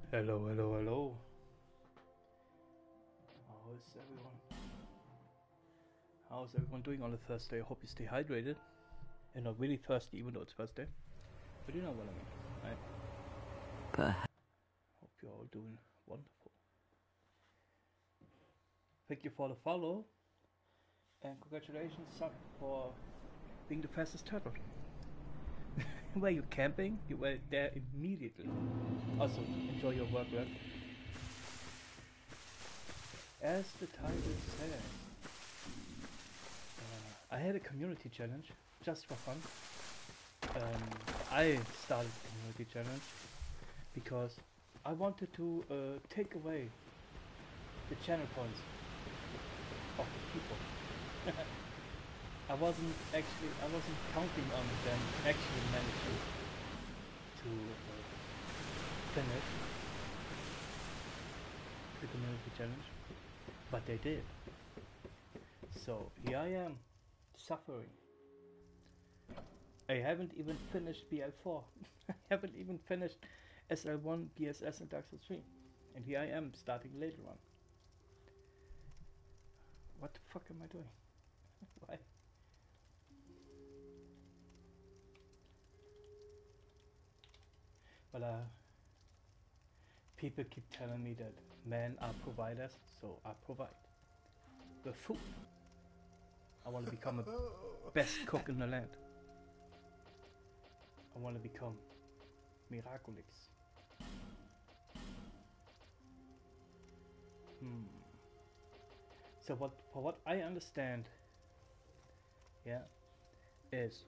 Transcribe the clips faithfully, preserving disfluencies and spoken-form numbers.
Hello, hello, hello. How is everyone? How's everyone doing on a Thursday? I hope you stay hydrated and not really thirsty, even though it's Thursday. But you know what I mean, right? Perhaps. Hope you're all doing wonderful. Thank you for the follow, and congratulations, Suck, for being the fastest turtle. Were you camping? You were there immediately. Also, enjoy your work, right? As the title says, uh, I had a community challenge just for fun. Um, I started the community challenge because I wanted to uh, take away the channel points of the people. I wasn't actually, I wasn't counting on them actually managing to uh, finish the community challenge, but they did. So here I am, suffering. I haven't even finished B L four. I haven't even finished S L one, B S S, and Dark Souls three. And here I am, starting later on. What the fuck am I doing? Why? But uh, people keep telling me that men are providers, so I provide. The food. I want to become a best cook in the land. I want to become Miraculix. Hmm. So what, for what I understand, yeah, is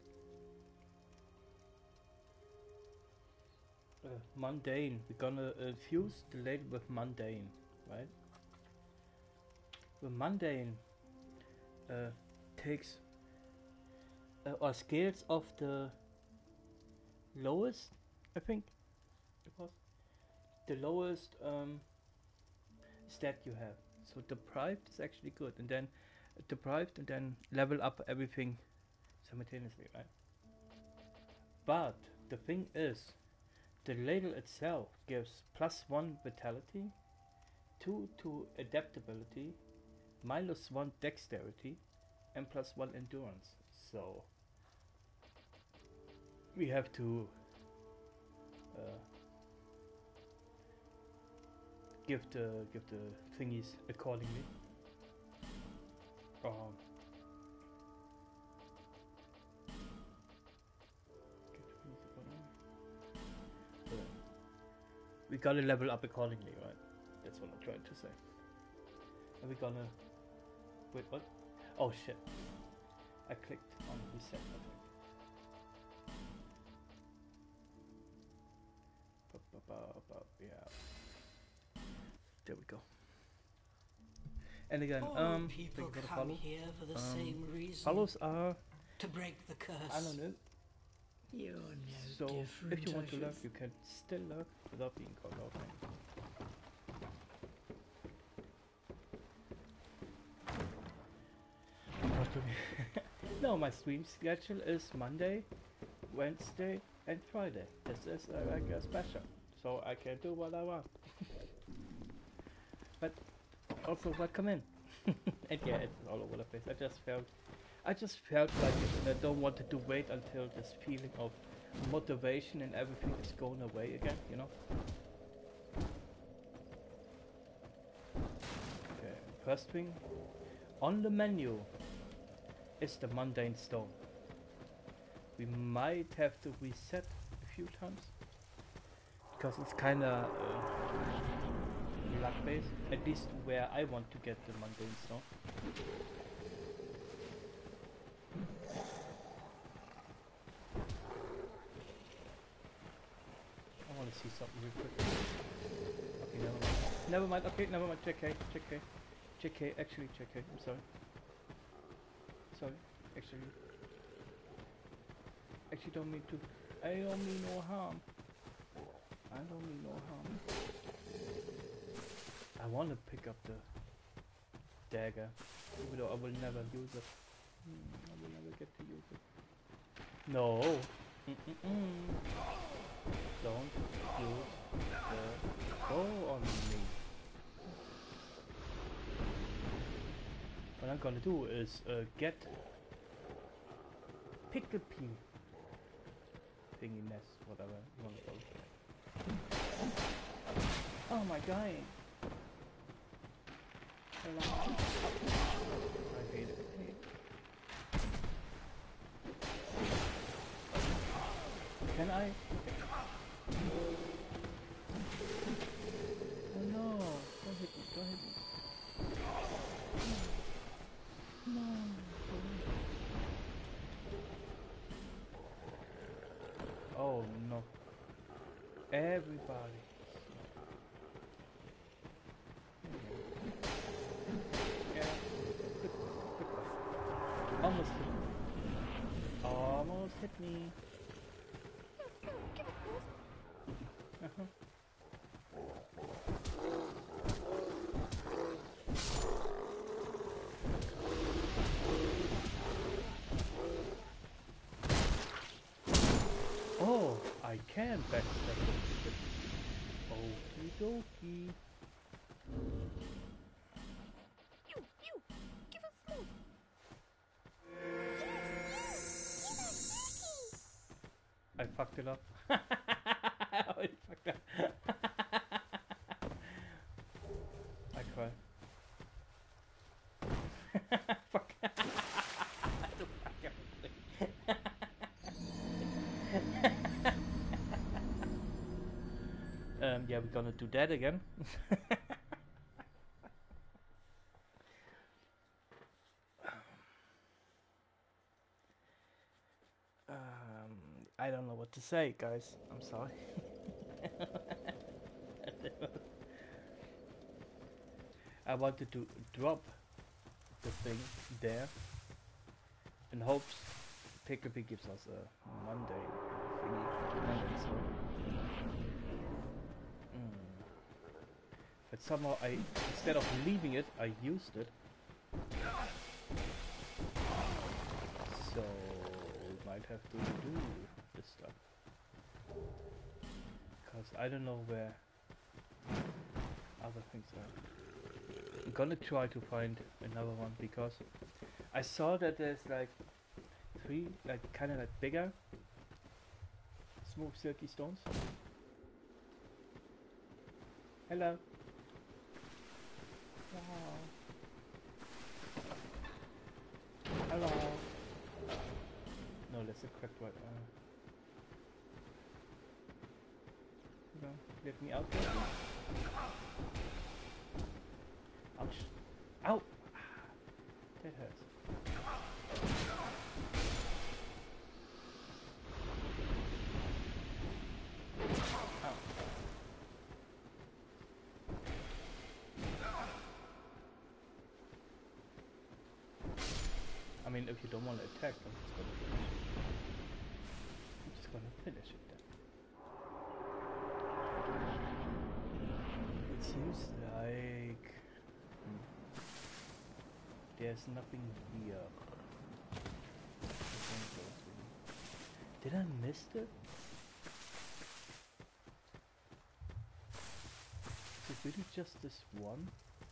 uh, mundane. We're gonna uh, fuse the ladle with mundane, right? The mundane uh, takes uh, or scales of the lowest, I think it was the lowest um, stat you have. So deprived is actually good, and then uh, deprived, and then level up everything simultaneously, right? But the thing is, the ladle itself gives plus one vitality, two to adaptability, minus one dexterity, and plus one endurance. So we have to uh, give the give the thingies accordingly. Um, so we gotta level up accordingly, right? That's what I'm trying to say. Are we gonna wait? What? Oh shit! I clicked on reset. I think. Yeah. There we go. And again, All um, people thank you for the come follow. here for the Um, same reason. follows are, To break the curse. I don't know. You're no So different. if you want I to should lurk, you can still lurk without being called out. No, my stream schedule is Monday, Wednesday, and Friday. This is a regular special, so I can do what I want. But also welcome in. And yeah, it's all over the place. I just felt, I just felt like I don't want to wait until this feeling of motivation and everything is going away again, you know. Okay, first thing on the menu is the mundane stone. We might have to reset a few times because it's kind of uh, luck based, at least where I want to get the mundane stone. I want to see something real quick. Okay, never mind. Never mind. Okay, never mind. J K, J K, J K. Actually, J K. I'm sorry. Sorry. Actually, actually don't mean to. I don't mean no harm. I don't mean no harm. I want to pick up the dagger, even though I will never use it. Hmm, I will never get to use it. No. Mm -mm -mm. don't use the bow on me. What I'm gonna do is uh, get pickle pea thingy nest, whatever you want to call it. Oh my god! Hello. I hate it. I hate it. Can I? Oh no! Don't hit me! Don't hit me! No! Oh no! Everybody! Yeah. Good, good one. Almost hit me. Almost hit me. Uh-huh. Oh, I can backstab it. Okie dokie. You, you, give us food. I fucked it up. I already fucked up. I cry. Fuck. The fuck everything. um, yeah, we're gonna do that again. um, I don't know what to say, guys. I'm sorry. I wanted to drop the thing there in hopes Pickleby gives us a Monday thingy. Monday, so. Mm. But somehow I, instead of leaving it, I used it. So we might have to do this stuff. Because I don't know where other things are. I'm gonna try to find another one because I saw that there's like three, like kind of like bigger smooth silky stones. Hello. Wow. Hello. No, that's a cracked right now. No, let me out there. Ouch. Ow! That hurts. Ow. I mean, if you don't want to attack, I'm just gonna finish it. I'm just gonna finish it then. It seems like there's nothing here. Did I miss it? Is it really just this one?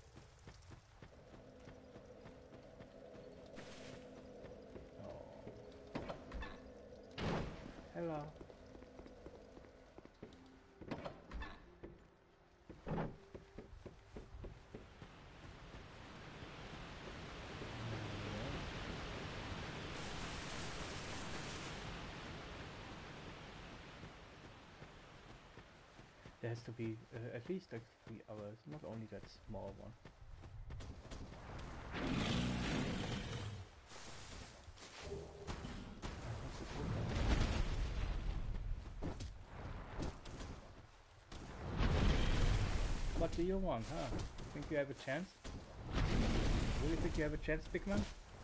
Oh. Hello. There has to be uh, at least like three hours, not only that small one. What do you want, huh? Think you have a chance? Really think you have a chance, big man?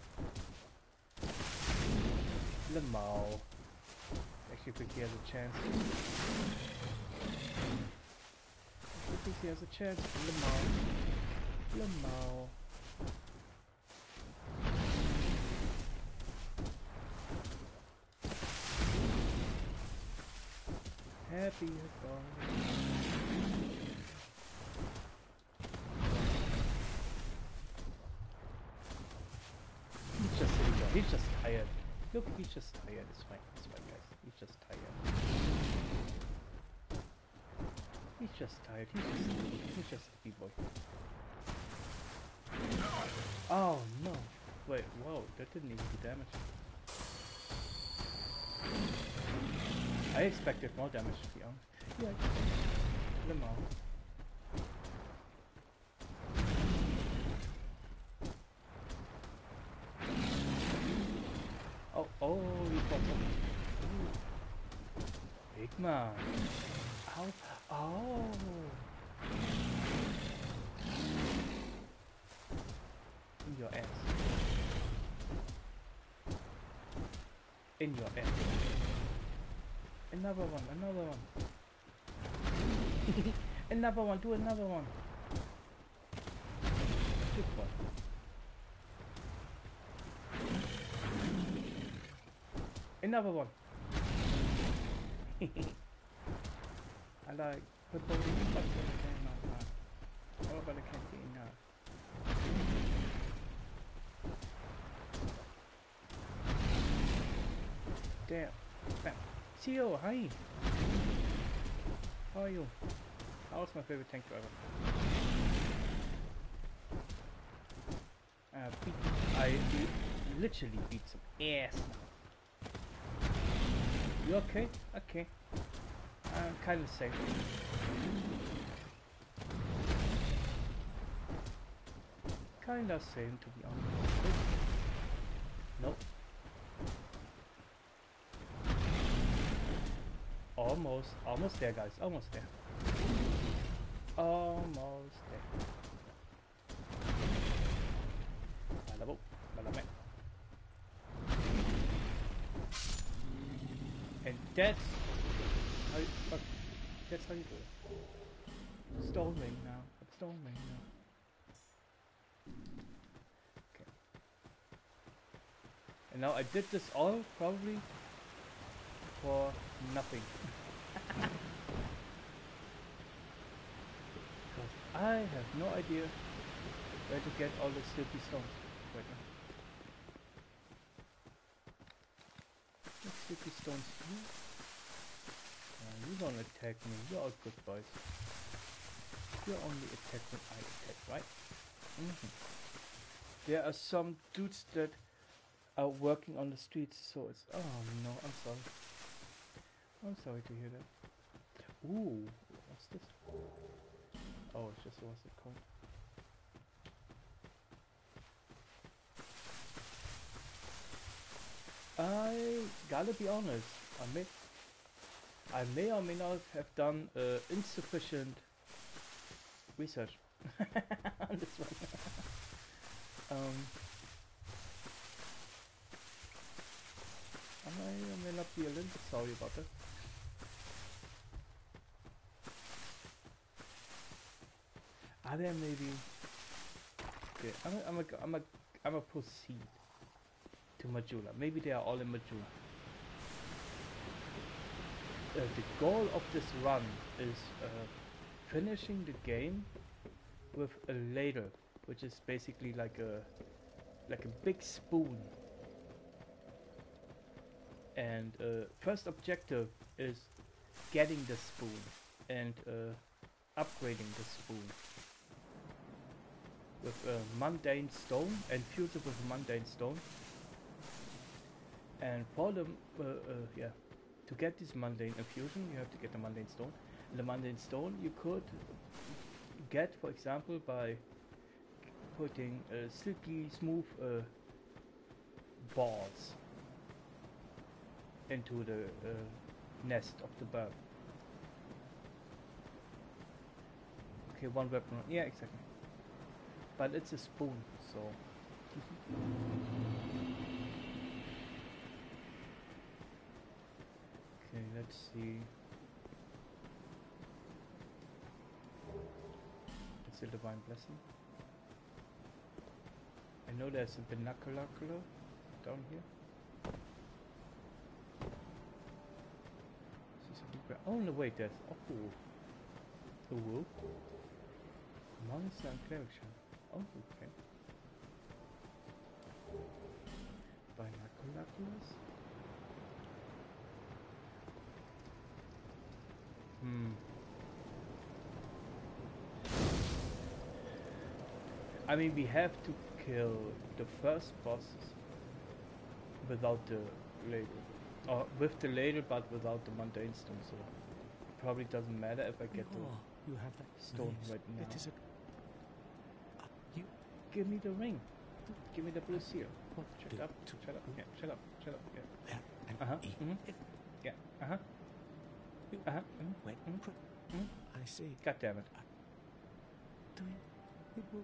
Lemao. Actually think he has a chance. I think he has a chance. Lemao. Lemao. Happy be a dog. He's just sitting there. He's just tired. Look, he's just tired. It's fine. It's fine, guys. He's just tired. He's just tired. He's just he's just a boy. Oh no! Wait, whoa! That didn't even do damage. I expected more damage, to be honest. Yeah, kill him out. Oh, oh, we got some. Big man. Ow. Oh. In your ass. In your ass. Another one, another one. Another one, do another one. Good one. Another one. I like the body but I cannot now. Oh, but I can't get enough. Damn. Bam. Tio, hi. How are you? That was my favorite tank driver. Uh, beat, I li literally beat some ass now. You okay? Okay. I'm kind of safe. Kind of safe, to be honest. Nope. Almost, almost there, guys. Almost there. Almost there. Malabo, malame. And that's how you, fuck, that's how you do it. Storming now. I'm storming now. Okay. And now I did this all probably for nothing. Because I have no idea where to get all the silky stones right now. What silky stones here? Uh, you don't attack me, you're all good boys. You only attack when I attack, right? Mm-hmm. There are some dudes that are working on the streets, so it's... Oh no, I'm sorry. I'm sorry to hear that. Ooh, what's this? Oh, it's just what's it called? I gotta be honest. I may, I may or may not have done uh, insufficient research on this one. um, I may or may not be a little bit sorry about that. Are there maybe? Okay, I'm a, I'm a, I'm a, I'm a proceed to Majula. Maybe they are all in Majula. Uh, the goal of this run is uh, finishing the game with a ladle, which is basically like a like a big spoon. And uh, first objective is getting the spoon and uh, upgrading the spoon with a mundane stone and fuse it with a mundane stone. And for the uh, uh, yeah, to get this mundane infusion, you have to get the mundane stone. And the mundane stone you could get, for example, by putting uh, silky smooth uh, balls into the uh, nest of the bird. Okay, one weapon. Yeah, exactly. But it's a spoon, so. Okay, let's see. It's a divine blessing. I know there's a binocular down here. Is this a big Where- Oh no, wait, there's oh, a wolf, monster and cleric shell. Oh, okay. Binoculars. Hmm. I mean, we have to kill the first bosses without the ladle. Or with the ladle, but without the mundane stone, so it probably doesn't matter if I get the Oh, you have that stone yes, right now. It is a. Uh, you. Give me the ring. Give me the blue seal. What Shut do up. to Shut up. Yeah. Shut up. Shut up. Yeah. There and Uh huh. E. Mhm. If Yeah. Uh huh. you Uh huh. Mhm. went Mhm. put. Mhm. I see. God damn it. Doing. It will.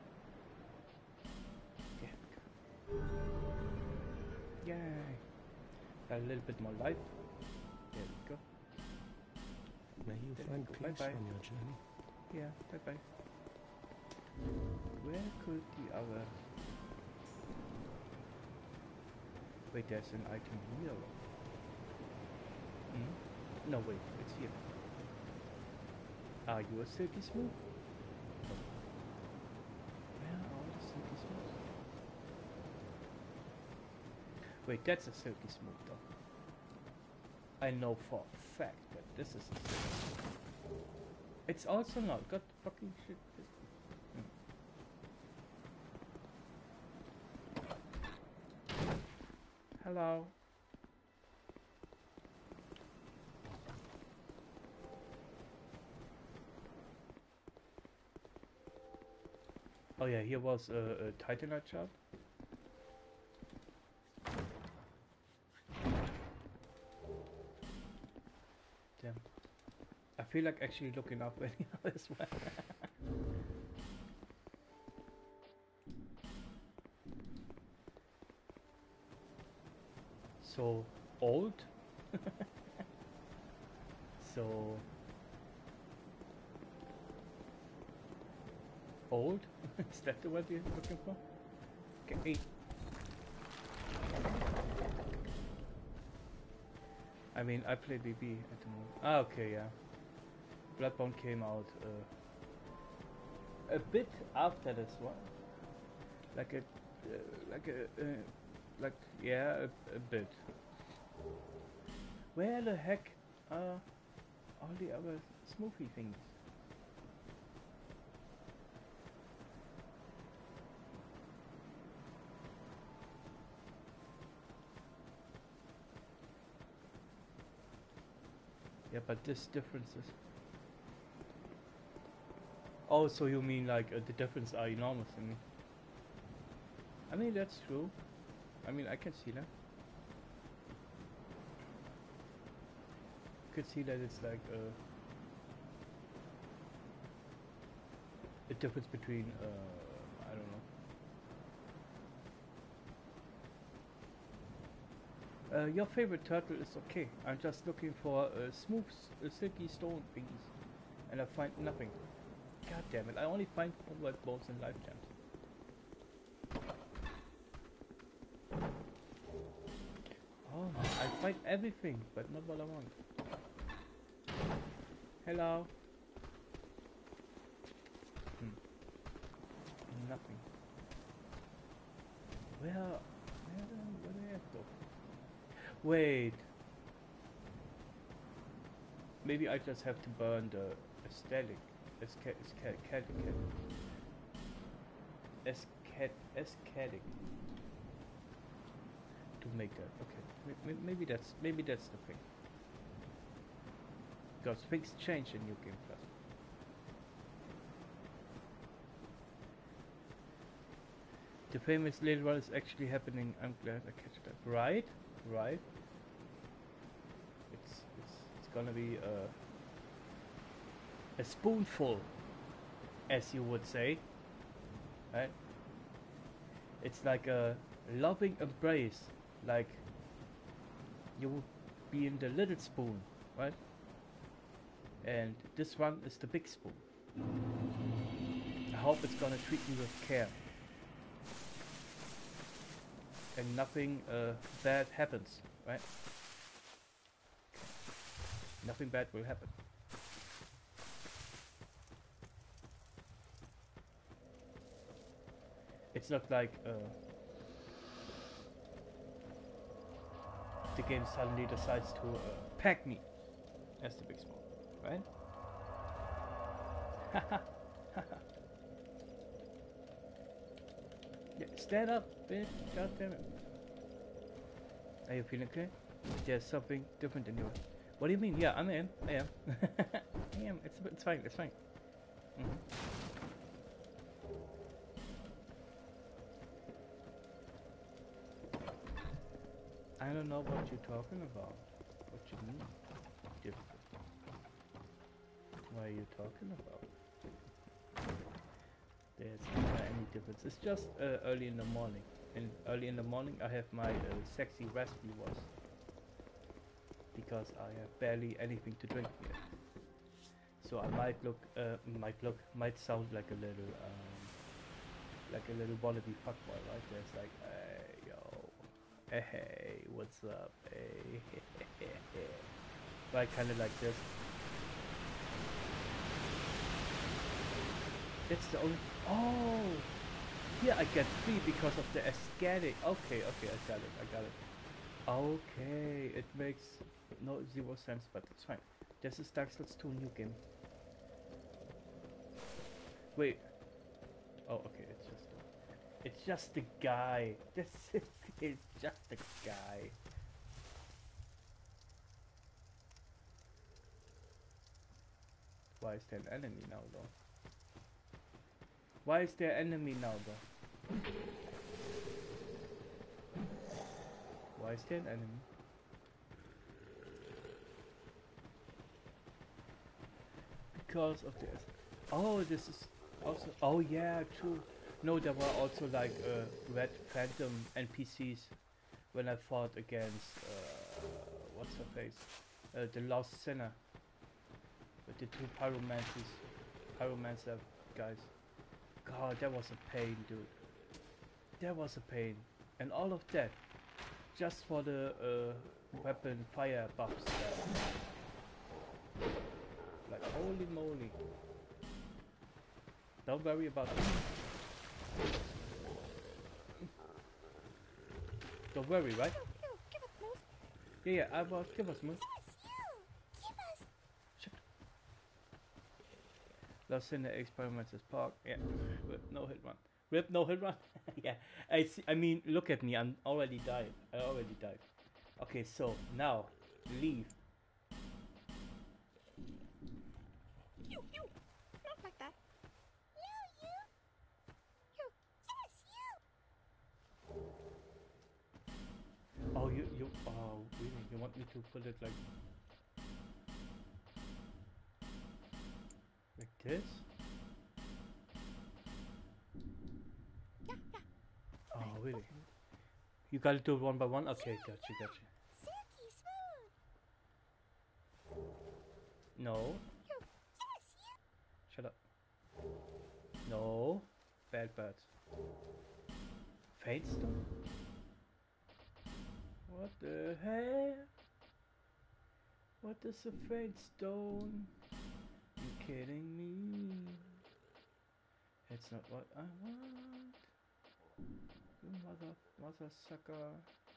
Yeah. Yay. Got a little bit more life. There we go. May you There we find go. peace Bye-bye. on your journey. Yeah. Bye bye. Where could the other? Wait, there's an item here. Hmm? No, wait, it's here. Are you a silky smooth? No. Where are all the silky smooths? Wait, that's a silky smooth though. I know for a fact that this is a silky smooth. It's also not. God fucking shit. Hmm. Hello. Oh yeah, here was a, a Titanite shard. Damn. I feel like actually looking up anyhow as well. So old. So old. Is that the word you're looking for? Okay. I mean, I play B B at the moment. Ah, okay, yeah. Bloodborne came out uh, a bit after this one, like a, uh, like a, uh, like yeah, a, a bit. Where the heck are all the other smoothie things? Yeah, but this differences. Oh, so you mean like uh, the differences are enormous? I mean, I mean that's true. I mean I can see that. Could see that it's like uh, a difference between uh, I don't know. Uh, your favorite turtle is okay. I'm just looking for uh, smooth, uh, silky stone thingies, and I find nothing. God damn it! I only find white balls in lifetimes. Oh, I find everything, but not what I want. Hello. Hmm. Nothing. Where? Where? Where do I have to go? Wait. Maybe I just have to burn the aesthetic. Esca esca escatic. Escat escatic. To make that. Okay. M maybe that's maybe that's the thing. Because things change in New Game Plus. The famous Ladle Run is actually happening. I'm glad I catch that. Right, right. It's it's it's gonna be a a spoonful, as you would say. Right. It's like a loving embrace, like you would be in the little spoon, right? And this one is the big spoon. I hope it's gonna treat me with care. And nothing uh, bad happens, right? Nothing bad will happen. It's not like uh, the game suddenly decides to uh, pack me as the big small, right? Yeah, stand up, bitch. God damn it. Are you feeling okay? There's something different in you. What do you mean? Yeah, I'm in. I am. I am. It's, it's fine. It's fine. Mm-hmm. I don't know what you're talking about. What you mean? Different. What are you talking about? There's not any difference. It's just uh, early in the morning. And early in the morning I have my uh, sexy raspy voice. Because I have barely anything to drink yet. So I might look, uh, might look, might sound like a little, um, like a little wannabe fuckboy, right? There's like, hey, yo, hey, hey, what's up, hey, right, kind of like this. That's the only, oh, here I get three because of the aesthetic. Okay, okay, I got it, I got it. Okay, it makes no zero sense, but it's fine. This is Dark Souls two new game. Wait. Oh, okay, it's just a, it's just the guy. This is it's just the guy. Why is there an enemy now, though? Why is there enemy now, though? Why is there an enemy? Because of this. Oh, this is also. Oh yeah, true. No, there were also like uh, red phantom N P Cs when I fought against uh, what's her face, uh, the Lost Sinner, with the two pyromancers, pyromancer guys. God, that was a pain, dude. That was a pain, and all of that just for the uh, weapon fire buffs. There. Like holy moly! Don't worry about it. Don't worry, right? You, you, give us move. Yeah, yeah, I will give us move. Yes, you. Give us. Shut. Lost in the experimenters park. Yeah, rip, no hit run. Rip, no hit run. Yeah, I see. I mean, look at me. I'm already died. I already died. Okay, so now leave. You, you. Not like that. You, you. You. Yes, you. Oh, you, you. Oh, really? You want me to put it like, like this? Yeah, yeah. Oh, really? You gotta do it one by one? Okay, gotcha, gotcha. Silky smooth. No. You. Yes, you. Shut up. No. Bad birds. Fade stone? What the hell? What is a fade stone? You kidding me? It's not what I want. You mother, mother sucker.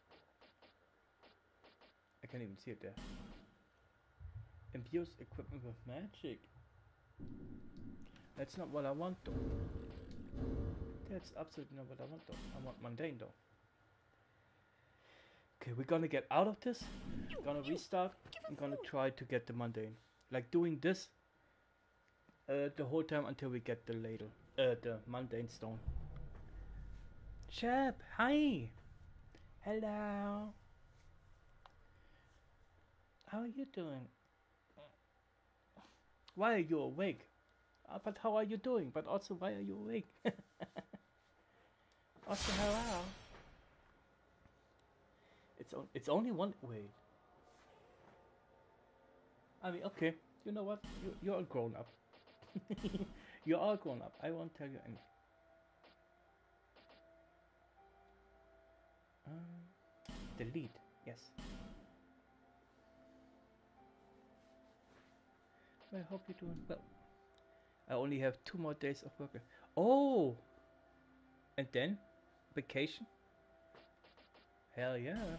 I can't even see it there. Imbues equipment with magic. That's not what I want though. That's absolutely not what I want though. I want mundane though. Okay, we're gonna get out of this. Gonna restart. I'm gonna try to get the mundane. Like doing this uh, the whole time until we get the ladle. Uh, the mundane stone. Chap, hi. Hello. How are you doing? Why are you awake? Uh, but how are you doing? But also, why are you awake? Also, hello. It's on. It's only one. Wait. I mean, okay. You know what? You you're all grown up. You're all grown up. I won't tell you anything. Um, delete. Yes. I hope you're doing well. I only have two more days of work. Oh! And then? Vacation? Hell yeah.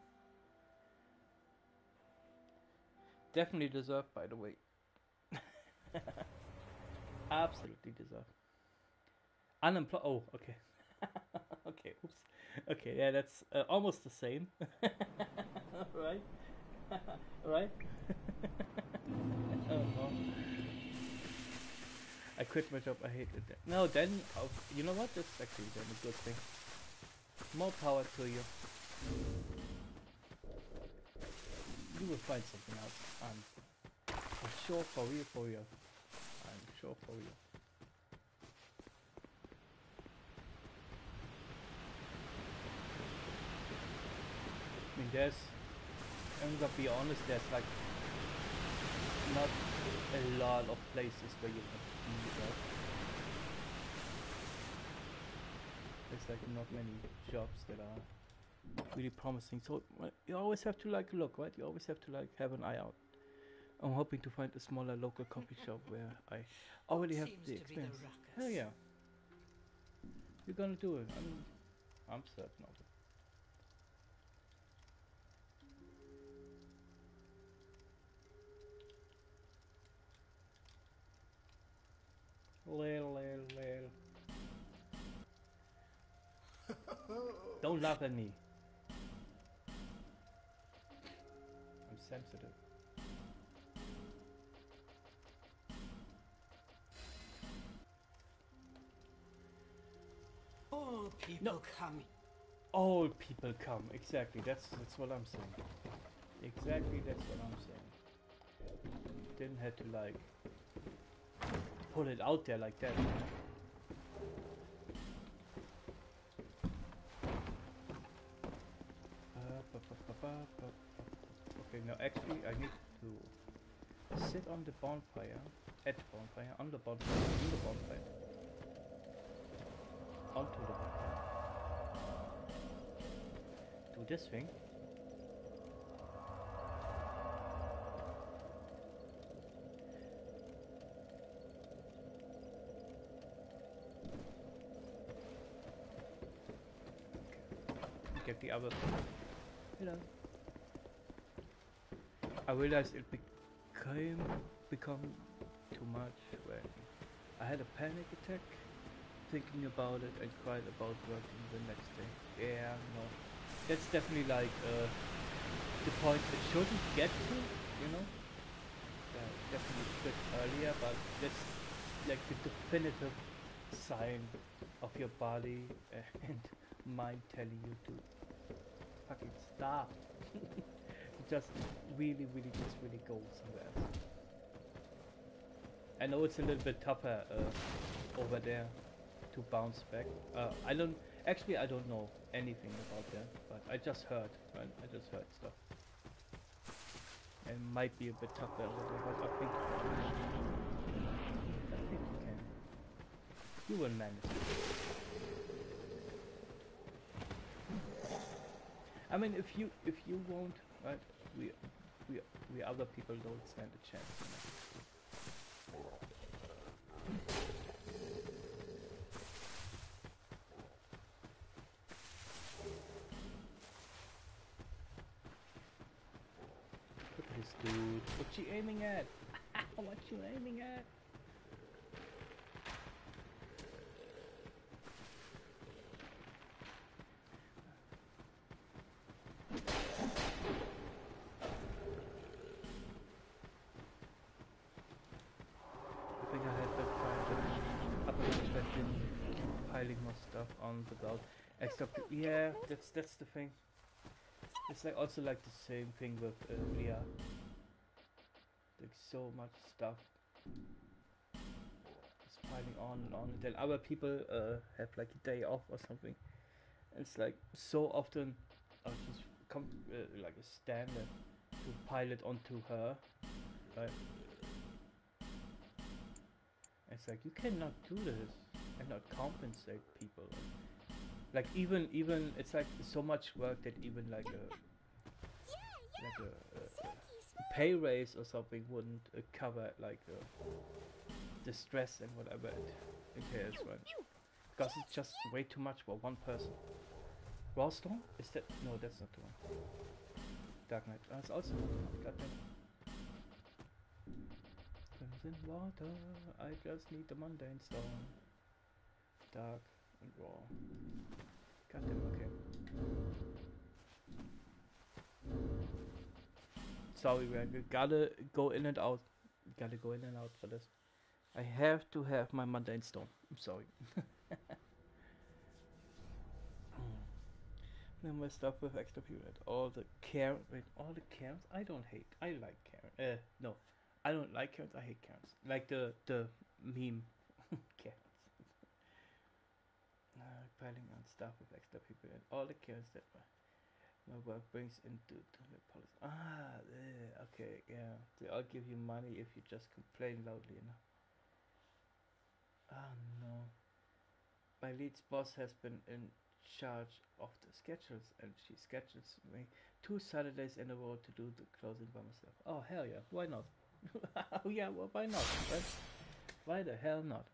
Definitely deserved, by the way. Absolutely deserved. Unemployed. Oh, okay. Okay, oops. Okay, yeah, that's uh, almost the same. Right? Right? Oh, no. I quit my job. I hated it. No, then, uh, you know what? That's actually then a good thing. More power to you. You will find something else. I'm for sure for you, for you. I'm sure for you. I mean, there's, I'm gonna be honest, there's like not a lot of places where you can do that. There's like not many jobs that are really promising. So uh, you always have to like look, right? You always have to like have an eye out. I'm hoping to find a smaller local coffee shop where I already have Seems the to be the experience. ruckus. Hell yeah. You're gonna do it. I'm, I'm certain of it. Lil, lil, lil. Don't laugh at me. I'm sensitive. All people No. coming. Old people come. Exactly. That's that's what I'm saying. Exactly. That's what I'm saying. Didn't have to like put it out there like that. You know? Uh, ba, ba, ba, ba, ba, ba. Okay. Now actually, I need to sit on the bonfire, at the bonfire, on the bonfire, in the bonfire, onto the bonfire. Do this thing. Get the other thing. Hello. I realized it became become too much when I had a panic attack thinking about it and cried about working the next day. Yeah, no. That's definitely like uh, the point it shouldn't get to, you know? Yeah, definitely quit earlier, but that's like the definitive sign of your body and mind telling you to fucking stop. Just really, really, just really go somewhere else. I know it's a little bit tougher uh, over there to bounce back. Uh, I don't, actually I don't know anything about that, but I just heard, right? I just heard stuff. It might be a bit tougher over there, but I think, I think you can. You will manage it. I mean, if you, if you won't, right? We, we, we other people don't stand a chance. You know? Look at this dude. What you aiming at? What you aiming at? I think I had that time that upper I've been piling more stuff on the belt. Extra, yeah, that's that's the thing. It's like also like the same thing with uh, Leah. Like so much stuff. It's piling on and on. And then other people uh, have like a day off or something. And it's like so often I just come uh, like a standard to pile it onto her. Right? It's like you cannot do this and not compensate people. Like even even it's like so much work that even like a Yeah, like yeah. a, a, Thank you, pay raise or something wouldn't uh, cover like uh, the stress and whatever it entails, right? Because it's just way too much for one person. Raw Storm? Is that? No, that's not the one. Dark Knight. Oh, it's also. Goddamn. Crimson Water. I just need the mundane storm. Dark and raw. Goddamn. Okay. Sorry, we gotta go in and out. Gotta go in and out for this. I have to have my mundane storm. I'm sorry. Then my stuff with extra period. All the care, wait, all the Karens. I don't hate. I like Karen. Uh, no, I don't like Karens. I hate Karens. Like the the meme Karens. Uh, piling on stuff with extra people and all the Karens that my, my work brings into the policy. Ah, uh, okay, yeah. They all give you money if you just complain loudly enough. Ah no. My lead's boss has been in charge of the schedules, and she schedules me two Saturdays in a row to do the closing by myself. Oh hell yeah, why not? Oh yeah, well why not? Right? Why the hell not?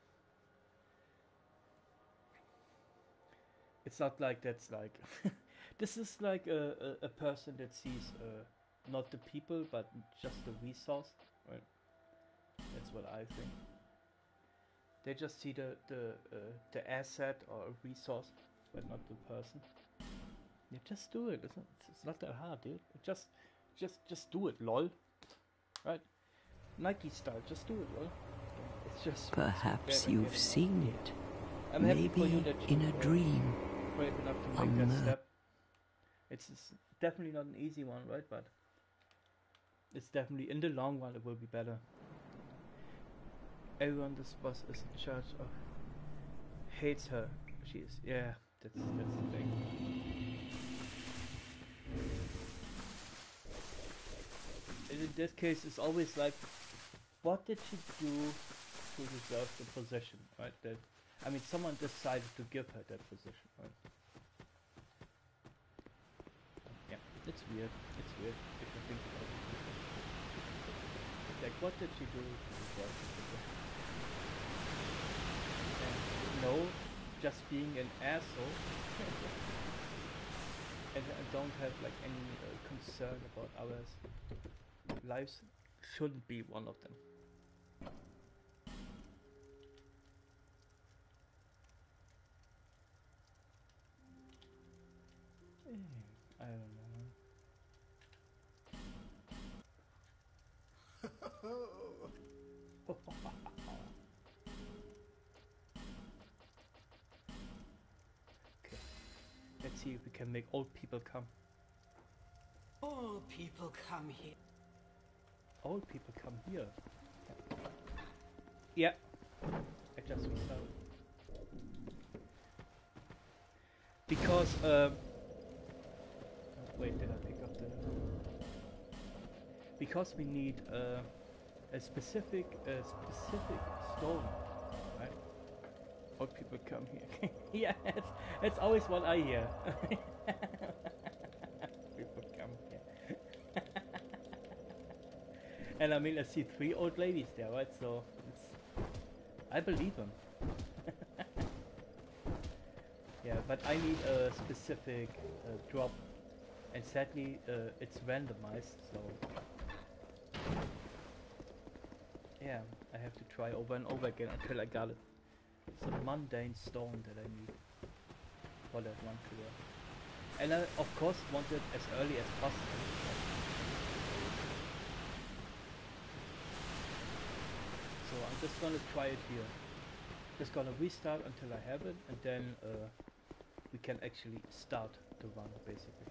It's not like that's like this is like a, a, a person that sees uh, not the people but just the resource, right? That's what I think. They just see the the uh, the asset or a resource, but not the person. Yeah, just do it. It's not, it's not that hard, dude. Just, just, just do it, lol. Right? Nike style. Just do it, lol. It's just. Perhaps it's you've seen it. I'm happy for you Maybe that you in a uh, dream. brave enough to On make that the- step. It's, it's definitely not an easy one, right? But it's definitely in the long run it will be better. Everyone this boss is in charge of hates her. She is. Yeah, that's that's the thing. In this case, it's always like, what did she do to deserve the position, right? That, I mean, someone decided to give her that position, right? Yeah, it's weird. It's weird if you think about it. Like, what did she do to deserve the position? And no, just being an asshole. And I don't have like any uh, concern about others' lives shouldn't be one of them. Eh, I don't know. Okay, let's see if we can make old people come. All people come here. Old people come here. Yeah, I just restarted. Because, um... oh, wait, did I pick up the... Because we need uh, a specific, a specific stone, right? Old people come here. Yeah, it's, it's always what I hear. People come here. And I mean, I see three old ladies there, right? So, it's... I believe them. Yeah, but I need a specific uh, drop, and sadly uh, it's randomized, so yeah, I have to try over and over again until I got it. It's a mundane stone that I need for that one tour, and I of course want it as early as possible. So I'm just gonna try it here. Just gonna restart until I have it, and then uh, we can actually start the run, basically.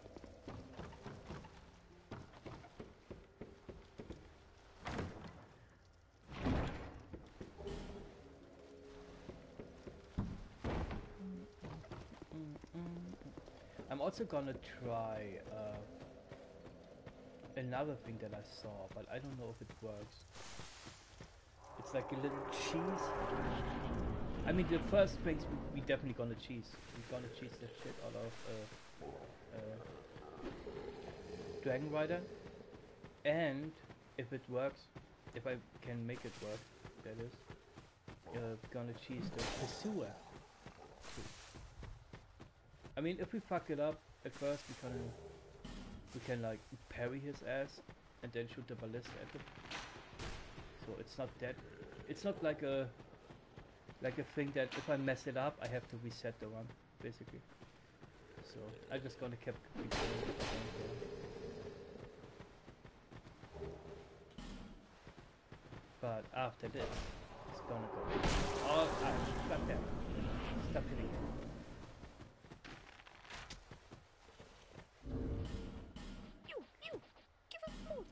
I'm also gonna try uh, another thing that I saw, but I don't know if it works. It's like a little cheese. I mean, the first things we, we definitely gonna cheese. We're gonna cheese the shit out of uh, uh, Dragon Rider. And if it works, if I can make it work, that is, uh, gonna choose the pursuer. too. I mean, if we fuck it up at first, we can we can like parry his ass and then shoot the ballista at him. So it's not that. It's not like a like a thing that if I mess it up, I have to reset the run, basically. So I just gonna keep. keep going with the game. But after this, it's gonna go. Oh, ah, god damn. Stop hitting me. You, you, give us food.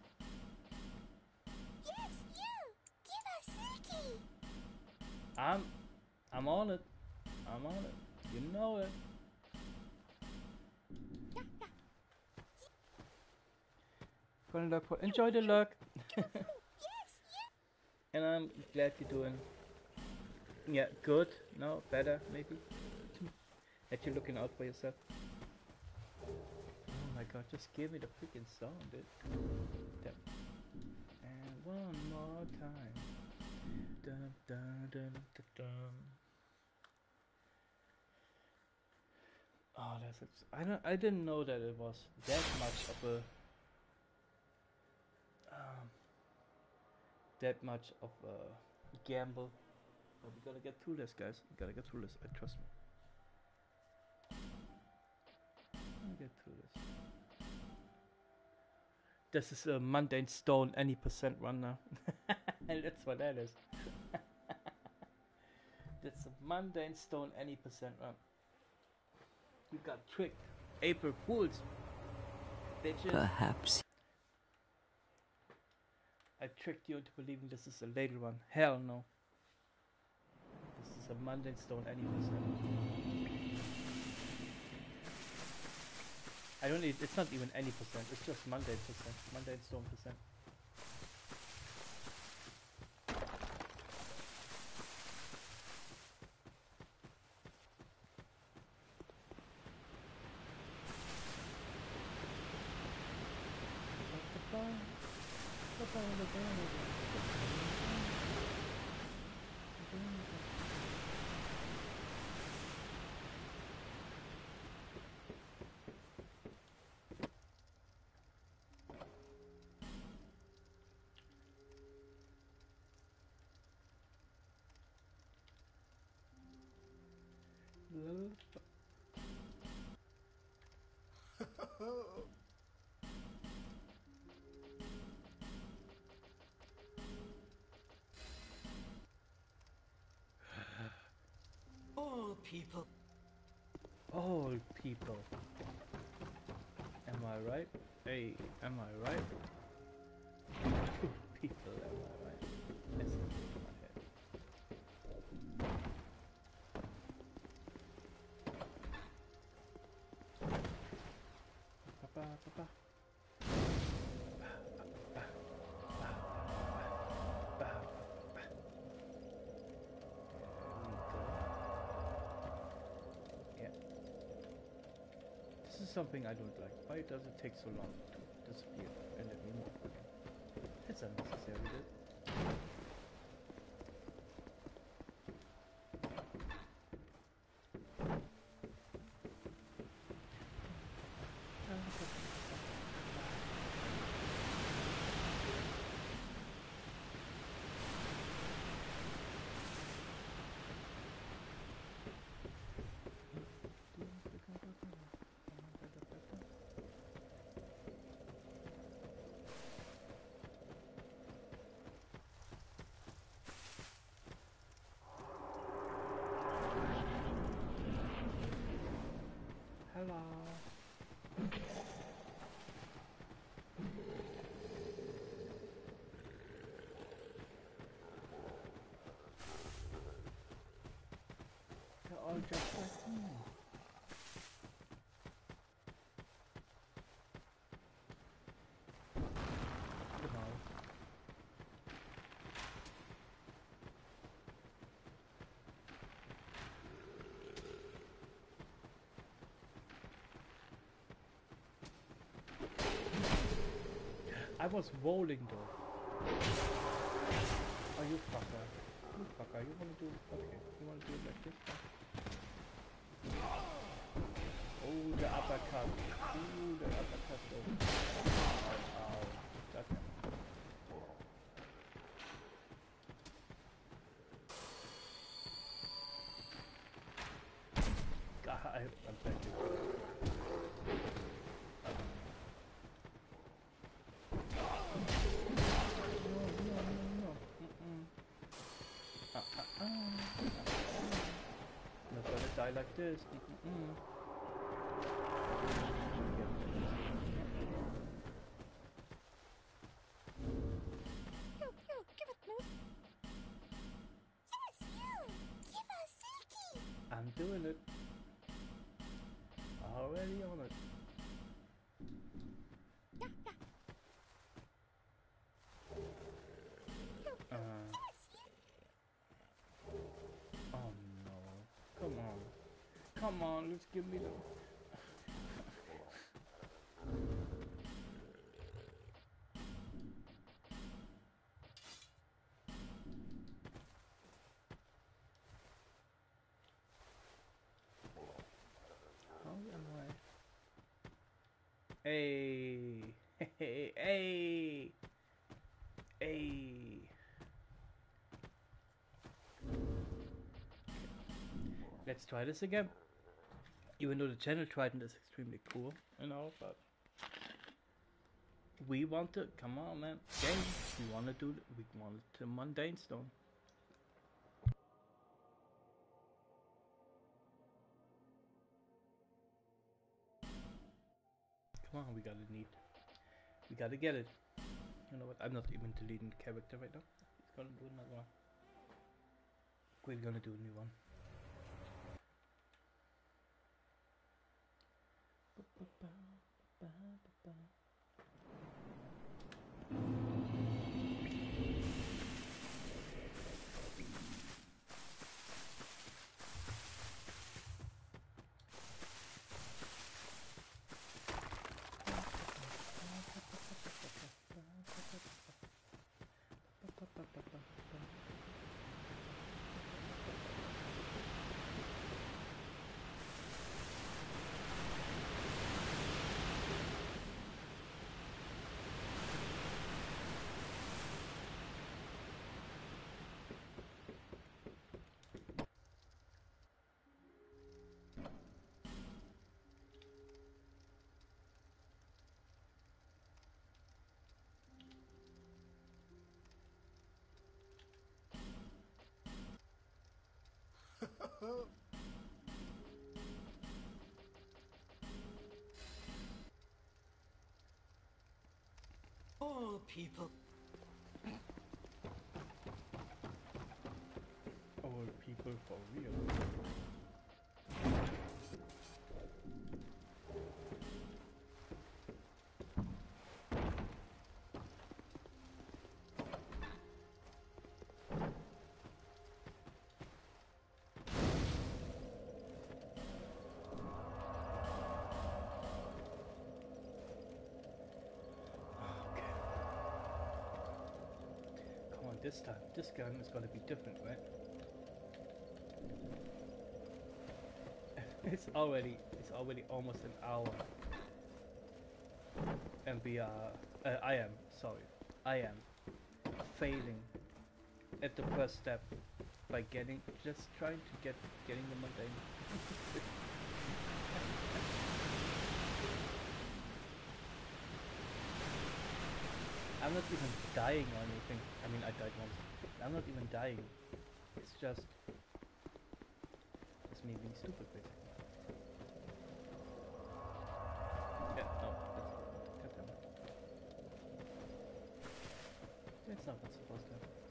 Yes, you, give us Silky. I'm, I'm on it. I'm on it. You know it. Yeah, yeah. Gonna look for. Enjoy the luck. Give us food. Yes, you. And I'm glad you're doing. Yeah, good. No, better maybe. That you're looking out for yourself. Oh my god, just give me the freaking song, dude. Damn. And one more time. Dun, dun, dun, dun, dun. Oh, that's it. I don't. I didn't know that it was that much of a. Um, that much of a gamble. But we gotta get through this, guys. We gotta get through this. I trust me. I'll get through this. This is a mundane stone any percent run now. And that's what that is. That's a mundane stone any percent run. You got tricked. April Fools. Bitches. Perhaps. I tricked you into believing this is a ladle run. Hell no. This is a mundane stone any percent. I don't need, it's not even any percent, it's just mundane percent, mundane stone percent. All people. All people. Am I right? Hey, am I right? People, am I right? That's in my head. Papa, papa. This is something I don't like. Why does it take so long to disappear and let me move again? It's unnecessary, dude. Hello. They're all just like me. Genau. I was rolling though. Oh, you fucker. You fucker. You wanna do... Okay. You wanna do it like this? Oh, the uppercut. Ooh, the uppercut though. Ow, ow. That's it. God, I, I'm back. Not gonna die like this. Mm-mm. You, you, give it, Moose. Yes, you! Give us Silky! I'm doing it. Already on it. Yeah, yeah. You, Uh, yes, you! oh no. Come on. Come on, let's give me the... How am I? Hey! Hey! Hey! Hey! Let's try this again. Even though the channel Trident is extremely cool, you know, but we want to, come on man, game, we want to do, we want the mundane stone. Come on, we gotta need, we gotta get it. You know what, I'm not even deleting the character right now. He's gonna do another one. We're gonna do a new one. All people. All people for real. This time, this gun is gonna be different, right? it's already, it's already almost an hour, and we are. Uh, I am sorry. I am failing at the first step by getting, just trying to get, getting the mundane. I'm not even dying or anything. I mean, I died once. I'm not even dying. It's just... It's me being stupid, basically. Yeah, no, that's... Goddammit. That's not what's supposed to happen.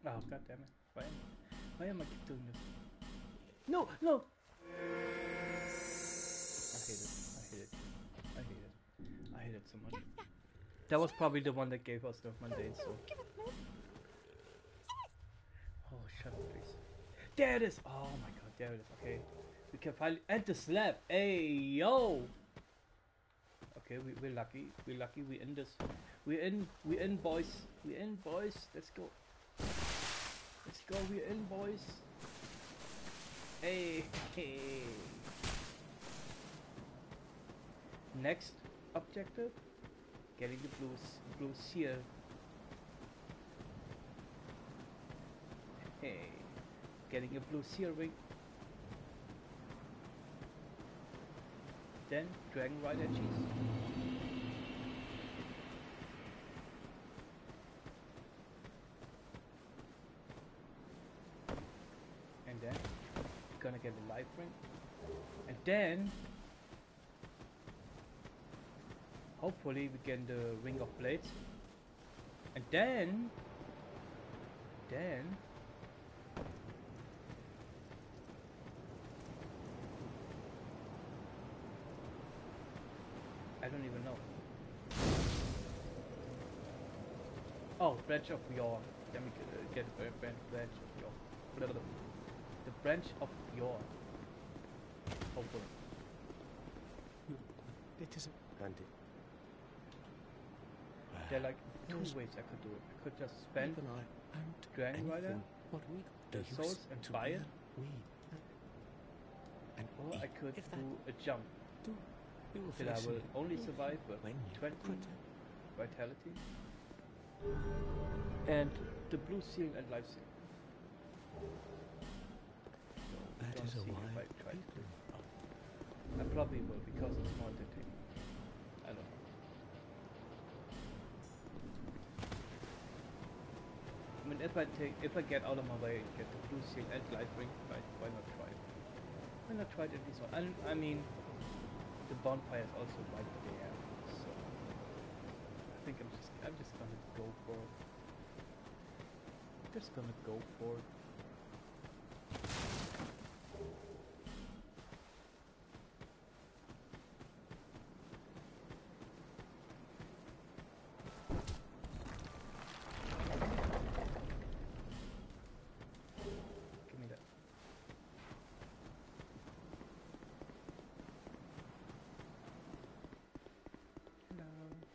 Oh, god damn it. Why am, why am I keep doing this? No, no! I hate it. I hate it. I hate it. I hate it so much. That was probably the one that gave us the mundane, so. Give it move. Oh, shut up, please. There it is! Oh my god, there it is. Okay. We can finally end the slab. Hey, yo! Okay, we, we're lucky. We're lucky. We in this. We're in. We're in, boys. We're in, boys. Let's go. Let's go. We're in, boys. Hey, hey. Next objective: getting the blue blue seal. Hey, getting a blue seal ring. Then Dragon Rider cheese. And then we're gonna get a life ring. And then hopefully we get the ring of blades. And then then I don't even know. Oh, branch of Yor. Let me get, uh, get a branch, branch of Yor. Blah, blah, blah. The branch of Yor. Hopefully. It isn't handy. There are like two Those- ways I could do it. I could just spend Even I and Dragon Rider, anything what we the use souls and to buy it, earn we and or I eat. could If that do a jump do you will that I face will it only survive with when you twenty quit. vitality and the blue seal and life seal. So That don't is a see if wide I try to do people. it. I probably will because it's more entertaining. I don't know. I mean, if I take, if I get out of my way, get the blue seal and life ring, right? Why not try it? Why not try it at least one? And I mean, the bonfire is also right there, so I think I'm just, I'm just gonna go for it. Just gonna go for it. Give me that. Hello.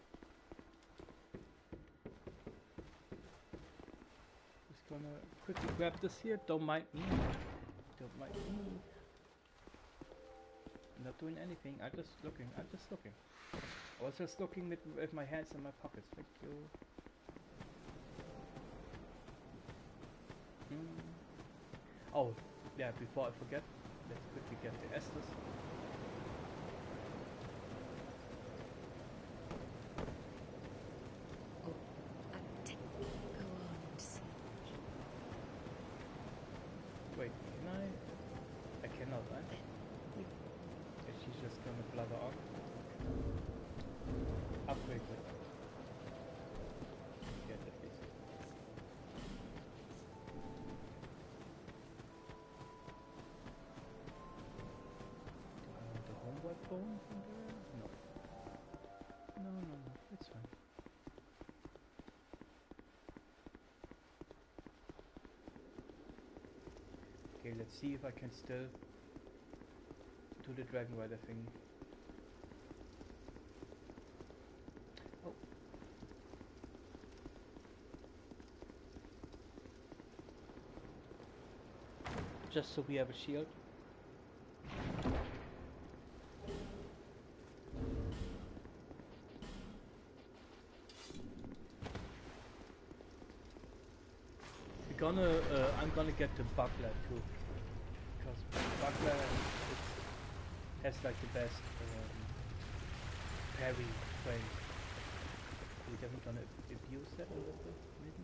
Just gonna quickly grab this here. Don't mind me. Don't mind me. I'm not doing anything. I'm just looking. I'm just looking. I was just looking with, with my hands in my pockets. Thank you. Mm. Oh, yeah, before I forget, let's quickly get the Estus. Oh, I t- go on and see. Wait, can I? I cannot, right? Is she just gonna blather on? Upgrade with her. Get at least. Do I want the homeward bone from there? No. No, no, no. It's fine. Okay, let's see if I can still do the Dragon Rider thing. Oh. Just so we have a shield. We're gonna, uh, I'm gonna get the buckler too, because buckler is, has like the best um, parry frame. We're definitely gonna abuse that a little bit, maybe.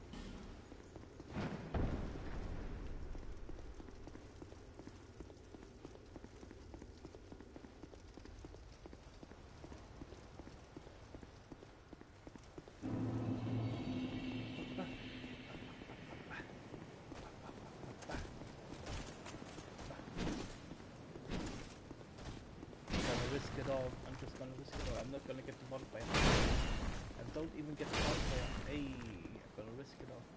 bonfire. And don't even get the bonfire. Hey, I'm gonna risk it all.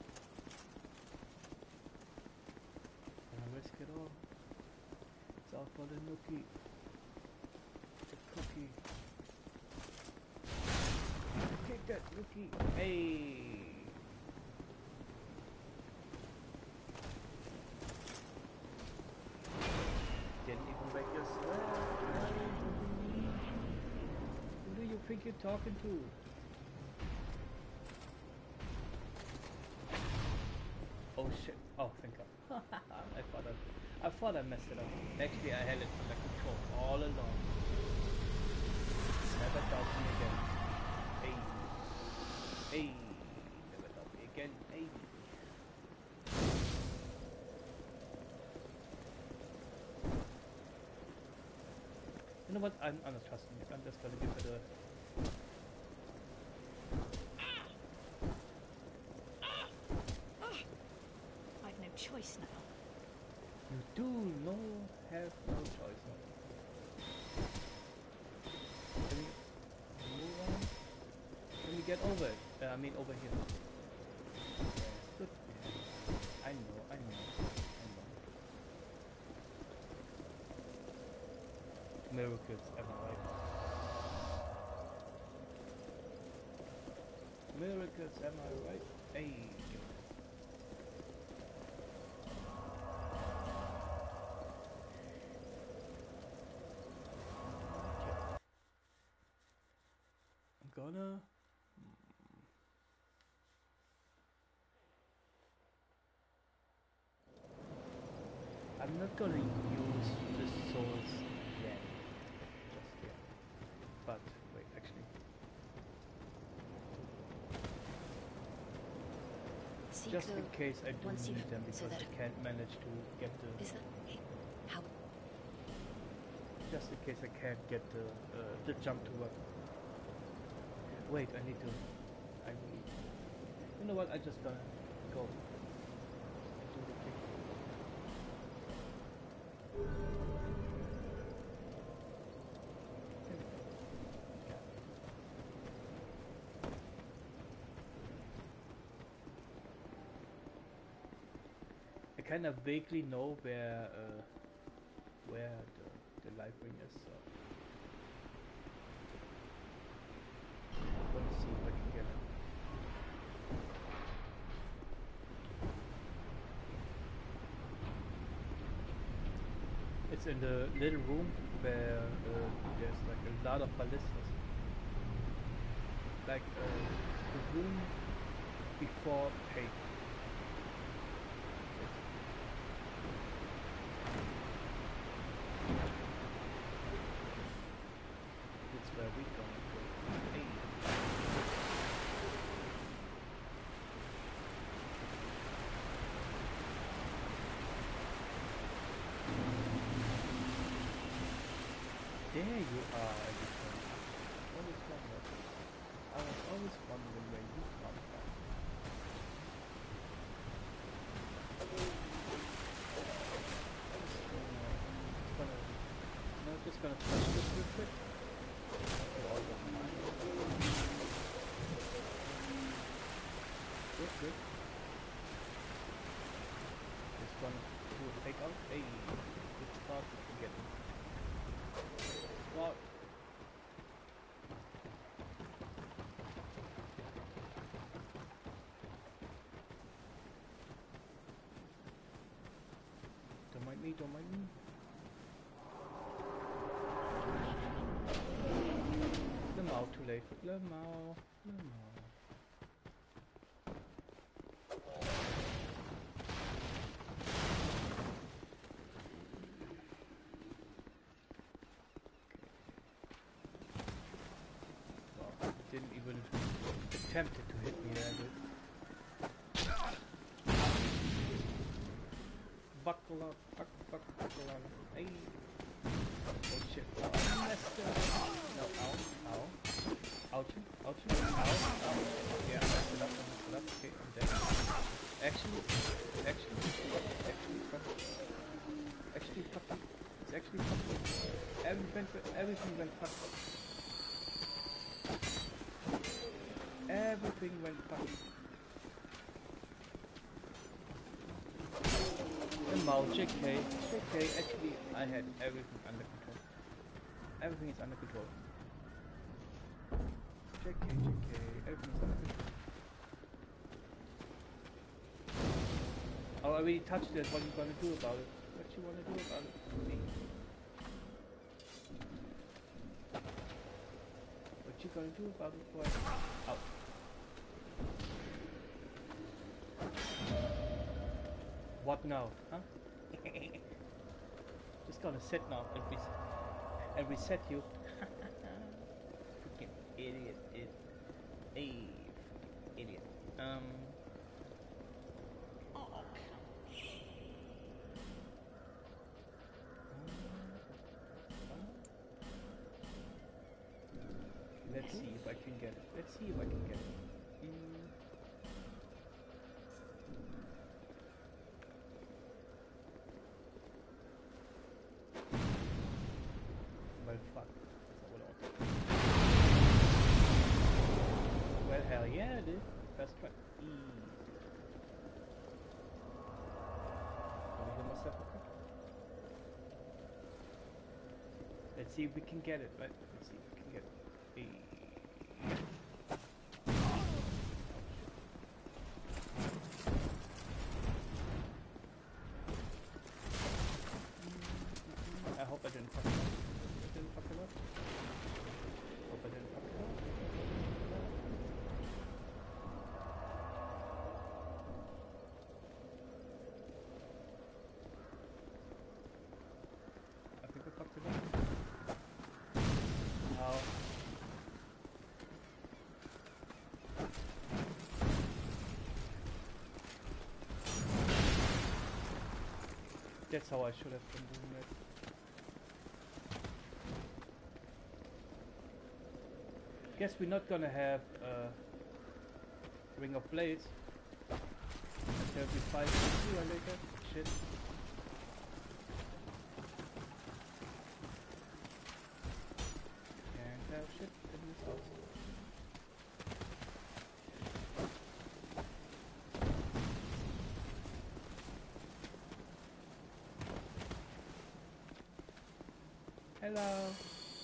Gonna risk it all. It's all for the nookie. The cookie. Take that nookie. Hey. Didn't even break your sweat. Who do you think you're talking to? Oh shit. Oh, thank God. I thought I, I thought I messed it up. Actually, I had it under control all along. Never doubt me again. Hey. Hey. Never doubt me again. Hey. You know what? I'm, I'm not trusting it. I'm just gonna give it a... I've no choice now. You do no have no choice now. Can we move on? Can we get over it? Uh, I mean over here. Good. I know, I know, I know. Miracles, am I right? Miracles, am I right? Hey. I'm gonna... I'm not gonna use the souls yet. Just yet. But, wait, actually. Just in case I do once you- need them because so that- I can't manage to get the... Is that how? Just in case I can't get the, uh, the jump to weapon. Wait, I need to... I need... You know what, I just gonna go and do the thing. I kind of vaguely know where uh, where the, the life ring is, so I'm gonna see if I can get it. It's in the little room where uh, there's like a lot of ballistas. Like uh, the room before Pate. That's where we gonna go. Hey. There you are, everything. Always wondered. I was always wondering where you come from. I'm just gonna touch this real quick. Oh, all the time. Good, good. Just gonna do a take out. Hey, good start if you get it. Wow. Don't mind me, don't mind me. Lemau, too late. Lemau, Lemau. Well, didn't even attempted to hit me there, dude. Buckle up, buck, buck, buckle up. Hey. Oh shit. Oh, I messed up. No, ow, ow. Ouchie, ouchie, ow, ow. Yeah, I messed it up, I messed it up. Okay, I'm dead. Actually, actually, actually, fuck. Actually, fuck. It's actually fuck. Everything, everything went fuck. everything went fucking... And now, J K, J K, actually, I had everything under control. Everything is under control. J K, J K, everything is under control. Oh, I already touched it. What are you gonna do about it? What you wanna do about it? Me. What you gonna do about it, boy? Out. What now, huh? Just gonna sit now and, res and reset you. Freaking idiot, it, a idiot. Um. Let's see if I can get it. Let's see if I can get it. Mm. Well, fuck. That's not what I wanted. Well, hell yeah, dude. First try. Easy. Let me heal myself real quick. Let's see if we can get it, right? Let's see if we can get it. Easy. I hope I didn't fuck it up. I didn't fuck it up. Hope I didn't fuck it up. I think I fucked it up. How? That's how I should have been doing it. Guess we're not gonna have a Ring of Blades until we fight Zero later. Shit. Can't have shit in this house. Hello.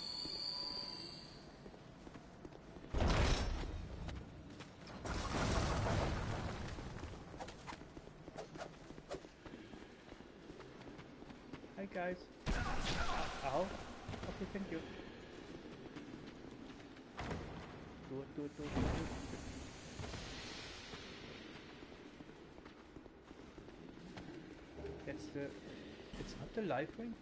Hi guys. Ow. Okay, thank you. Do it, do it, do it, do it. Do it. That's the... It's not the life ring?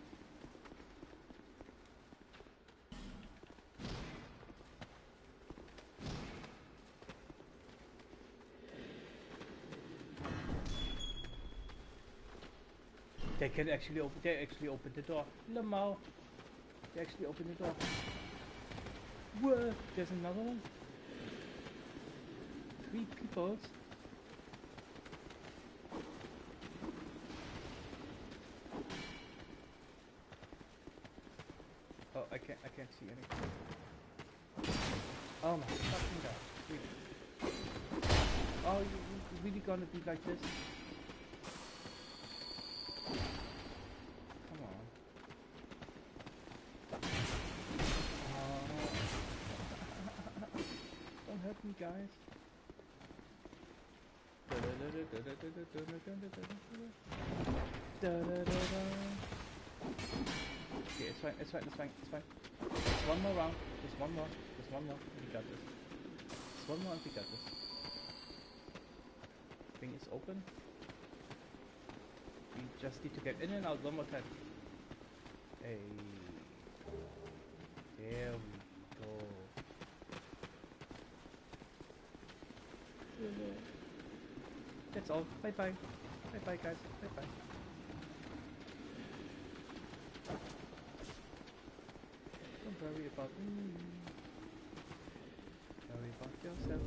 They can actually open. They actually opened the door. Lamau. They actually opened the door. Whoa! There's another one. Three peoples. Oh, I can't. I can't see anything. Oh my fucking god! Really? Oh, you, you really gonna be like this? Me guys. Okay, it's fine, it's fine, it's fine, it's fine. Just one more round, just one more, just one more, and we got this. Just one more and we got this. Thing is open. We just need to get in and out one more time. Hey. There we go. That's all. Bye bye. Bye bye guys. Bye bye. Don't worry about me. Worry about yourself.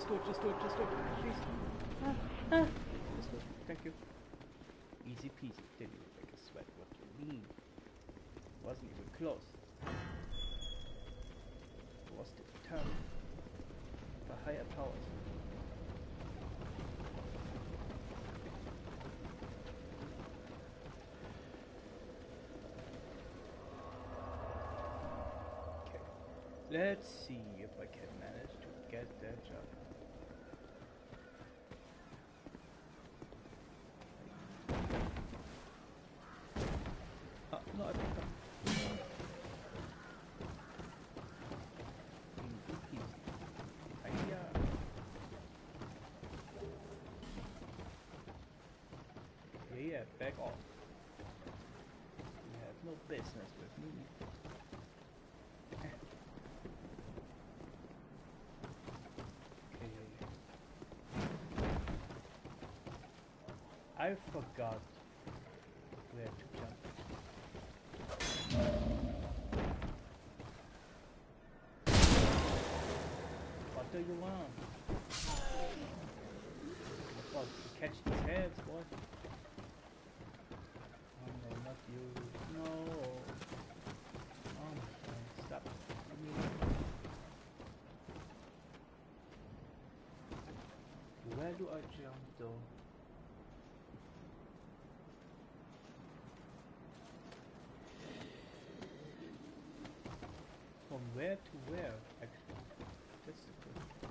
just do it, just do it, just do it, please. Ah, ah. Just do it. Thank you. Easy peasy. Didn't even make a sweat. What do you mean? Wasn't even close. Was determined by higher powers. Okay. Let's see if I can manage to get that job. Oh, no, I picked up. Yeah, back off. You have no business with me. Okay. I forgot where to jump. What do you want? I'm about to catch these heads, boy. Oh no, not you. No. Oh my god, stop. Where do I jump though? From where to where, actually? That's the question.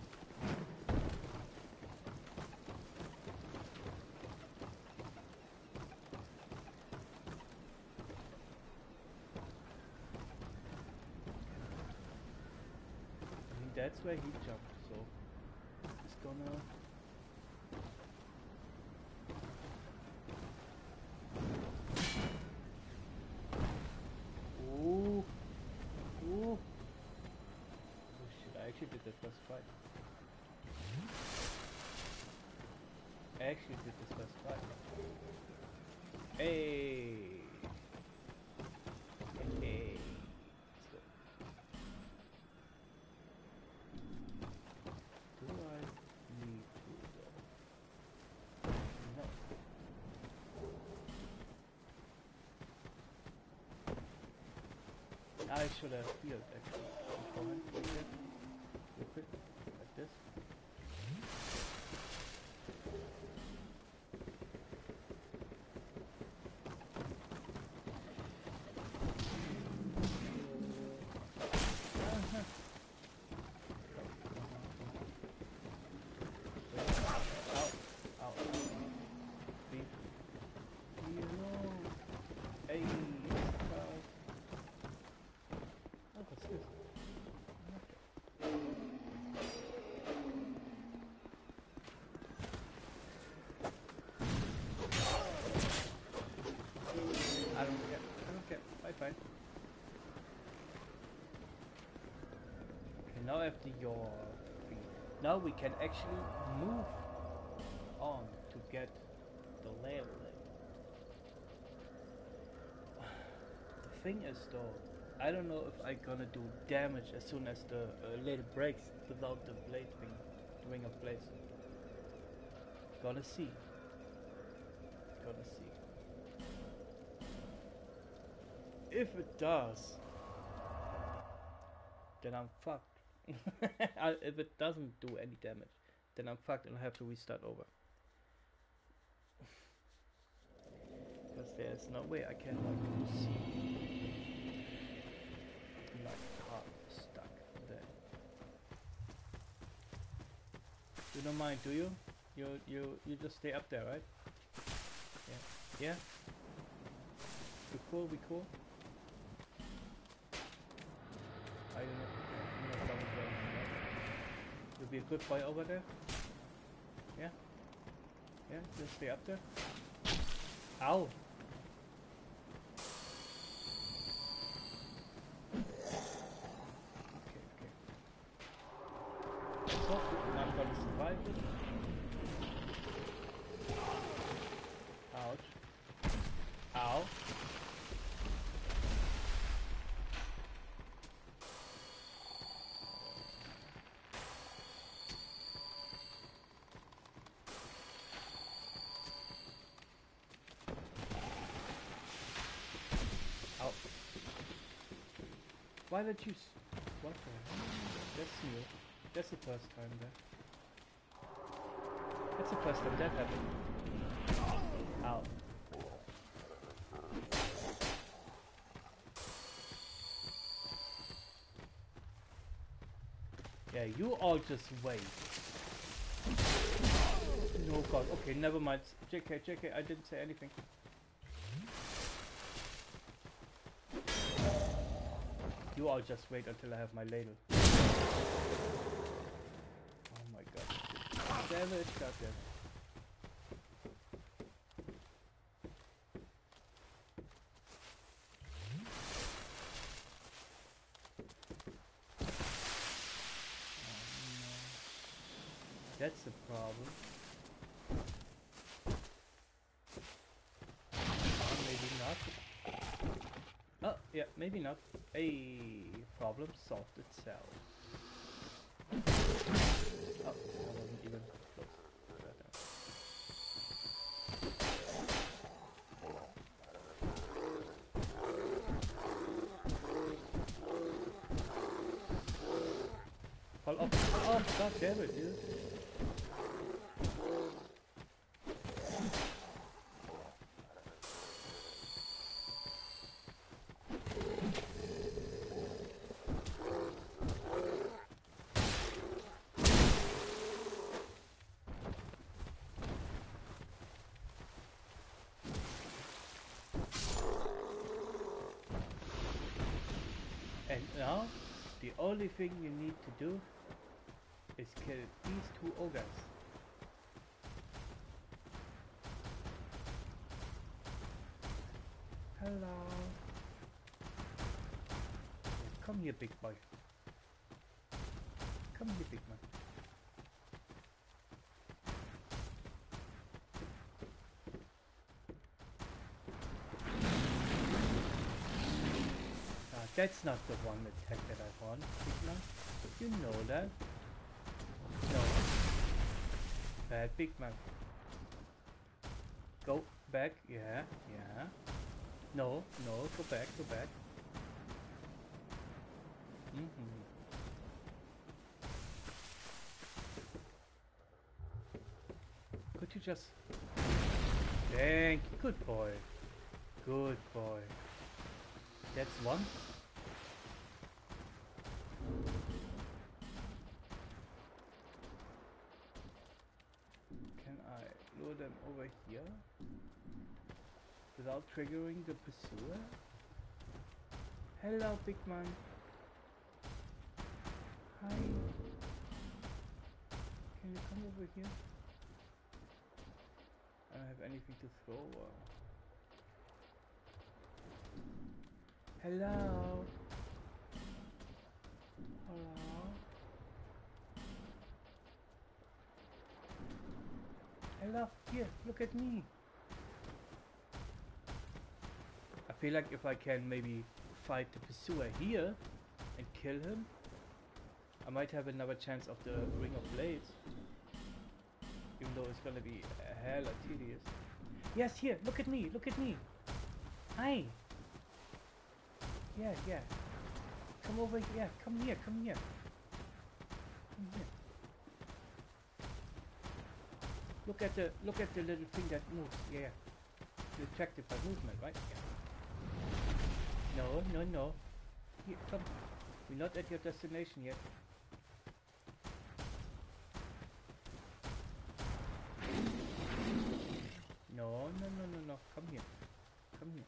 I mean, that's where he jumped, so he's gonna... Ooh! Ooh! Oh shit, I actually did the first fight. I actually did this first fight. Hey! Hey! Let's go. Do I need to though? No. I should have healed actually beforehand, like that. Real quick, like this. Uh-huh. Ow, ow, leave, leave alone. Hey, stop. Oh, what's this? I don't care. I don't care. Bye bye. Okay, now after your thing, now we can actually move on to get the ladle. The thing is though, I don't know if I'm gonna do damage as soon as the uh, ladle breaks without the blade thing, the ring of blades. Gonna see. Gonna see. If it does, then I'm fucked. I- if it doesn't do any damage, then I'm fucked and I have to restart over. Because there's no way I can like see. I'm like hard stuck there. You don't mind, do you? You you you just stay up there, right? Yeah. Yeah? We cool, we cool? I don't know. You know someone's going on, right? You'll be a good boy over there? Yeah? Yeah? Just stay up there? Ow! Okay, okay. So, I'm gonna survive it. Ouch. Ow. Why did you... S what the hell? That's new. That's the first time there. That's the first time that happened. Ow. Yeah, you all just wait. No god, okay, never mind. J K, J K, I didn't say anything. You all just wait until I have my ladle. Oh my god. Damn it, god damn it. That's the problem. Or maybe not. Oh, yeah, maybe not. A problem solved itself. Oh, I wasn't even close. Fall off. Oh, god damn it, dude. And now, the only thing you need to do is kill these two ogres. Hello. Come here, big boy. Come here, big man. That's not the one attack that I want, big man. You know that. No. Bad big man. Go back, yeah, yeah. No, no, go back, go back. Mm-hmm. Could you just... Thank you, good boy. Good boy. That's one. Can I lure them over here without triggering the pursuer? Hello, big man. Hi. Can you come over here? I don't have anything to throw. Or... Hello. Hello. Hello. Here, look at me. I feel like if I can maybe fight the pursuer here and kill him, I might have another chance of the Ring of Blades. Even though it's gonna be hella tedious. Yes, here, look at me, look at me. Hi. Yeah, yeah. Come over here, come here, come here. Come here. Look at the look at the little thing that moves. Yeah. You're attracted by movement, right? Yeah. No, no, no. Here, come. We're not at your destination yet. No, no, no, no, no. Come here. Come here.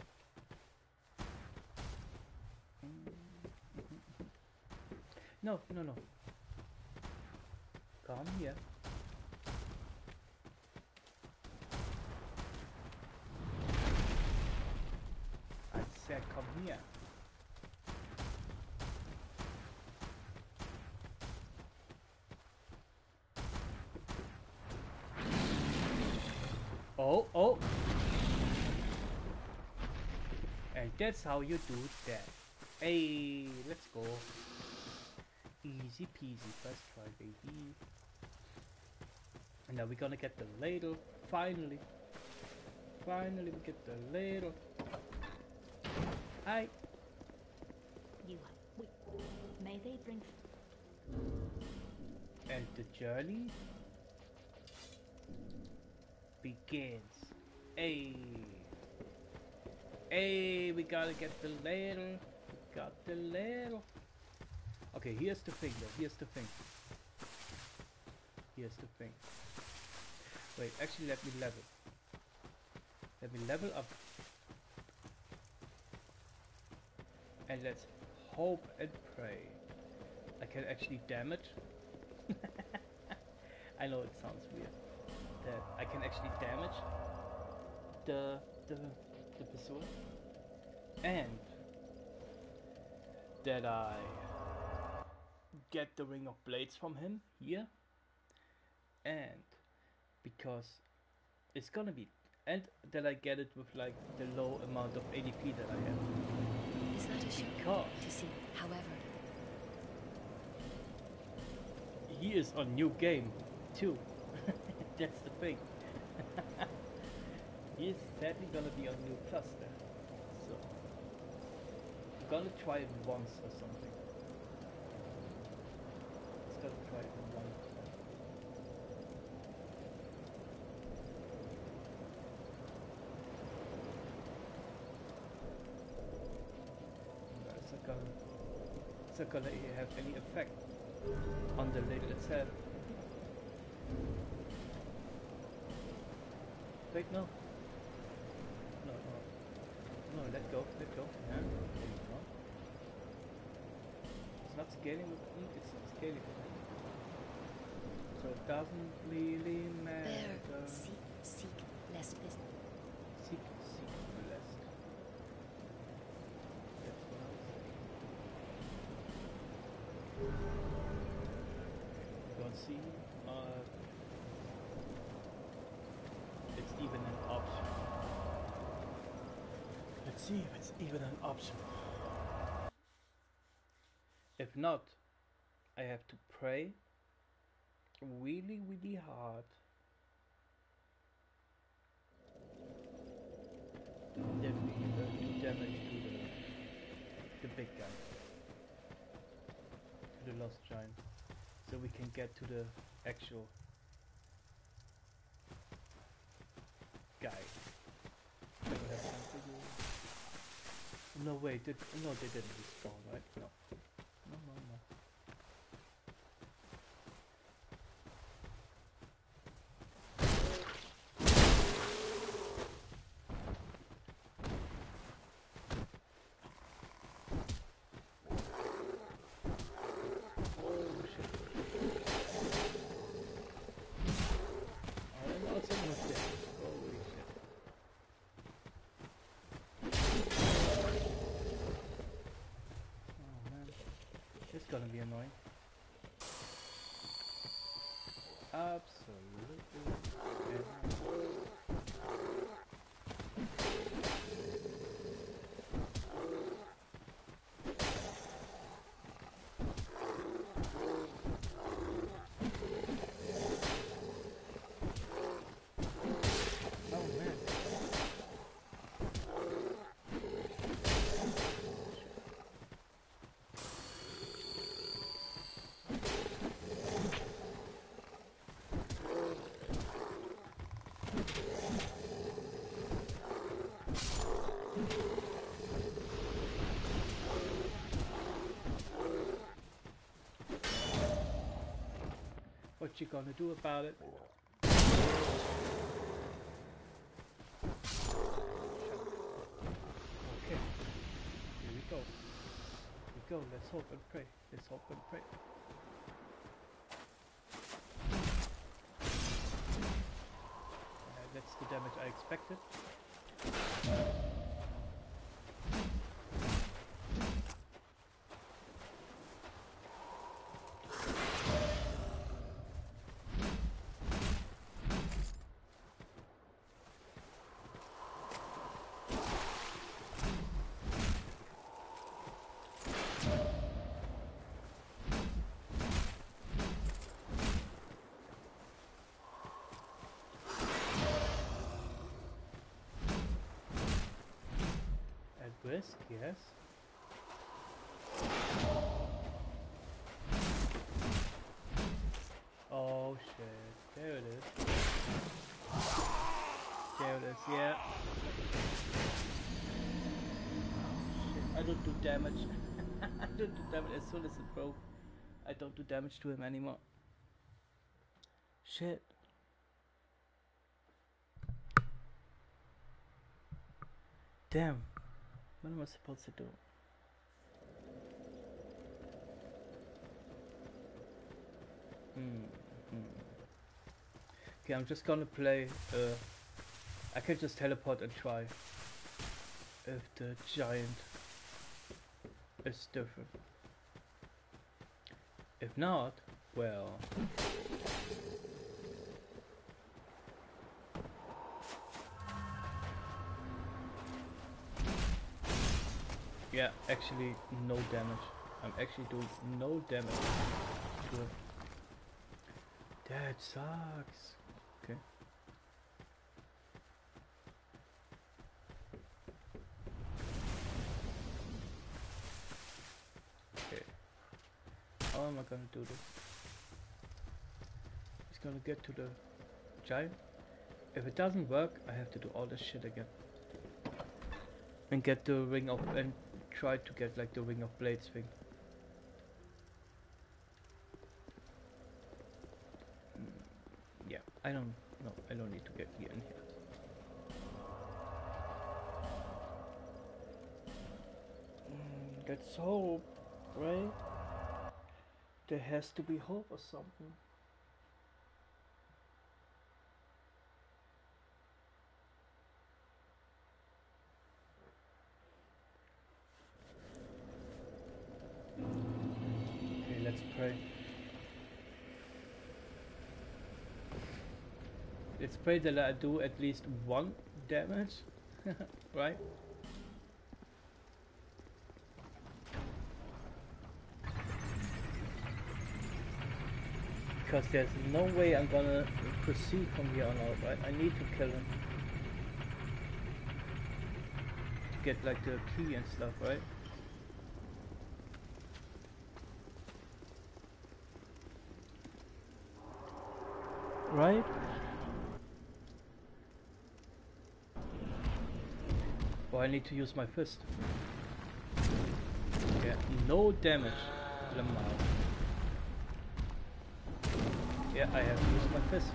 Mm-hmm. No, no, no. Come here. I said come here. Oh, oh. And that's how you do that. Hey, let's go. Easy peasy, first try, baby. And now we're gonna get the ladle. Finally. Finally we get the ladle. Hi. You are weak. May they bring. And the journey begins. Hey, hey, we gotta get the ladle. We got the ladle. Okay, here's the thing though. Here's the thing. Here's the thing. Wait, actually, let me level. Let me level up. And let's hope and pray I can actually damage. I know it sounds weird. That I can actually damage the the the pursuer, and that I get the ring of blades from him here, and because it's gonna be, and that I get it with like the low amount of A D P that I have. Is that a ship? Because To see, however. he is on new game too. That's the thing. He is sadly gonna be on new cluster. So I'm gonna try it once or something. It's gonna try it once. It's not gonna it's not gonna have any effect on the ladle itself. Wait, no. No, no. No, let go, let go. Yeah, there you go. It's not scaling with me, it's not scaling with me. So it doesn't really matter. There, seek, seek, lest this. Seek, seek, blessed. That's what I was saying. Don't see, uh, it's even an option. Let's see if it's even an option. If not, I have to pray really, really hard. That we uh, do damage to the, the big guy. To the lost giant. So we can get to the actual guy. Do we have time for you? No, wait, did, no, they didn't respawn, right? No. No, no, no. Oh, shit. Oh, and also not dead. Holy shit. Oh man, it's gonna be annoying. Absolutely. annoying. Oh man. What you gonna do about it? Okay, here we go. Here we go. Let's hope and pray. Let's hope and pray. Uh, that's the damage I expected. At risk, yes. Yeah. Shit, I don't do damage. I don't do damage as soon as it broke. I don't do damage to him anymore. Shit. Damn. What am I supposed to do? Hmm. hmm. Okay, I'm just gonna play. Uh, I can just teleport and try if the giant is different. If not, well. Yeah, actually no damage. I'm actually doing no damage to it. That sucks. Okay. Okay. How am I gonna do this? It's gonna get to the giant. If it doesn't work, I have to do all this shit again. And get the ring of and try to get like the ring of blades thing. Mm, yeah, I don't no, I don't need to get here in here. Mm, let's hope, right? There has to be hope or something. Okay, let's pray. Let's pray that I do at least one damage, right? Because there's no way I'm gonna proceed from here on out, right? I need to kill him. To get like the key and stuff, right? Right? Or I need to use my fist. Yeah, no damage. Lamau. Yeah, I have to use my fist.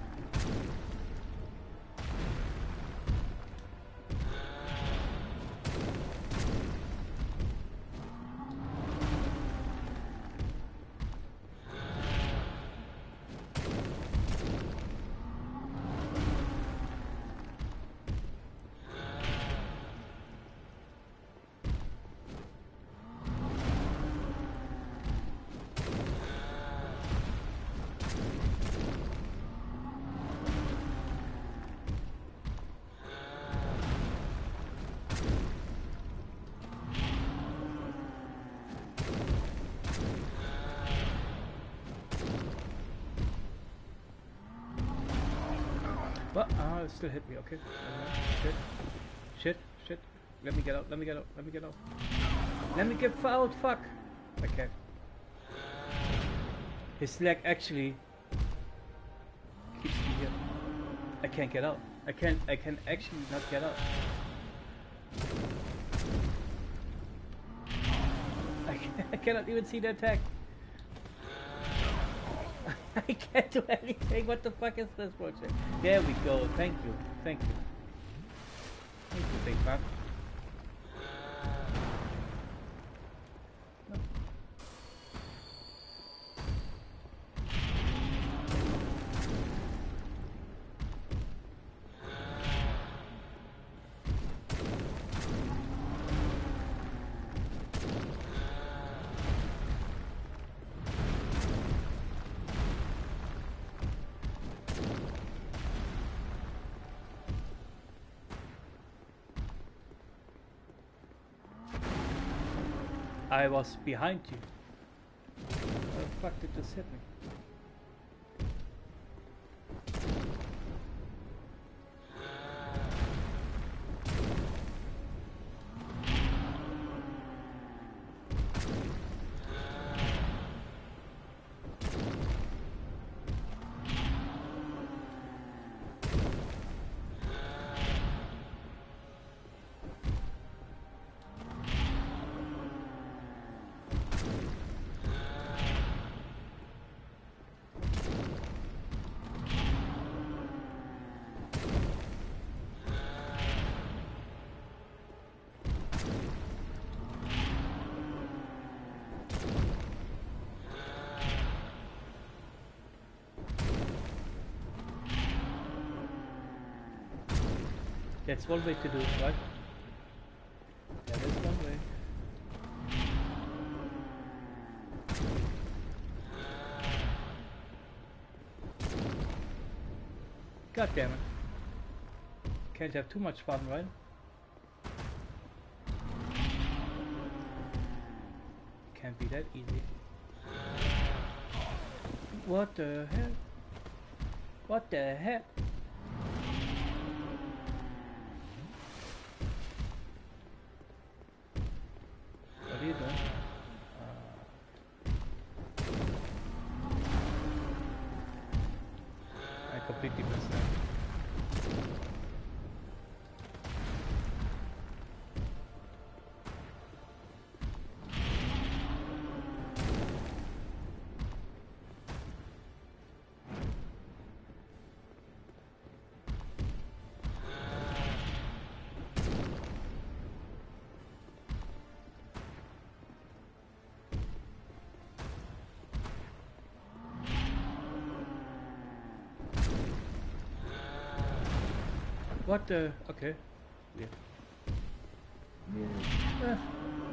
What? Ah, it still hit me, okay. Uh, shit. Shit, shit. Let me get out, let me get out, let me get out. Let me get out, fuck! I can't. His leg actually keeps me here. I can't get out. I can't, I can actually not get out. I, can, I cannot even see the attack. I can't do anything. What the fuck is this project? There we go. Thank you. Thank you. Thank you, big man. No. I was behind you. How the fuck did this hit me? That's one way to do it, right? That is one way. God damn it. Can't have too much fun, right? Can't be that easy. What the hell? What the heck? What are you doing? Uh, I completely missed that. What the? Okay. Yeah. Yeah. Uh.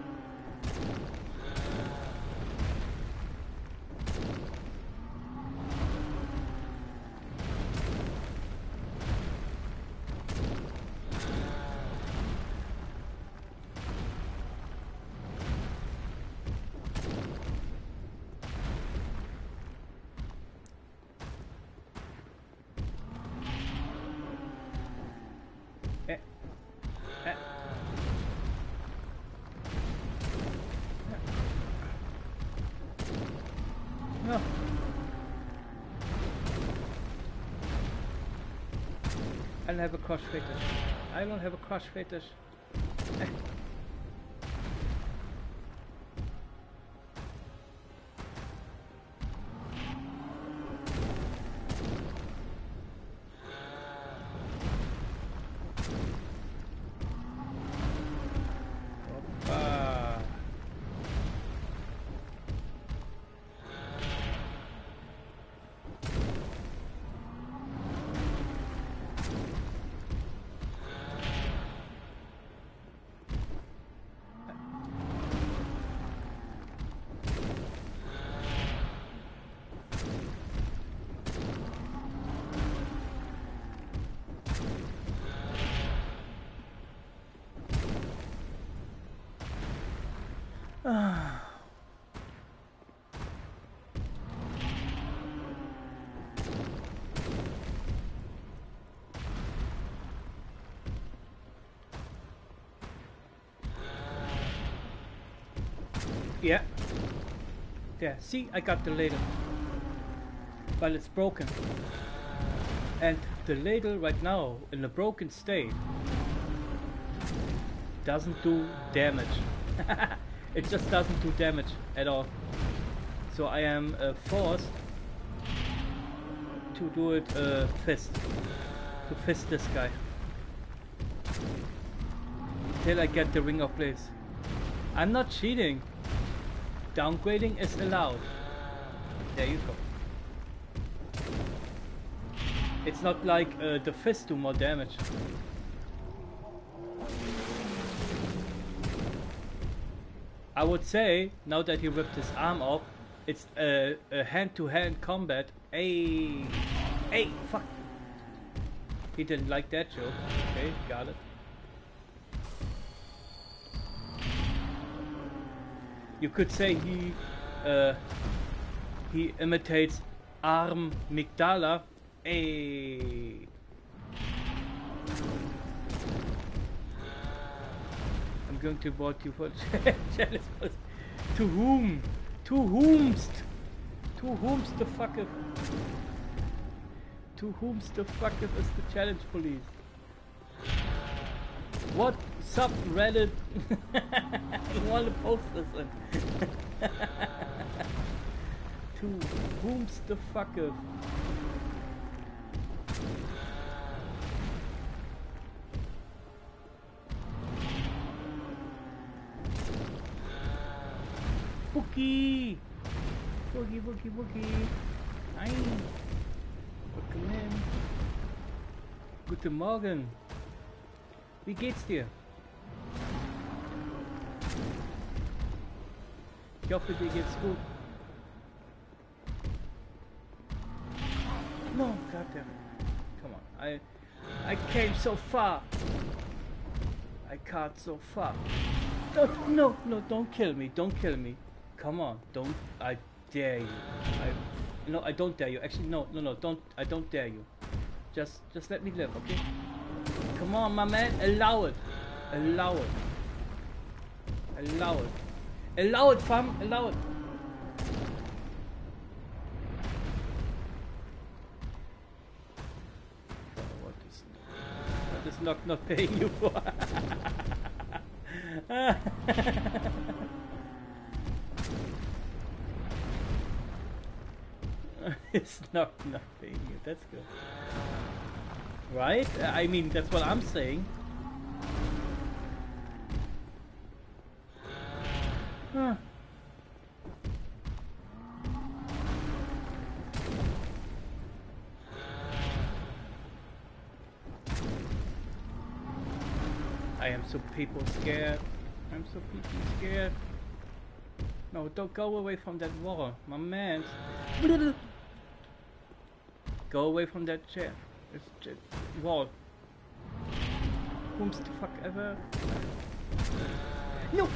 Eh. Eh. No. I don't have a crush fetish. I don't have a crush fetish. Eh. Oppa. Ah. Yeah. There. See, I got the ladle. But it's broken. And the ladle right now, in a broken state, doesn't do damage. It just doesn't do damage at all. So I am uh, forced to do it uh, fist. To fist this guy. Till I get the Ring of Blades. I'm not cheating. Downgrading is allowed. There you go. It's not like uh, the fist do more damage. I would say, now that he ripped his arm off, it's a, a hand-to-hand combat. Hey, hey, fuck. He didn't like that joke. Okay, got it. You could say he uh, he imitates arm Migdala. Hey. I'm going to vote you for jealous. To whom? To whomst? To whom's the fucker? To whom's the fucker is the challenge police? What subreddit you want to post this in? To whom's the fucker? Bookie! Boogie, boogie, boogie! Nein! Welcome in! Guten Morgen! Wie geht's dir? Ich hoffe, dir geht's gut. No, goddamn it. Come on. I I came so far. I got so far. Don't, no, no, don't kill me. Don't kill me. Come on. Don't. I dare you. I, no, I don't dare you. Actually, no, no, no. Don't. I don't dare you. Just, just let me live, okay? Come on, my man. Allow it. Allow it. Allow it. Allow it, fam. Allow it. What is, what is Knock not paying you for? It's not not paying you. That's good. Right? I mean, that's what I'm saying. Huh. I am so people scared. I'm so people scared. No, don't go away from that wall, my man. Go away from that chair. It's just wall. Whom's the fuck ever? No.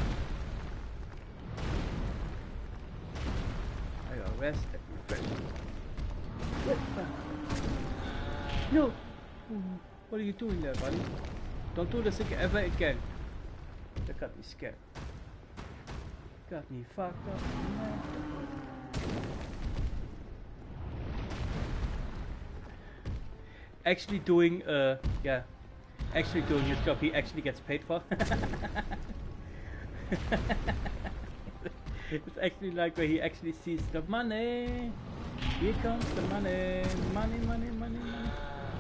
I arrest that refresh. No. What are you doing there, buddy? Don't do this again, ever again. That got me scared. Got me fucked up. Actually doing, uh, yeah. Actually doing his job he actually gets paid for. It's actually like where he actually sees the money. Here comes the money. Money, money, money, money.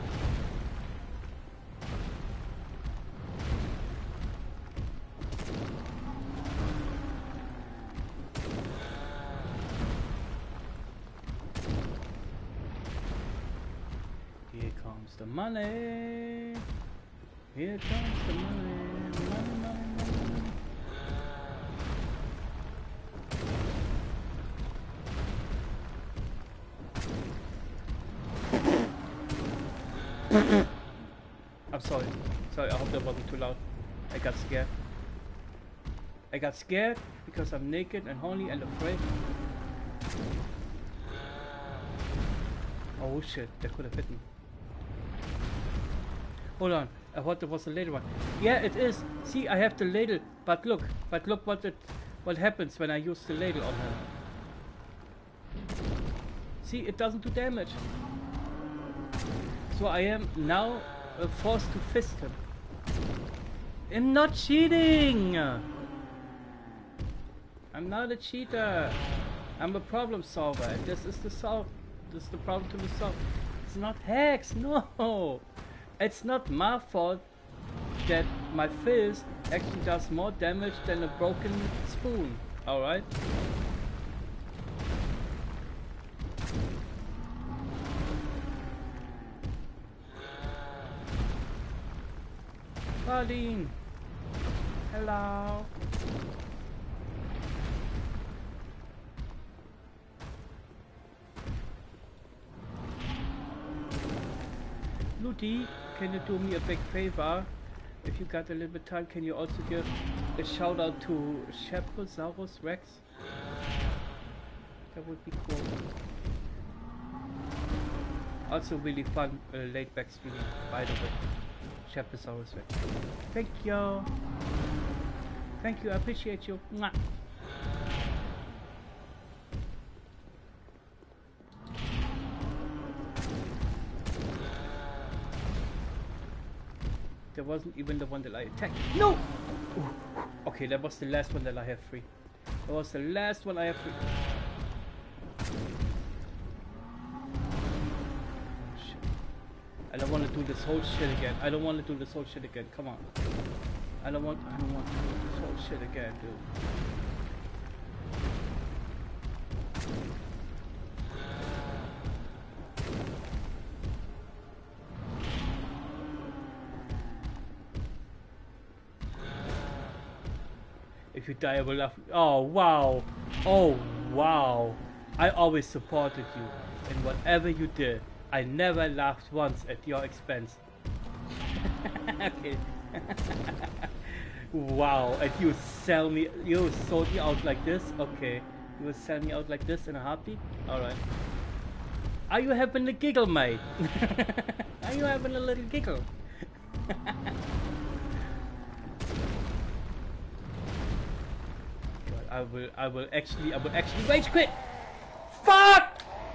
Here comes the money. Here comes the money. Money, money, money. I'm sorry. Sorry, I hope that wasn't too loud. I got scared. I got scared because I'm naked and horny and afraid. Oh shit, that could have hit me. Hold on, I thought there was a ladle one. Yeah, it is. See, I have the ladle, but look, but look what it, what happens when I use the ladle on her. See, it doesn't do damage. So I am now uh, forced to fist him. I'm not cheating! I'm not a cheater. I'm a problem solver. This is the solve. This is the problem to be solved. It's not hacks, no! It's not my fault that my fist actually does more damage than a broken spoon, alright? Pauline! Hello! Luti, can you do me a big favor? If you got a little bit time, can you also give a shout out to Sheposaurus Rex? That would be cool. Also really fun, uh, laid back streaming, by the way. Sheposaurus Rex. Thank you. Thank you, I appreciate you. Mwah. There wasn't even the one that I attacked. No! Ooh. Okay, that was the last one that I have free. That was the last one I have free. Oh shit. I don't want to do this whole shit again. I don't want to do this whole shit again. Come on. I don't want I don't want to do this whole shit again, dude. If you die, I will laugh. Oh, wow. Oh, wow. I always supported you in whatever you did. I never laughed once at your expense. Okay. Wow. And you sell me, you sold me out like this? Okay. You will sell me out like this in a heartbeat? Alright. Are you having a giggle, mate? Are you having a little giggle? God, I will, I will actually, I will actually rage quit. Fuck!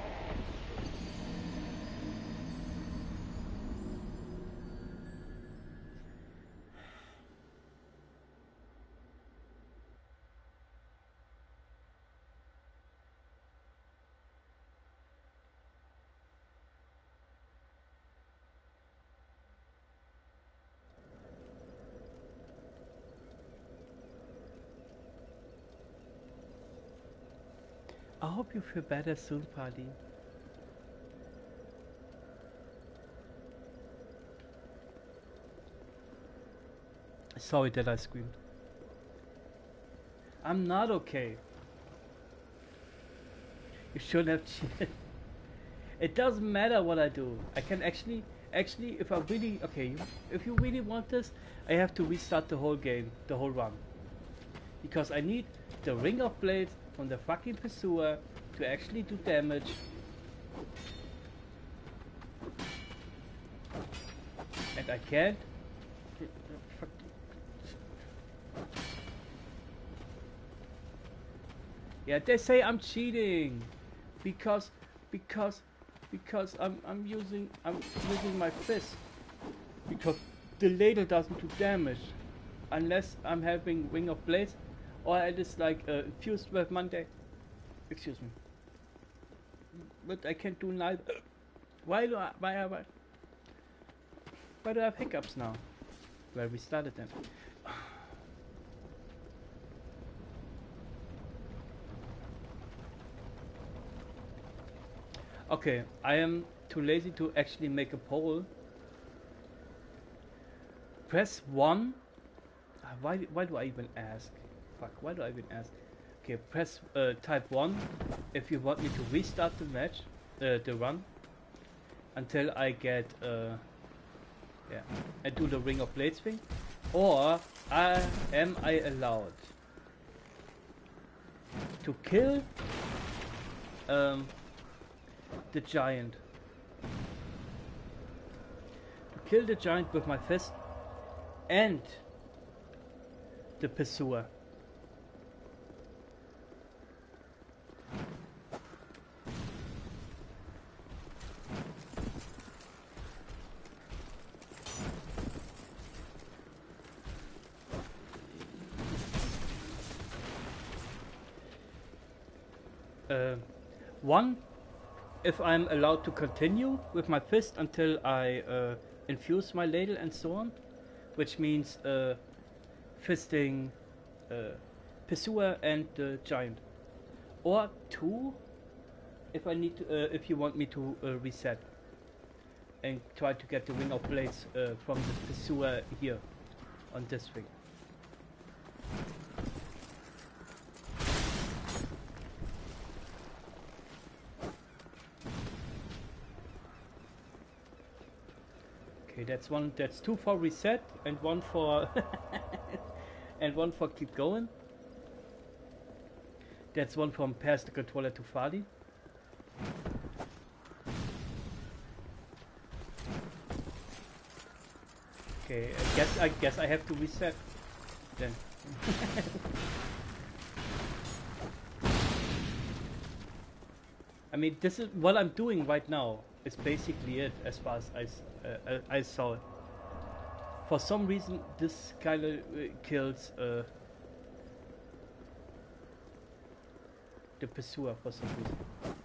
I hope you feel better soon, Party. Sorry that I screamed. I'm not okay. You shouldn't have cheated. It doesn't matter what I do. I can actually, actually, if I really, okay, if you really want this, I have to restart the whole game, the whole run. Because I need the Ring of Blades from the fucking Pursuer to actually do damage. And I can't. Yeah, they say I'm cheating because because because I'm I'm using I'm using my fist because the ladle doesn't do damage unless I'm having Ring of Blades or it is like uh, infused with Monday. Excuse me. But I can't do neither. Why do I why why why do I have hiccups now? Well, we started then. Okay, I am too lazy to actually make a poll. Press one. Uh, why, why do I even ask? Fuck, why do I even ask? Okay, press uh, type one if you want me to restart the match, uh, the run, until I get, uh, yeah, I do the Ring of Blades thing. Or I, am I allowed to kill um, the giant? To kill the giant with my fist and the Pursuer. Uh, one, if I'm allowed to continue with my fist until I uh, infuse my ladle and so on, which means uh, fisting uh, Pursuer and the giant. Or two, if I need to, uh, if you want me to uh, reset and try to get the Ring of Blades uh, from the Pursuer here on this thing. Okay, that's one. That's two for reset and one for and one for keep going. That's one from pass the controller to Fadi. Okay, I guess I guess I have to reset then. I mean, this is what I'm doing right now. Is basically it as far as I, uh, I saw it. For some reason, this kind of uh, kills uh, the Pursuer for some reason.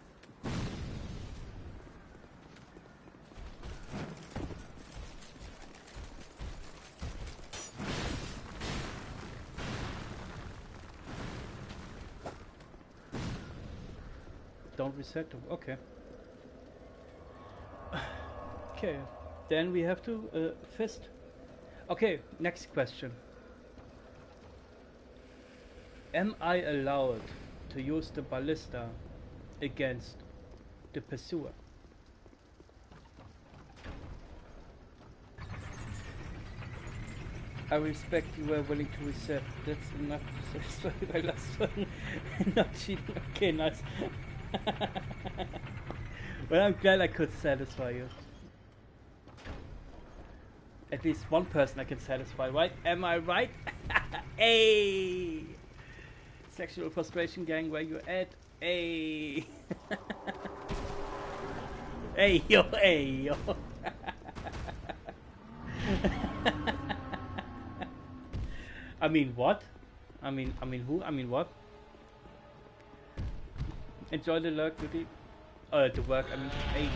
Don't reset them. Okay. Okay, then we have to uh, fist. Okay, next question. Am I allowed to use the ballista against the pursuer? I respect you were willing to reset. That's enough to satisfy my last one. Not cheating. Okay, nice. Well, I'm glad I could satisfy you. At least one person I can satisfy, right? Am I right? Hey! Sexual frustration gang, where you at? Hey! Hey yo, hey yo! I mean what? I mean, I mean who? I mean what? Enjoy the lurk, Rudy. Uh, the work. I mean, hey.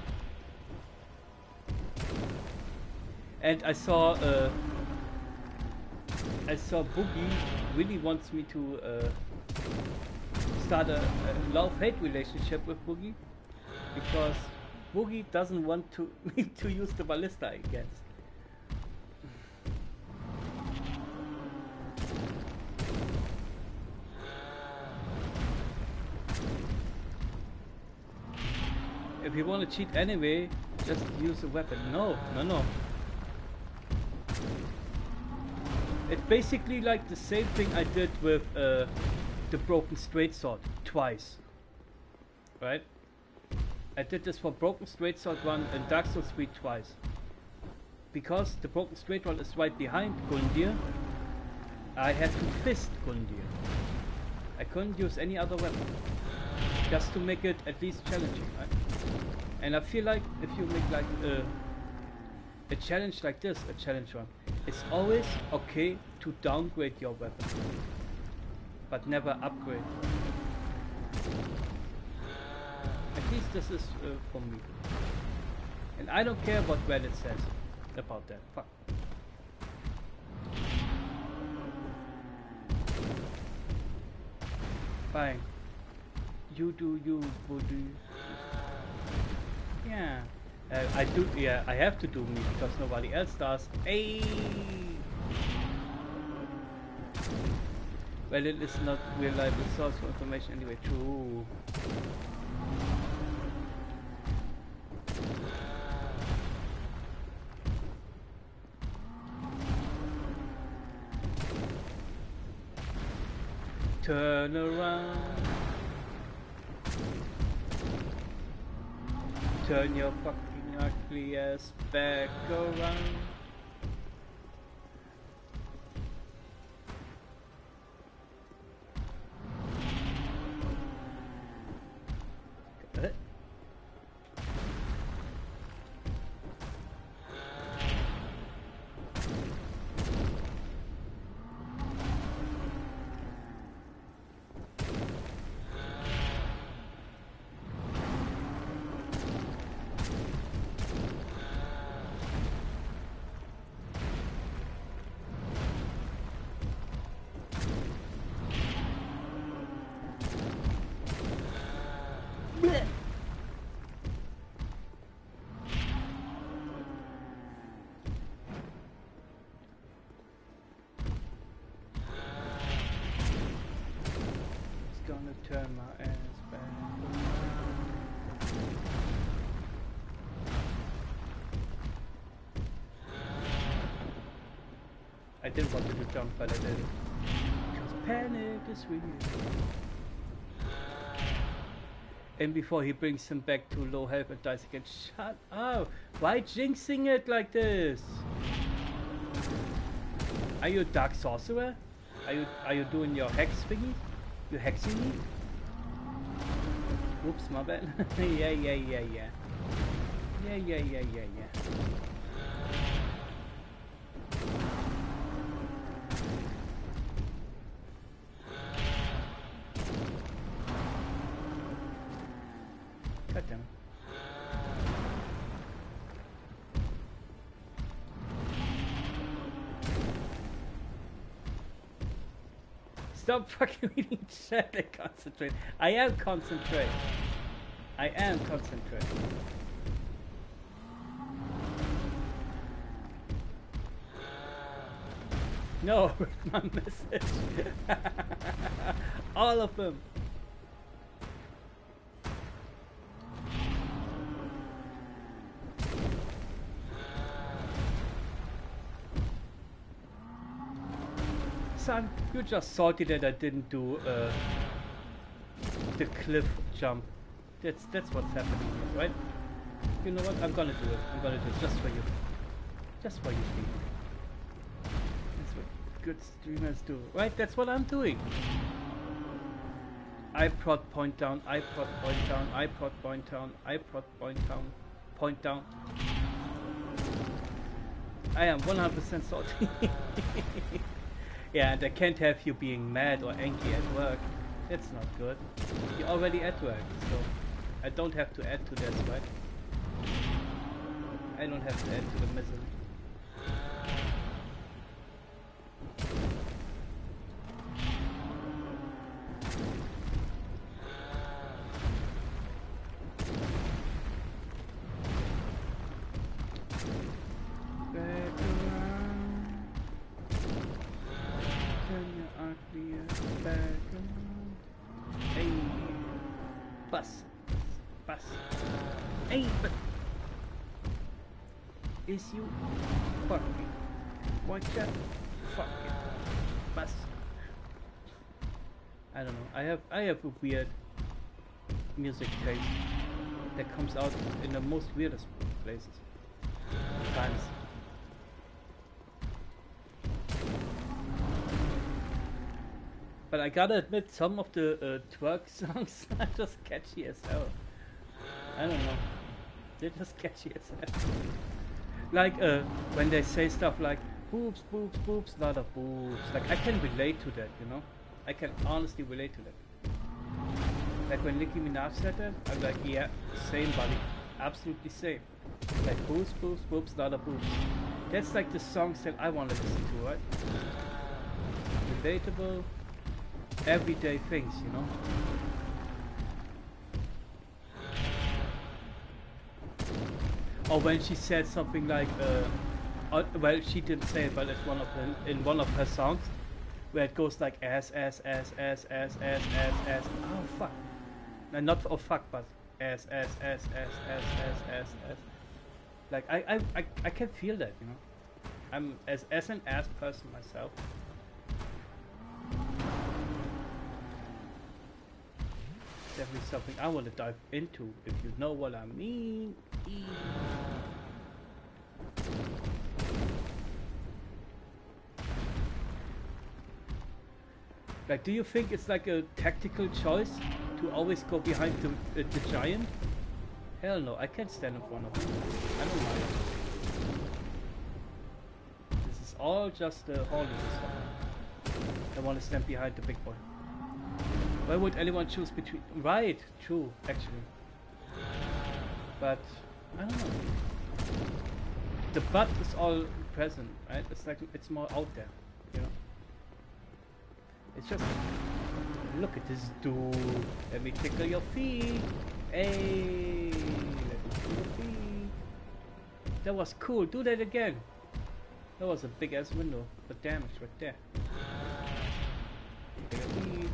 And I saw, uh, I saw Boogie really wants me to uh, start a, a love-hate relationship with Boogie because Boogie doesn't want to me to use the ballista against. If you want to cheat anyway, just use a weapon. No, no, no. It's basically like the same thing I did with uh, the broken straight sword twice. Right? I did this for broken straight sword one and Dark Souls three twice. Because the broken straight one is right behind Gundyr, I had to fist Gundyr. I couldn't use any other weapon. Just to make it at least challenging, right? And I feel like if you make like a, a challenge like this, a challenge one, it's always okay to downgrade your weapon, but never upgrade. At least this is uh, for me. And I don't care what Reddit says about that. Fuck. Fine. You do you, Woody. Yeah. Uh, I do, yeah, I have to do me because nobody else does. Hey! Well, it is not reliable source for information anyway. True. Turn around. Turn your fucking ugly ass back around. Got it. Turn my ass back around. I didn't want to do jump, but I did. Because panic is real. And before he brings him back to low health and dies again. Shut up! Why jinxing it like this? Are you a dark sorcerer? Are you are you doing your hex thingy? You hexing me? Whoops, my bad. yeah, yeah, yeah, yeah. Yeah, yeah, yeah, yeah, yeah. Cut them. Stop fucking reading chat and concentrate. I am concentrate. I am concentrate. No, read my message. All of them. Son, you're just salty that I didn't do uh, the cliff jump. That's that's what's happening here, right? You know what? I'm gonna do it. I'm gonna do it just for you. Just for you, Steve. That's what good streamers do, right? That's what I'm doing. I prod point down, I prod point down, I prod point down, I prod point down, point down. I am one hundred percent salty. Yeah, and I can't have you being mad or angry at work. That's not good. You're already at work, so I don't have to add to this, right? I don't have to add to the misery. Is you fucking watch out fucking bus. I don't know. I have I have a weird music taste that comes out in the most weirdest places. Times. But I gotta admit, some of the uh, twerk songs are just catchy as hell. I don't know. They're just catchy as hell. Like uh, when they say stuff like boobs, boobs, boobs, not a boobs. Like I can relate to that, you know. I can honestly relate to that. Like when Nicki Minaj said that, I'm like, yeah, same buddy, absolutely same. Like boobs, boobs, boobs, not a boobs. That's like the songs that I want to listen to, right? Relatable, everyday things, you know. Or when she said something like, uh, uh, well, she didn't say it, but it's one of the, in one of her songs, where it goes like ass, ass, ass, ass, ass, ass, ass, ass. Oh fuck! No, not oh fuck, but ass, ass, ass, ass, ass, ass, ass, ass. Like I, I, I, I can feel that, you know. I'm as as an ass person myself. Definitely something I want to dive into, if you know what I mean. Like, do you think it's like a tactical choice to always go behind the, uh, the giant? Hell no, I can't stand in front of him. I don't mind. This is all just uh, holiness. I want to stand behind the big boy. Why would anyone choose between... Right, true, actually. But, I don't know. The butt is all present, right? It's like, it's more out there, you know? It's just... Look at this dude. Let me tickle your feet. Hey, let me tickle your feet. That was cool. Do that again. That was a big ass window. But damn, it's right there. Tickle your feet.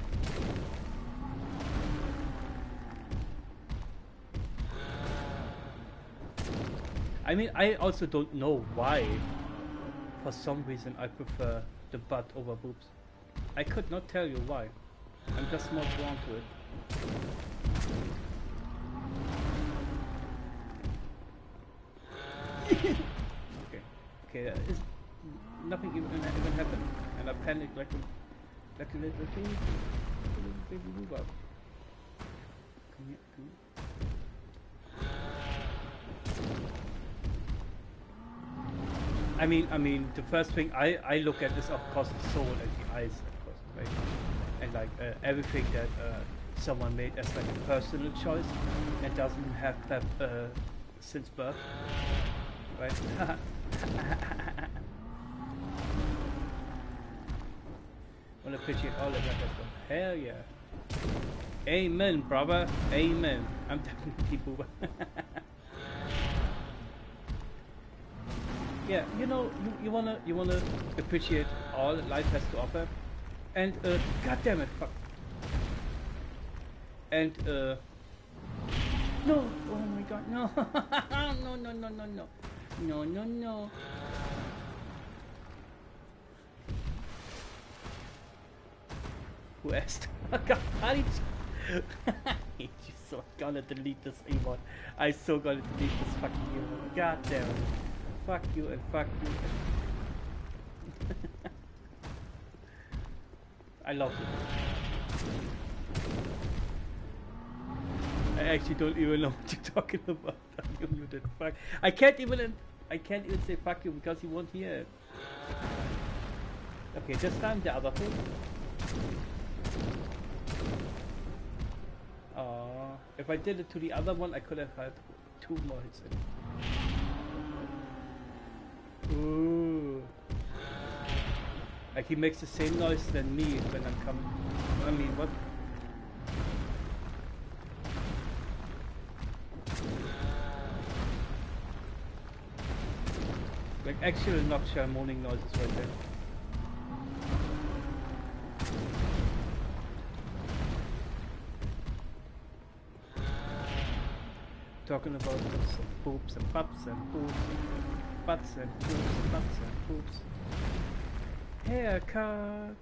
I mean, I also don't know why. For some reason, I prefer the butt over boobs. I could not tell you why. I'm just more drawn to it. okay, okay, uh, is nothing even, even happened, and I panicked like a like a little baby, a little baby rhubarb. Come here, come here. I mean, I mean, the first thing I, I look at is of course the soul and the eyes, of course, right? And like uh, everything that uh, someone made as like a personal choice and doesn't have that uh, since birth, right? Wanna appreciate all of that stuff. Hell yeah. Amen, brother. Amen. I'm definitely boober. yeah, you know, you, you wanna you wanna appreciate all life has to offer, and uh, god damn it, fuck, and uh, no, oh my god, no, no, no, no, no, no, no, no, no. Who asked? God, I hate you so. I'm gonna delete this emote. I so gonna delete this fucking emote. God damn it. Fuck you and fuck you. I love it. I actually don't even know what you're talking about. You muted. Fuck. I can't even. I can't even say fuck you because you won't hear it. Okay, this time the other foot. Uh, if I did it to the other one, I could have had two more hits in. Ooh. Like he makes the same noise than me when I'm coming. I mean, what? Like actual nocturnal morning noises right there. Talking about boobs and butts and boobs, butts and boobs and butts and boobs. Haircut.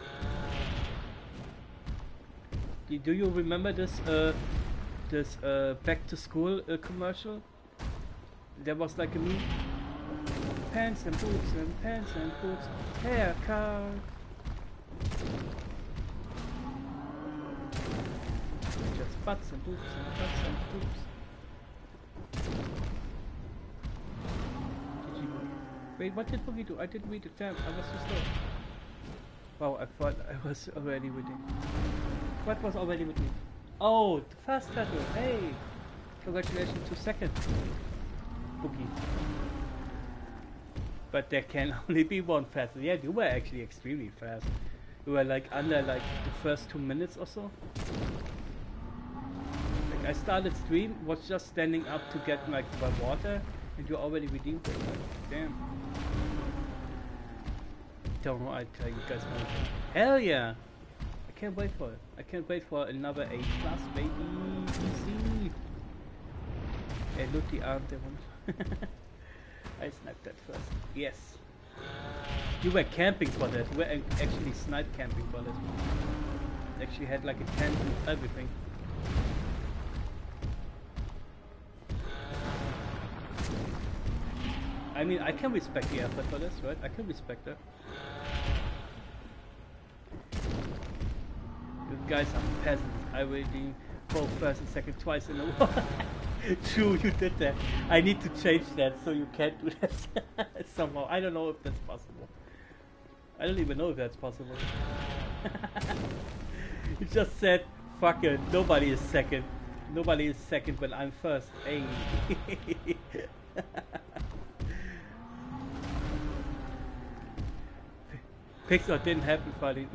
Do, do you remember this uh this uh back to school uh, commercial? There was like a meme. Pants and boots and pants and boots. Haircut. Just butts and boobs and butts and boobs. Did you... Wait, what did Boogie do? I didn't read it. Damn, I was too slow. Wow, I thought I was already reading. What was already reading? Oh, the first battle. Hey! Congratulations to second. Boogie. But there can only be one faster. Yeah, you were actually extremely fast. You were like under like the first two minutes or so. I started stream, was just standing up to get like my water, and you already redeemed it. Like, damn. Don't know, I tell you guys how. Hell yeah! I can't wait for it. I can't wait for another A plus, baby. Easy. Hey, look the arm there one. I sniped that first. Yes. You were camping for that. You were actually snipe camping for that one. Actually had like a tent and everything. I mean, I can respect the effort for this, right? I can respect that. You guys are peasants. I redeemed both first and second twice in a row. True, you did that. I need to change that so you can't do that somehow. I don't know if that's possible. I don't even know if that's possible. You just said, fuck it, nobody is second. Nobody is second when I'm first. Hey. Pixar didn't happen, buddy.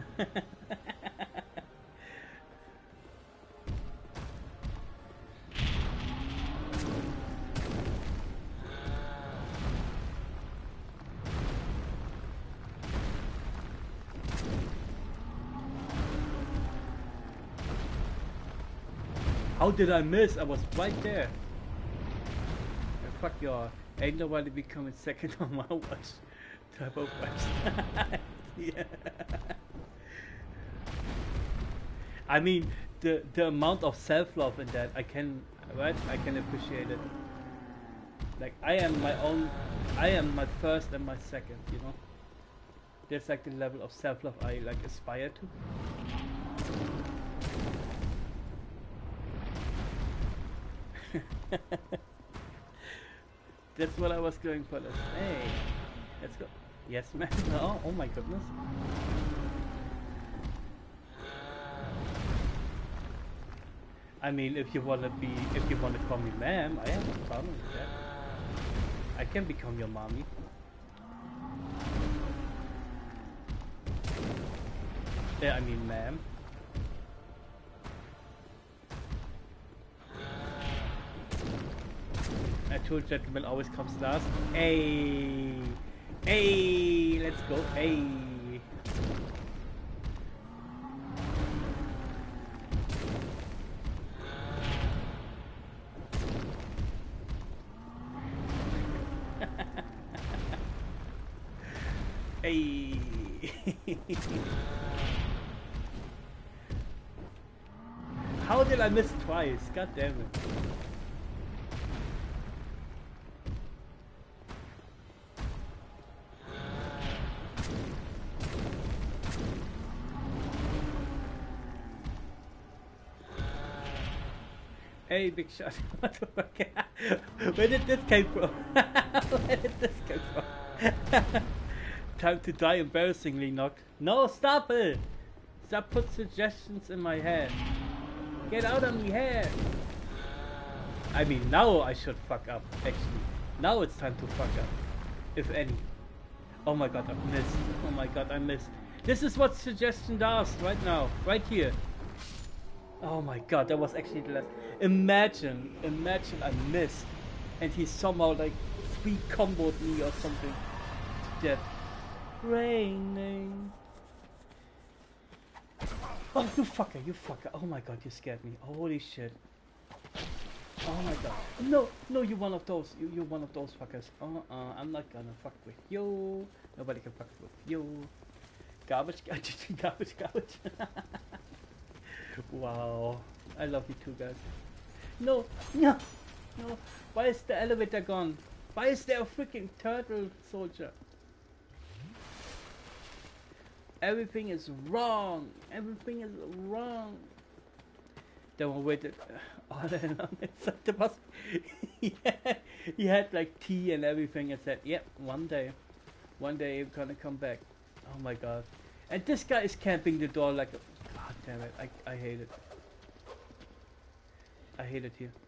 How did I miss? I was right there. And fuck y'all. Ain't nobody becoming second on my watch. Type of watch. Yeah. I mean, the the amount of self-love in that, I can, right? I can appreciate it. Like I am my own, I am my first and my second. You know. That's like the level of self-love I like aspire to. That's what I was going for. This. Hey, let's go. Yes, man. Oh, oh my goodness. I mean, if you wanna be, if you wanna call me ma'am, I have no problem with that. I can become your mommy. Yeah, I mean, ma'am. Uh, true gentleman always comes last. Hey, hey, let's go. Hey. Hey. How did I miss twice? God damn it. Hey, big shot. What the fuck? Where did this come from? Where did this come from? Time to die embarrassingly, Nock. No, stop it! Stop put suggestions in my head. Get out of me head! I mean, now I should fuck up, actually. Now it's time to fuck up. If any. Oh my god, I missed. Oh my god, I missed. This is what suggestion does right now. Right here. Oh my god, that was actually the last. Imagine, imagine I missed. And he somehow like three comboed me or something. To death. Raining. Oh, you fucker, you fucker. Oh my god, you scared me. Holy shit. Oh my god. No, no, you're one of those. You, you're one of those fuckers. Uh-uh, I'm not gonna fuck with you. Nobody can fuck with you. Garbage, garbage, garbage, garbage. Wow. I love you too, guys. No, no, no. Why is the elevator gone? Why is there a freaking turtle soldier? Everything is wrong. Everything is wrong. Then we waited uh, all along. It's like the boss. Yeah, he had like tea and everything and said, "Yep, yeah, one day, one day you're gonna come back." Oh my god! And this guy is camping the door like, a, god damn it! I I hate it. I hate it here.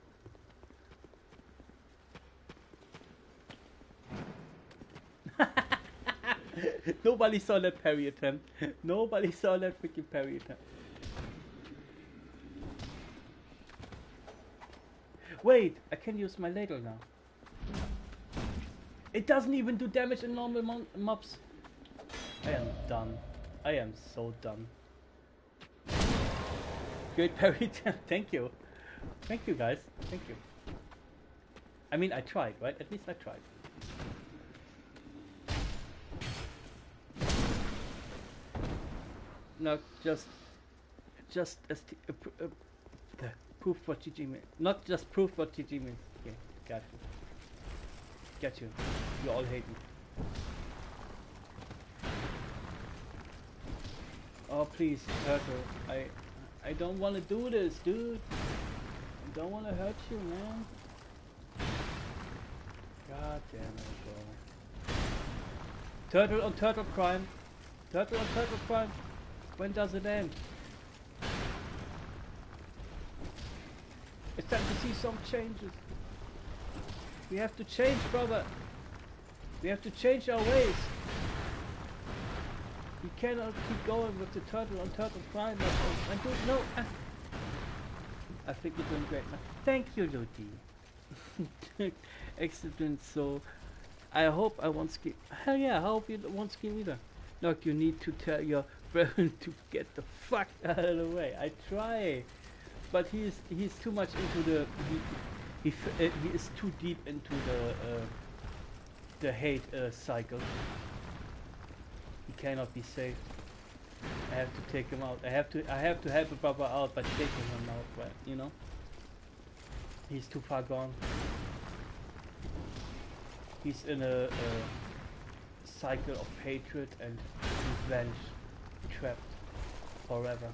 Nobody saw that parry attempt. Nobody saw that freaking parry attempt. Wait, I can use my ladle now. It doesn't even do damage in normal mon mobs. I am done. I am so done. Great parry attempt. Thank you. Thank you, guys. Thank you. I mean, I tried, right? At least I tried. Not just, just as t uh, pr uh, the proof what G G means. Not just proof what G G means. Okay, got you. Got you. You all hate me. Oh please, Turtle. I, I don't want to do this, dude. I don't want to hurt you, man. God damn it, bro. Turtle on Turtle Crime. Turtle on Turtle Crime. When does it end? It's time to see some changes. We have to change, brother. We have to change our ways. We cannot keep going with the turtle on turtle crime. I don't know. I think you're doing great now. Thank you, Lodi. Excellent. So, I hope I won't skip. Hell yeah, I hope you won't skip either. Look, you need to tell your brother to get the fuck out of the way. I try, but he's he's too much into the he he, uh, he is too deep into the uh, the hate uh, cycle. He cannot be saved. I have to take him out. I have to I have to help a brother out by taking him out. Right? You know, he's too far gone. He's in a, a cycle of hatred and revenge, trapped forever.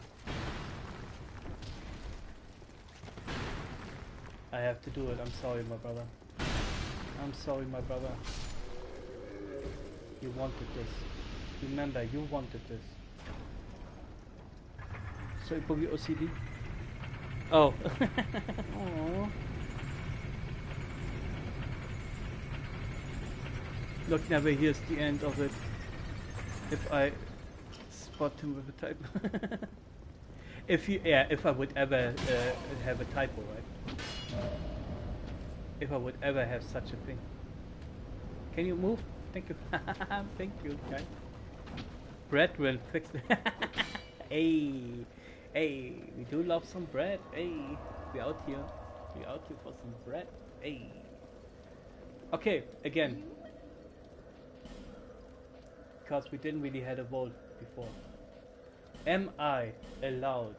I have to do it. I'm sorry, my brother. I'm sorry, my brother. You wanted this. Remember, you wanted this. Sorry, Boogie O C D. Oh. Aww. Look, never hears the end of it. If I spot him with a typo. If you, yeah, if I would ever uh, have a typo, right? If I would ever have such a thing. Can you move? Thank you. Thank you, guys. Bread will fix it. Hey, hey, we do love some bread. Hey, we out here. We out here for some bread. Hey. Okay, again. Because we didn't really had a vote before. Am I allowed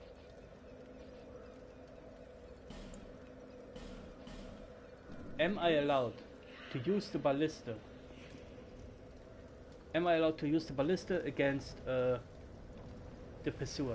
Am I allowed to use the ballista? Am I allowed to use the ballista against uh, the pursuer?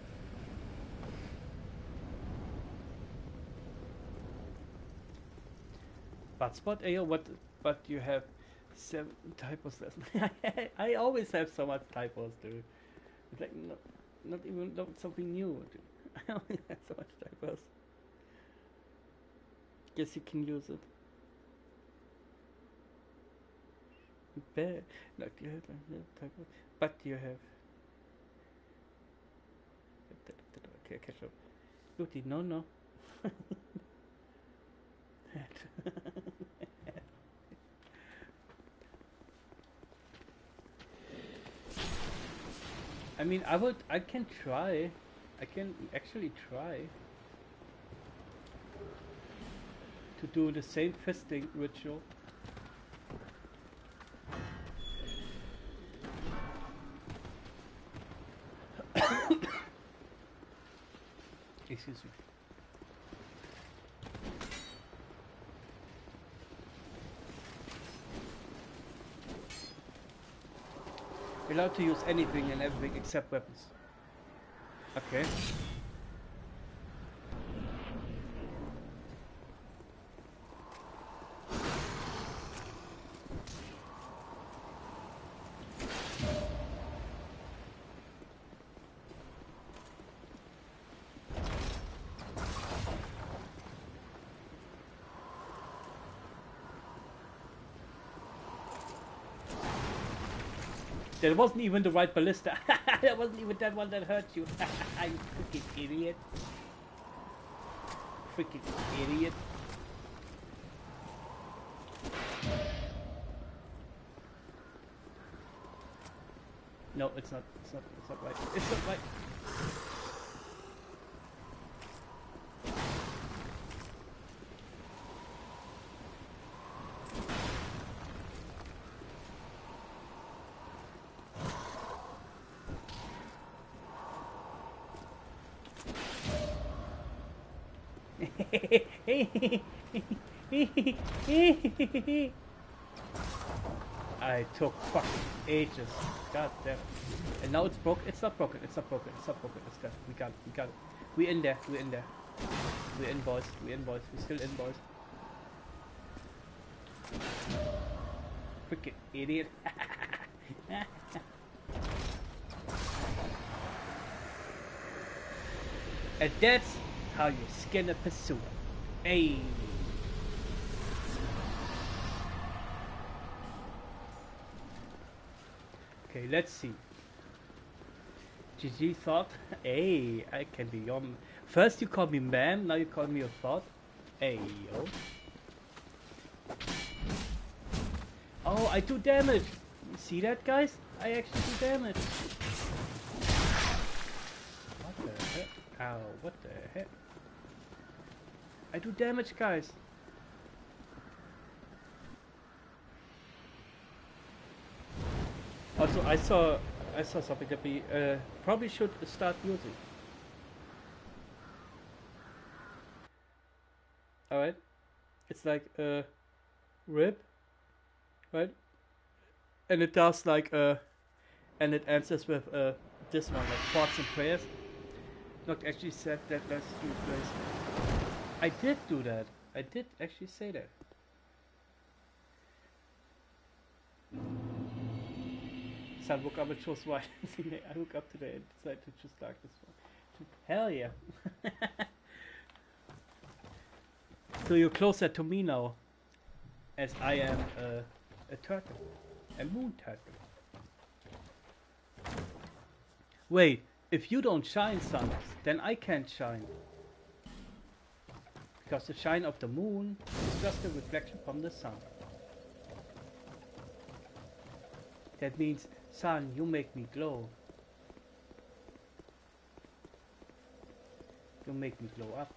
But spot A O, what? But you have seven typos left. I always have so much typos, dude. It's like not, not even not something new. Dude. I always have so much typos. Guess you can use it. Bad. Like you have typos, but you have. Okay, catch up. Luti, no, no. I mean, I would, I can try. I can actually try to do the same fisting ritual. Excuse me. You're allowed to use anything and everything except weapons. Okay. That wasn't even the right ballista. That wasn't even that one that hurt you. You freaking idiot. Freaking idiot. No, it's not. It's not. It's not right. It's not right. I took fucking ages. God damn. And now it's broken. It's not broken. It's not broken. It's not broken. It's done. We got it. We got it. We in there. We in there. We in, boys. We in, boys. We still in, boys. Freaking idiot. And that's how you skin a pursuer. Hey. Okay, let's see. G G thought. Hey, I can be your. First you called me man, now you call me a thought. Hey yo. Oh, I do damage. You see that, guys? I actually do damage. What the heck? Ow, what the heck? I do damage, guys. Also, I saw, I saw something that we uh, probably should start using. All right, it's like a rib, right? And it does like uh, and it answers with uh, this one, like thoughts and prayers. Not actually said that let's do place. I did do that. I did actually say that. Sun woke up and chose white. I woke up today and decided to choose darkness. Hell yeah. So you're closer to me now, as I am uh, a turtle, a moon turtle. Wait, if you don't shine, Sun, then I can't shine. because the shine of the moon is just a reflection from the sun. That means, sun, you make me glow. You make me glow up.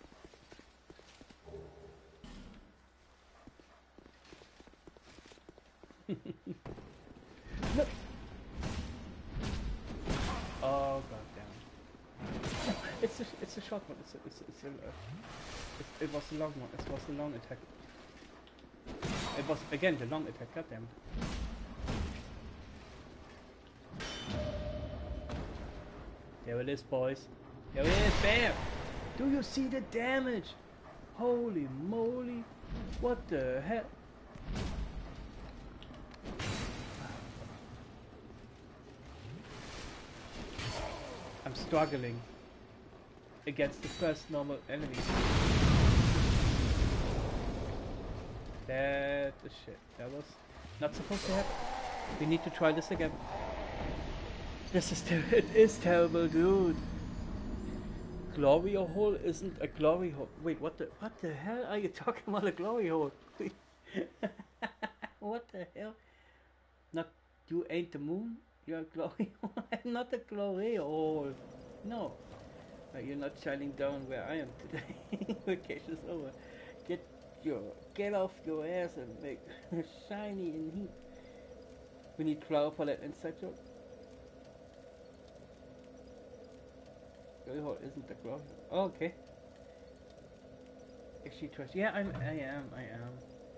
Look. Oh goddamn! It's a it's a short one. It's a, it's a, it's a, uh, it, it was a long one. It was a long attack. It was again the long attack. Goddamn! There it is, boys. There it is. Bam! Do you see the damage? Holy moly! What the hell? I'm struggling against the first normal enemy. That is shit. That was not supposed to happen. We need to try this again. This is ter it is terrible, dude. Glory hole isn't a glory hole. Wait, what the what the hell are you talking about? A glory hole? What the hell? Not you ain't the moon. You're a glory hole. I'm not a glory hole. No. No, you're not shining down where I am today. Vacation's over. Get your get off your ass and make shiny and heat. We need flower for that inside joke. Glory hole isn't the glory hole. Oh, okay. Actually trust. Yeah, I'm I am, I am.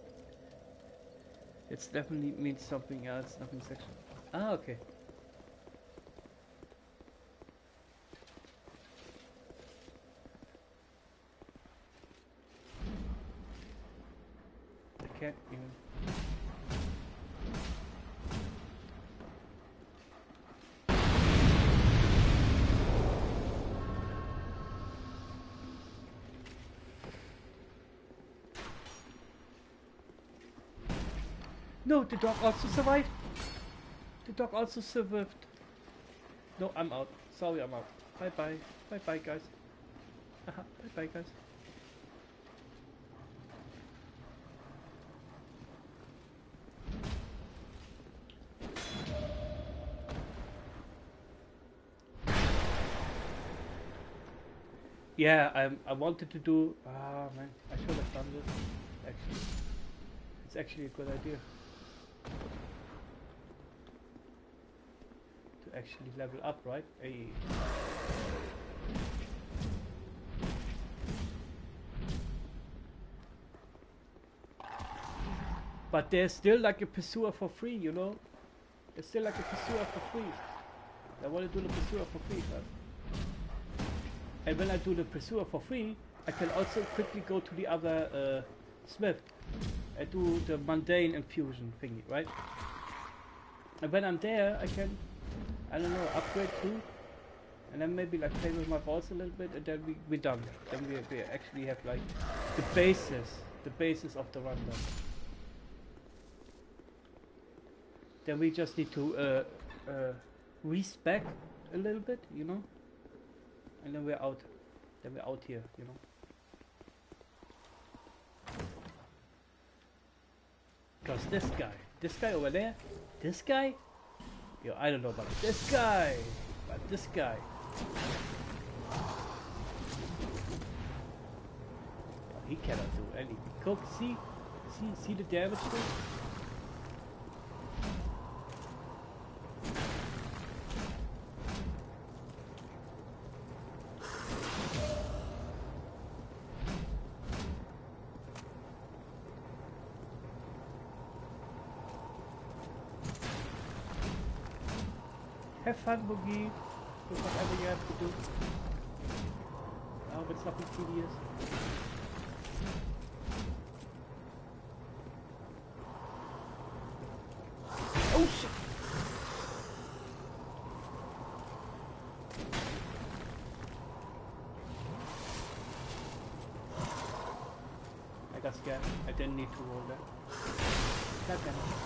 It's definitely means something else, nothing sexual. Ah, okay. I can't even. No, the dog also survived. The dog also survived. No, I'm out. Sorry, I'm out. Bye bye. Bye bye, guys. Haha, bye bye, guys. Yeah, I I wanted to do. Ah man, I should have done this. Actually, it's actually a good idea to actually level up, right? Hey. But there's still like a pursuer for free, you know. There's still like a pursuer for free. I want to do the pursuer for free first. And when I do the pursuer for free, I can also quickly go to the other uh, smith and do the mundane infusion thingy, right? And when I'm there, I can, I don't know, upgrade too, and then maybe like play with my balls a little bit, and then we we're done. Then we we actually have like the basis, the basis of the run done. Then we just need to uh, uh, respec a little bit, you know. And then we're out. Then we're out here, you know. Because this guy, this guy over there, this guy, yo, I don't know about this guy, but this guy. Oh, he cannot do anything. Cook, see, see, see the damage thing? Have fun, Boogie, with whatever you have to do. I hope it's nothing tedious. Oh shit! I got scared. I didn't need to roll that. God damn it.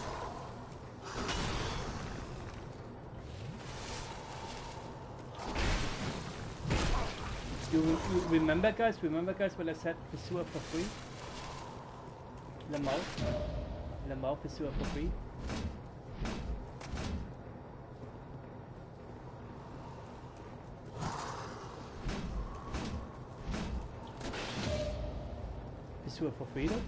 You, you remember, guys? Remember, guys, when I said Pursuer for free? Lemau? Lemau Pursuer for free? Pursuer for free, though?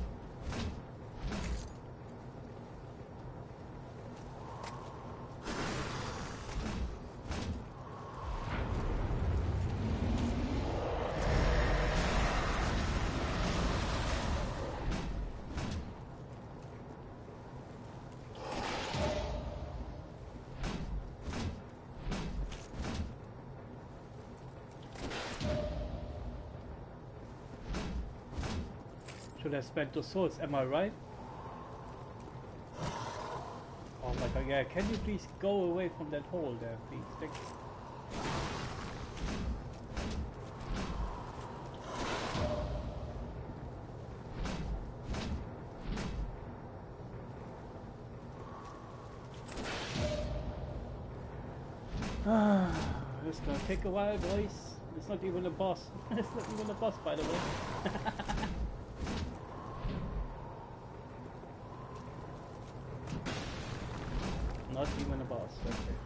Should have spent those swords, am I right? Oh my god, yeah, can you please go away from that hole there, please? Thank you. Ah, it's gonna take a while, boys. It's not even a boss. It's not even a boss, by the way. Not even a boss, okay.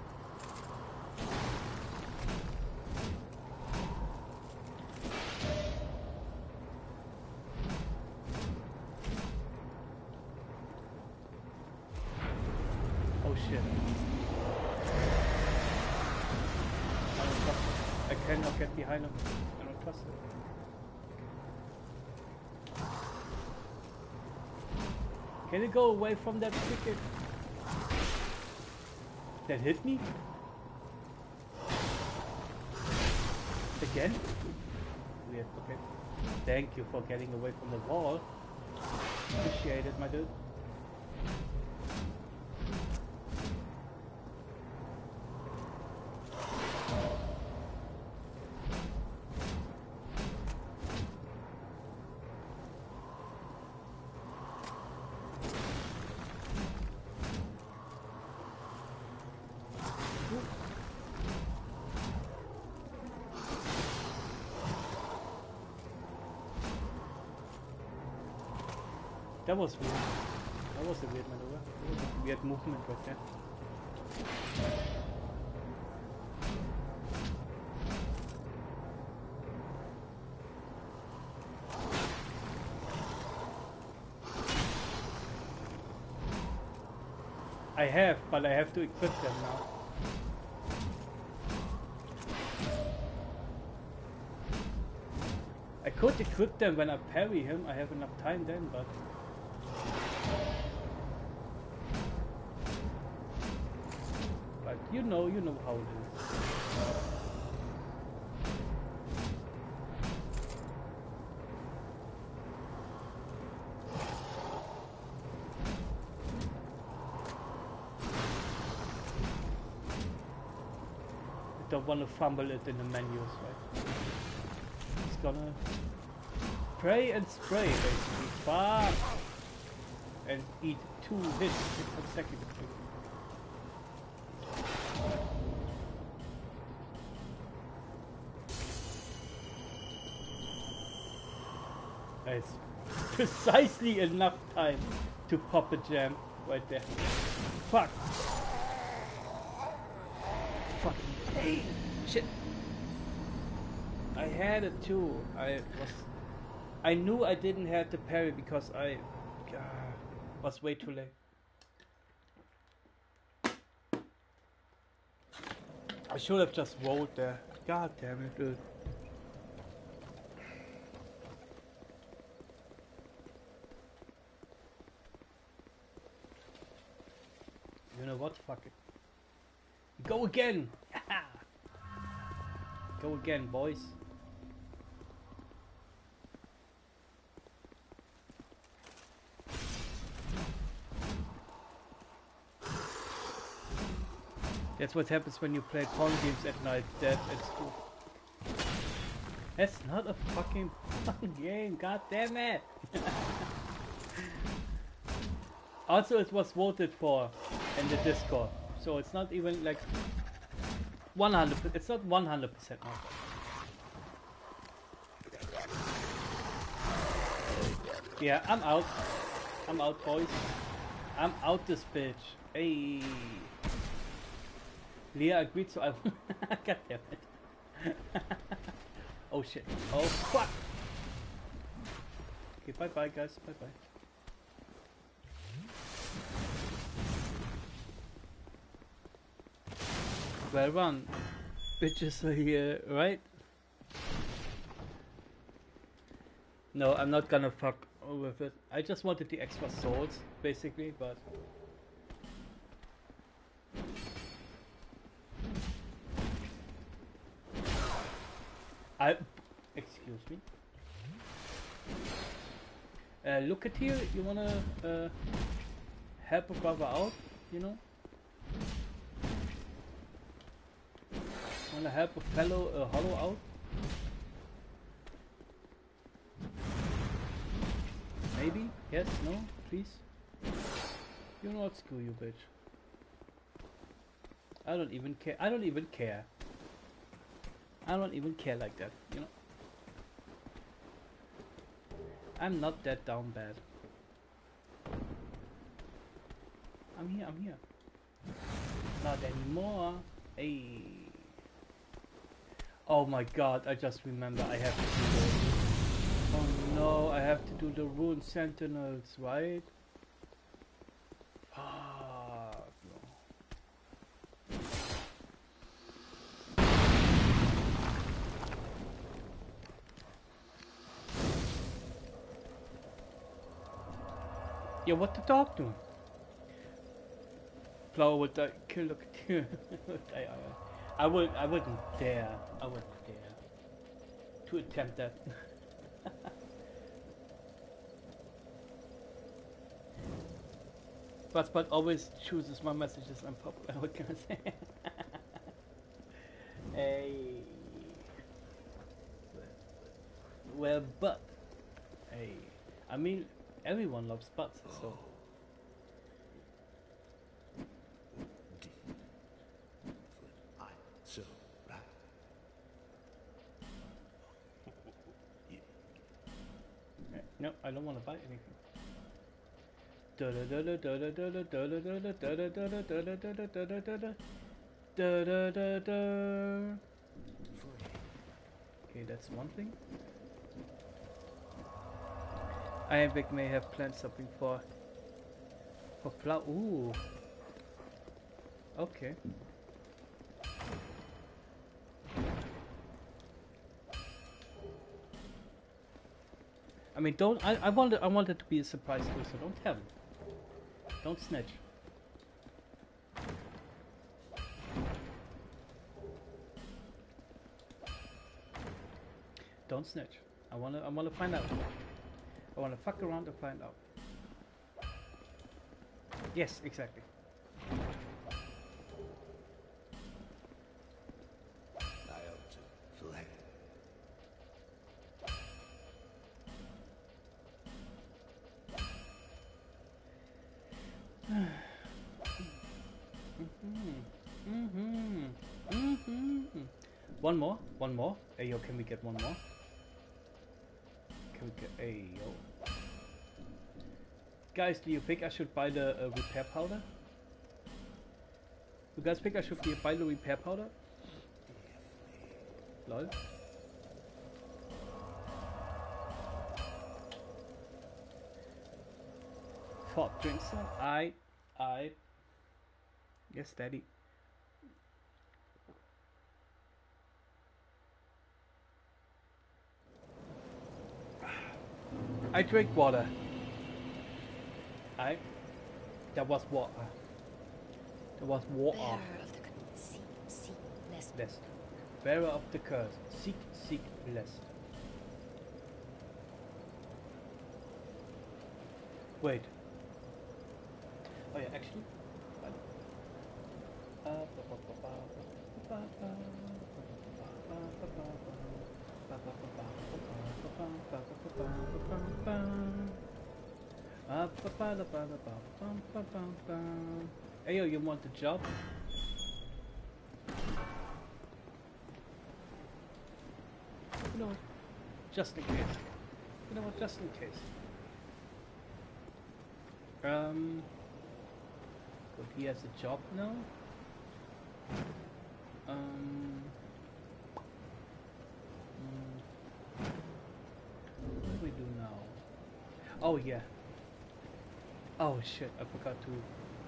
Oh shit. I don't trust it. I cannot get behind him. I don't trust it. Can you go away from that ticket? That hit me? Again? Weird, okay. Thank you for getting away from the wall. Appreciate it, my dude. That was weird. That was a weird maneuver. That was a weird movement right there. I have, but I have to equip them now. I could equip them when I parry him. I have enough time then, but... But you know, you know how it is. I don't want to fumble it in the menus, right? It's gonna pray and spray basically. Fuck! And eat two hits consecutively. It's precisely enough time to pop a jam right there. Fuck! Fucking hey! Shit! I had it too. I was... I knew I didn't have the parry because I... Uh, was way too late. I should have just rolled there. God damn it, dude. You know what? Fuck it. Go again! Go again, boys. That's what happens when you play porn games at night, Dad, at school. That's not a fucking fun game, god damn it! Also, it was voted for in the Discord, so it's not even like one hundred. It's not one hundred percent not. Yeah, I'm out. I'm out, boys. I'm out this bitch. Hey. Leah agreed, so I. God damn it. Oh shit. Oh fuck. Okay, bye bye, guys. Bye bye. Well run. Bitches are here, right? No, I'm not gonna fuck with it. I just wanted the extra swords, basically, but... I... Excuse me. Uh, look at here, you wanna uh, help a brother out, you know? Wanna help a fellow uh, hollow out? Maybe? Yes? No? Please? You know what? Screw you, bitch. I don't even care. I don't even care. I don't even care like that, you know? I'm not that down bad. I'm here, I'm here. Not anymore. Hey. Oh my god, I just remember I have to do the... Oh no, I have to do the Ruined Sentinels, right? Fuck no. Yeah, what the dog doing? Flower would die, kill the I, I, I would I wouldn't dare. I wouldn't dare to attempt that. But but always chooses my messages unpopular. What can I say? Hey. Well, but hey, I mean everyone loves butts, so. So, right. No, I don't want to buy anything. Okay, that's one thing. Ironbeck may have planned something for for flower. Ooh. Okay. I mean, don't. I, I wanted. I wanted to be a surprise too, so don't tell me. Don't snitch. Don't snitch. I wanna. I wanna find out. I wanna fuck around and find out. Yes, exactly. I ought to fled. Mm-hmm. Mm-hmm. One more. One more. Hey yo, can we get one more? Can we get? Hey yo. Guys, do you think I should buy the uh, repair powder? You guys think I should buy the repair powder? Lol. Fort drink some. I. I. Yes, daddy. I drink water. I. That was water. That was water. Bearer of the con- seek, seek, lest. Blessed. Bearer of the curse. Seek, seek, blessed. Wait. Oh yeah, actually. Hey yo, you want the job? You know what? Just in case. You know what? Just in case. Um, but he has a job now. Um, mm, what do we do now? Oh yeah. Oh shit! I forgot to.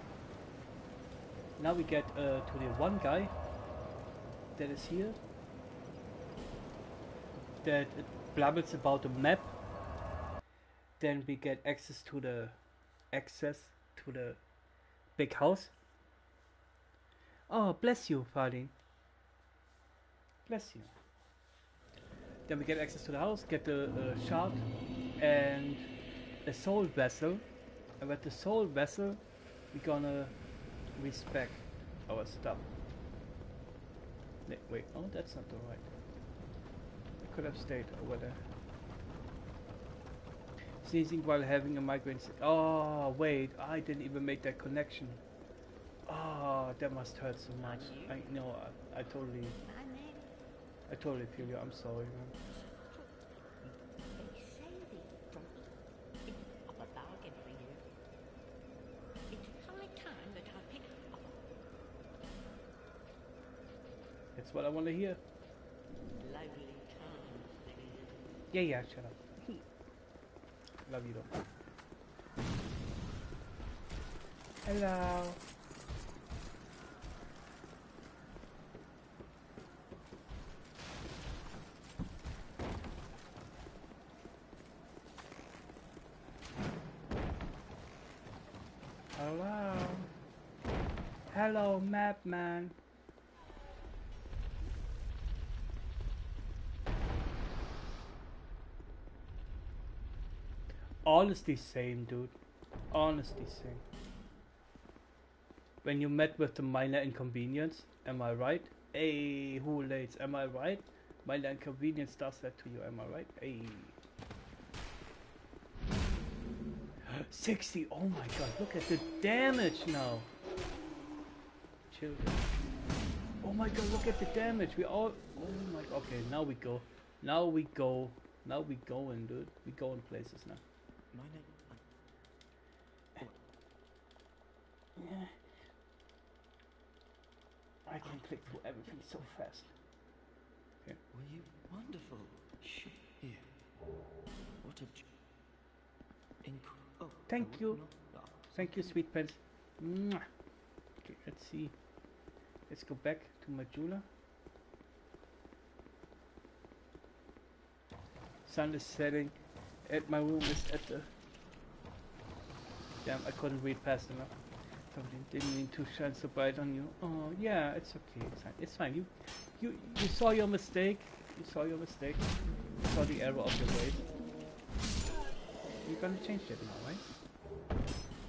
Now we get uh, to the one guy that is here. That it blabbles about the map. Then we get access to the access to the big house. Oh, bless you, Fading. Bless you. Then we get access to the house, get the uh, shard and a soul vessel. And with the soul vessel, we're gonna respect our stuff. Wait, wait, oh, that's not the right. I could have stayed over there. Sneezing while having a migraine. Oh, wait, I didn't even make that connection. Oh, that must hurt so much. I know, I, I totally, I made it. I totally feel you. I'm sorry, man. They say the front is of a bargain for you. It's high time that I pick up. That's what I want to hear. Lovely times, please. Yeah, yeah, shut up. Love you though. Hello. Hello. Hello, map man. Honestly same, dude. Honestly same. When you met with the minor inconvenience, am I right? Hey, who lates? Am I right? Minor inconvenience does that to you, am I right? Hey. sixty, oh my god, look at the damage now. Chill. Oh my god, look at the damage. We all, oh my god, okay, now we go. Now we go. Now we going, dude. We going places now. My name. I, Yeah. I can click through everything so fast. Okay. were you wonderful? Shh. Here. What a. j- Inc- oh, Thank I would you. not- ah, Thank you, sweet prince. Mwah. Okay, let's see. Let's go back to Majula. Sun is setting. At my room is at the. Damn, I couldn't read fast enough. Something didn't mean to shine so bright on you. Oh yeah, it's okay. It's fine. It's fine. You, you, you saw your mistake. You saw your mistake. You saw the error of your ways. You're gonna change that now, right?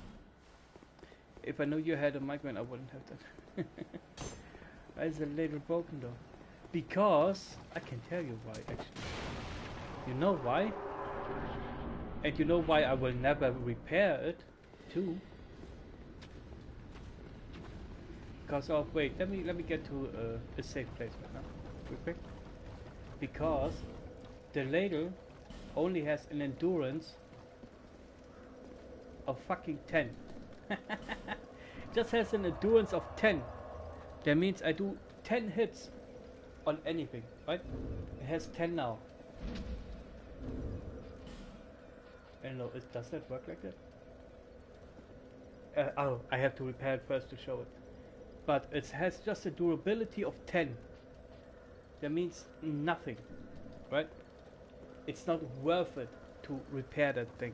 If I knew you had a migraine, I wouldn't have that. Why is the ladle broken though? Because I can tell you why actually. You know why? And you know why I will never repair it too? Because of wait, let me let me get to uh, a safe place right now, real quick. Because the ladle only has an endurance of fucking ten. Just has an endurance of ten. That means I do ten hits on anything, right? It has ten now. I don't know, it, does that work like that? Uh, oh, I have to repair it first to show it. But it has just a durability of ten. That means nothing, right? It's not worth it to repair that thing.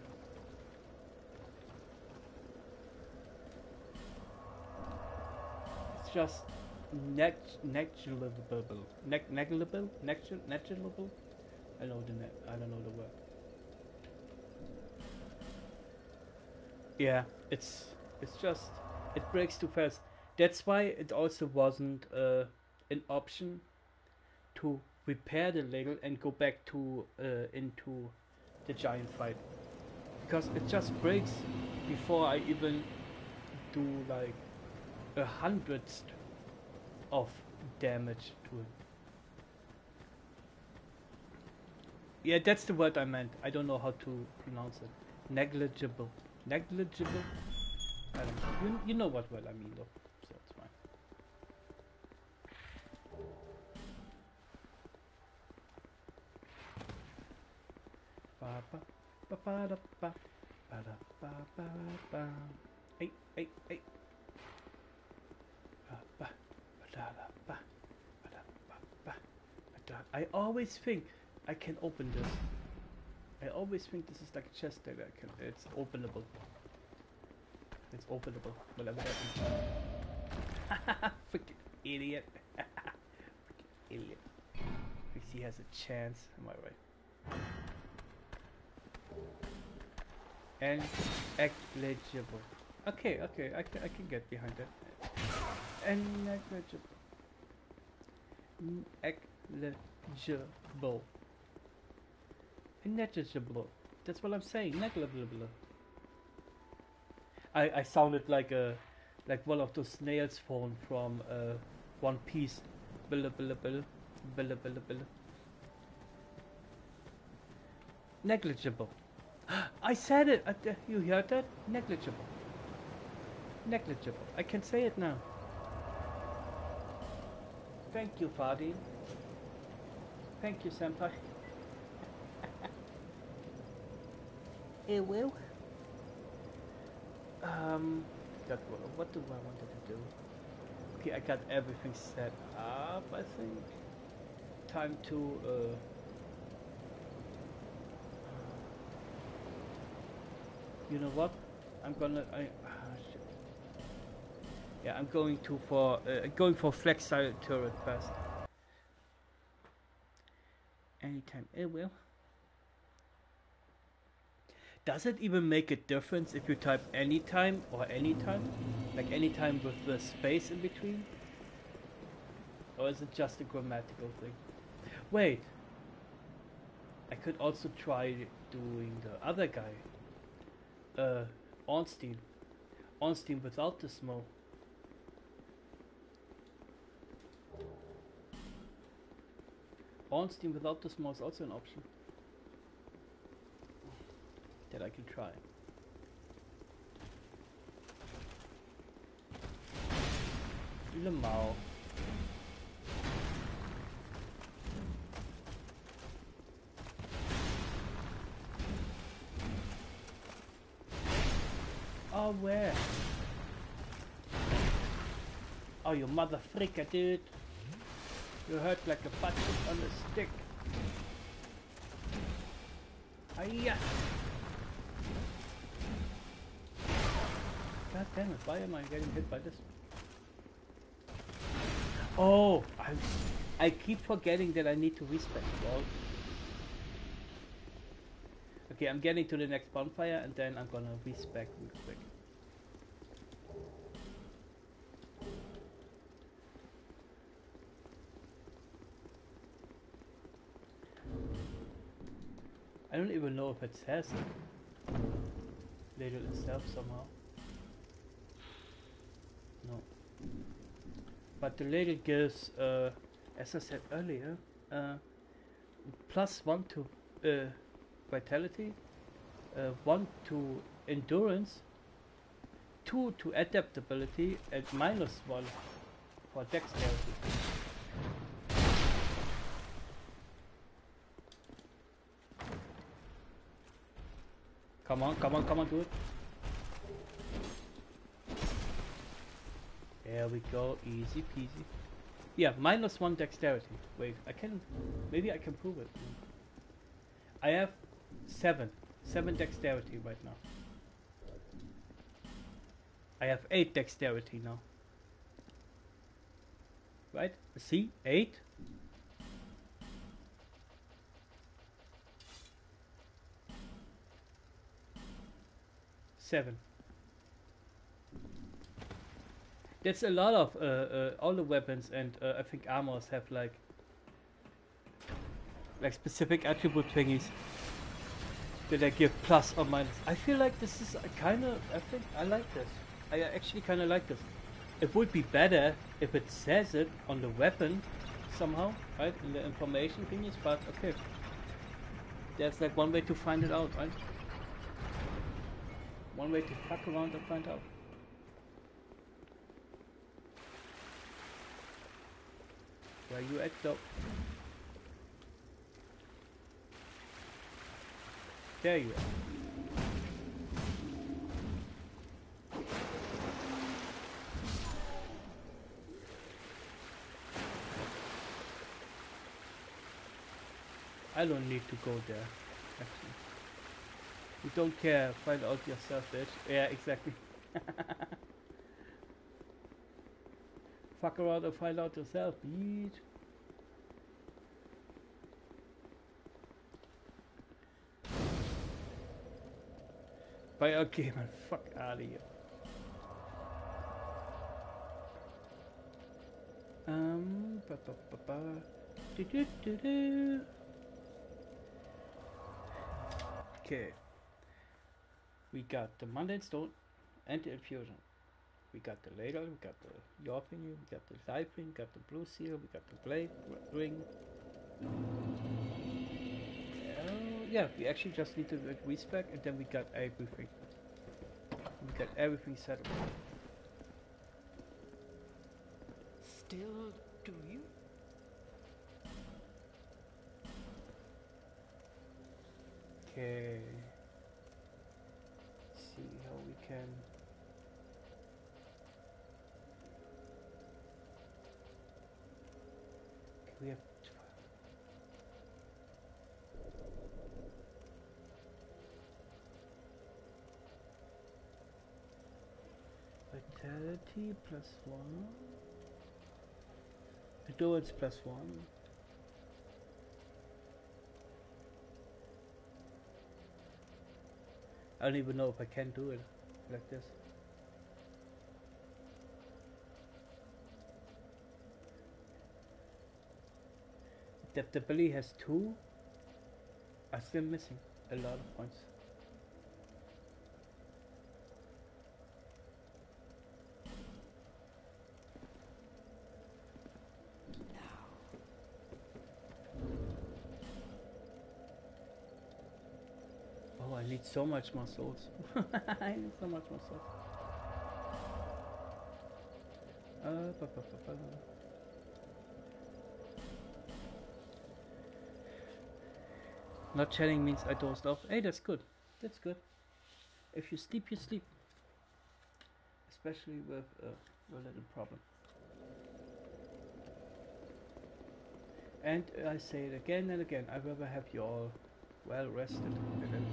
It's just neg negligible, neg negligible, Negli negligible. I know the ne I don't know the word. Yeah, it's it's just it breaks too fast. That's why it also wasn't uh, an option to repair the ladle and go back to uh, into the giant fight, because it just breaks before I even do like a hundredth of damage to it. Yeah, that's the word I meant. I don't know how to pronounce it. Negligible. Negligible. I don't know. You, you know what word I mean though, so it's fine. Ba ba ba ba da ba ba da ba ba ba. Hey hey hey. Ba ba ba da da ba ba da ba ba ba da. I always think I can open this. I always think this is like a chest that I can. It's openable. It's openable. Whatever that means. Freaking idiot. Freaking idiot. Thinks he has a chance. Am I right? And negligible. Okay, okay, I can I can get behind that. And negligible. Negligible. Negligible. That's what I'm saying. Negligible. I I sounded like a like one of those snails phone from uh, One Piece. Billa billa billa billa billa billa. Negligible. I said it. Uh, you heard that? Negligible. Negligible. I can say it now. Thank you, Fadi. Thank you, Senpai. It will. Um, that, what do I wanted to do? Okay, I got everything set up, I think. Time to, uh... you know what? I'm gonna, I, ah, shit. Yeah, I'm going to for, uh, going for flex style turret first. Anytime, it will. Does it even make a difference if you type anytime or anytime? Like anytime with the space in between? Or is it just a grammatical thing? Wait! I could also try doing the other guy. Uh, Ornstein. Ornstein without the smoke. Ornstein without the smoke is also an option that I can try. Lemao. Oh, where? Oh, you mother freaker, dude. You hurt like a butt on a stick. Hiya! God damn it, why am I getting hit by this? Oh, I, I keep forgetting that I need to respec. Lol. Okay, I'm getting to the next bonfire and then I'm gonna respec real quick. I don't even know if it says it. Ladle itself somehow. No. But the ladle gives, uh, as I said earlier, uh, plus one to uh, vitality, uh, one to endurance, two to adaptability, and minus one for dexterity. Come on, come on, come on, do it. There we go, easy peasy. Yeah, minus one dexterity. Wait, I can, maybe I can prove it. I have seven, seven dexterity right now. I have eight dexterity now. Right? See, eight. Seven. That's a lot of uh, uh, all the weapons and uh, I think armors have like like specific attribute thingies that I give plus or minus. I feel like this is kind of, I think I like this. I actually kind of like this. It would be better if it says it on the weapon somehow, right? In the information thingies, but okay. There's like one way to find it out, right? One way to fuck around and find out. Where you at though? There you are. I don't need to go there, actually. You don't care, find out yourself, bitch. Yeah, exactly. Fuck around and find out yourself, bitch. But okay, man, fuck out of here. Um, ba ba ba ba. Do do do do. Okay. We got the mundane stone and the infusion. We got the ladle, we got the your thingy, we got the light ring, we got the blue seal, we got the blade ring. Uh, yeah, we actually just need to get respec and then we got everything. We got everything settled. Still, do you? Okay. See how we can. We have vitality plus one. Endurance plus one. I don't even know if I can do it like this. Adaptability has two. I'm still missing a lot of points. Oh, I need so much more souls. I need so much more souls. Uh, ba, ba, ba, ba. Not chatting means I dozed off. Hey, that's good. That's good. If you sleep, you sleep. Especially with uh, a little problem. And I say it again and again. I'd rather have you all well rested than than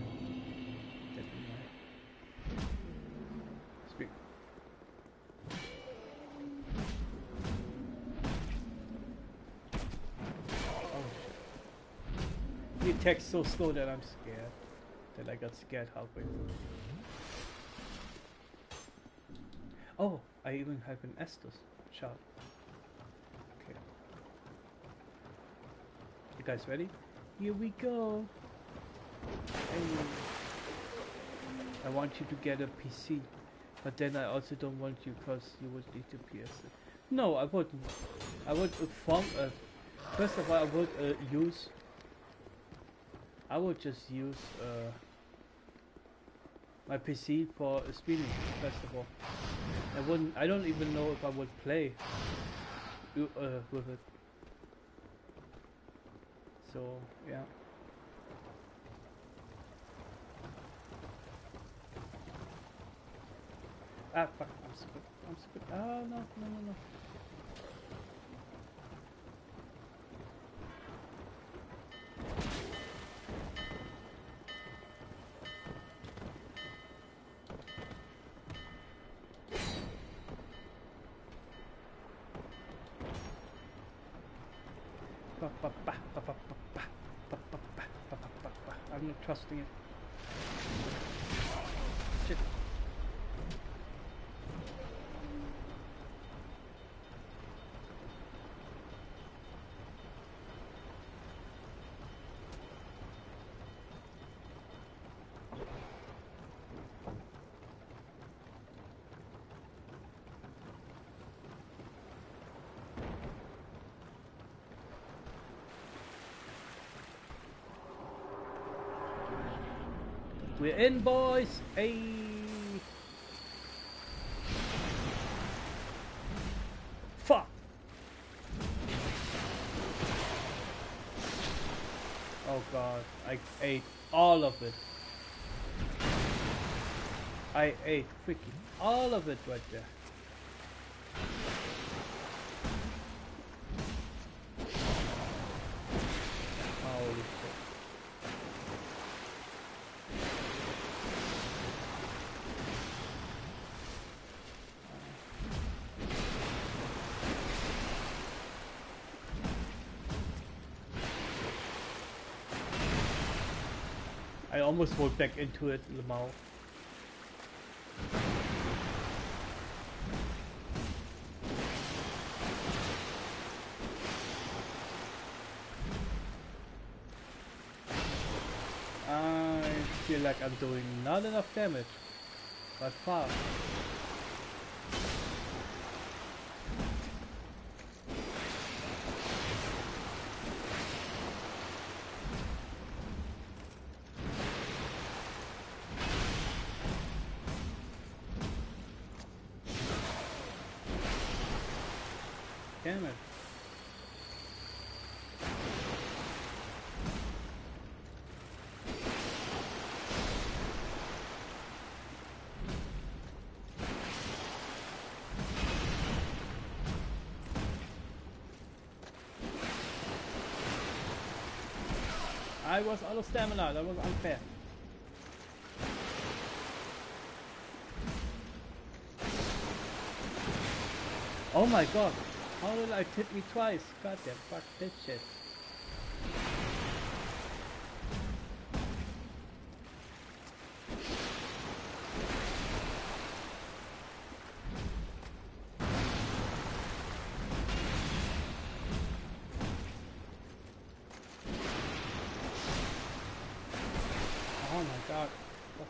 my speak. Oh shit. The attack's so slow that I'm scared. That I got scared halfway through. Oh, I even have an Estus shot. Okay. You guys ready? Here we go. Hey. I want you to get a P C, but then I also don't want you because you would need to P S it. No, I wouldn't. I would uh, form. Uh, first of all, I would uh, use. I would just use uh, my P C for uh, streaming. First of all, I wouldn't. I don't even know if I would play uh, with it. So yeah. Ah fuck! I'm stupid. I'm stupid. Oh no no no no. I'm not trusting it. Shit. We're in, boys! Hey! Oh god, I ate all of it. I ate freaking all of it right there. Holy shit. I almost rolled back into it, Lamau. I feel like I'm doing not enough damage, by far. Damn it. I was out of stamina, that was unfair. Oh my god, how did I hit me twice? God damn, fuck this shit. Oh my god. Oh.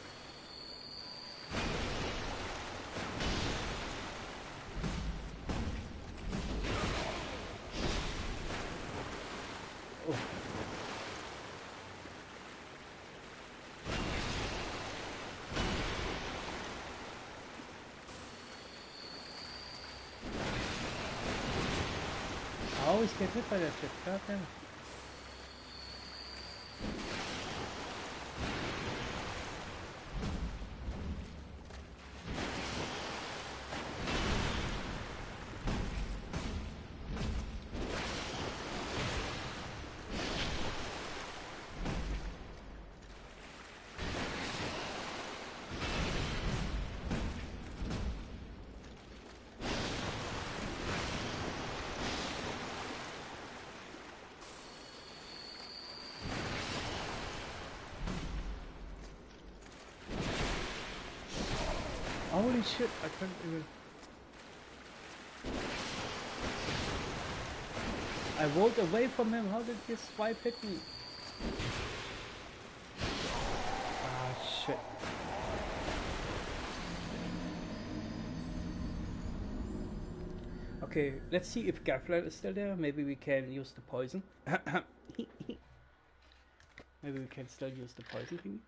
Oh. I always get hit by that shit, god damn it. Holy shit, I couldn't even... I rolled away from him, how did his swipe hit me? Ah, shit. Okay, let's see if Gafler is still there. Maybe we can use the poison. Maybe we can still use the poison thingy.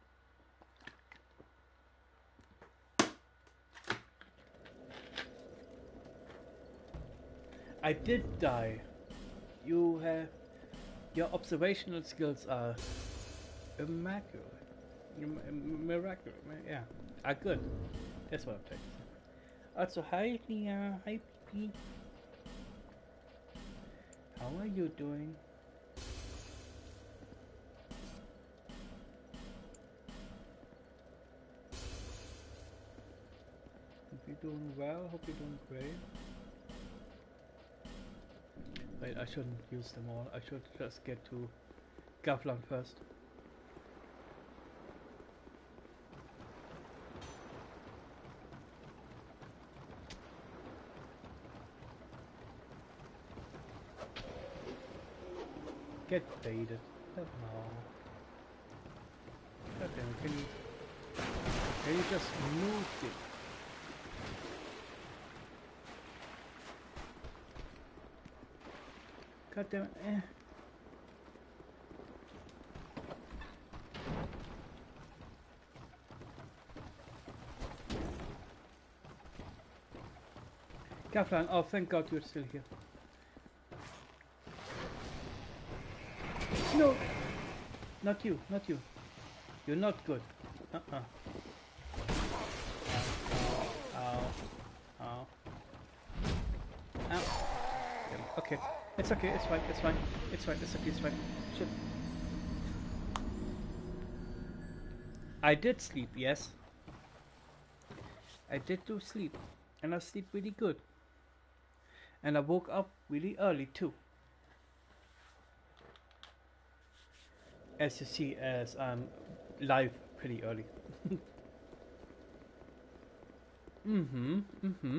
I did die. You have... Your observational skills are immaculate. M miraculous. Yeah, are good. That's what I'm trying to say. Also, hi Lia. Hi Pee. How are you doing? Hope you're doing well. Hope you're doing great. Wait, I shouldn't use them all. I should just get to Gavlan first. Get baited. No. God damn it, can you... Can you just move it? God damn it, eh. Gavlan, oh thank God you're still here. No! not you, not you. You're not good. Uh-uh. Ow, ow, ow. Ow. Okay, it's okay, it's fine, it's fine, it's fine, it's okay, it's fine. Shit. I did sleep, yes. I did do sleep, and I sleep really good. And I woke up really early too. As you see, as I'm live pretty early. mm-hmm, mm-hmm.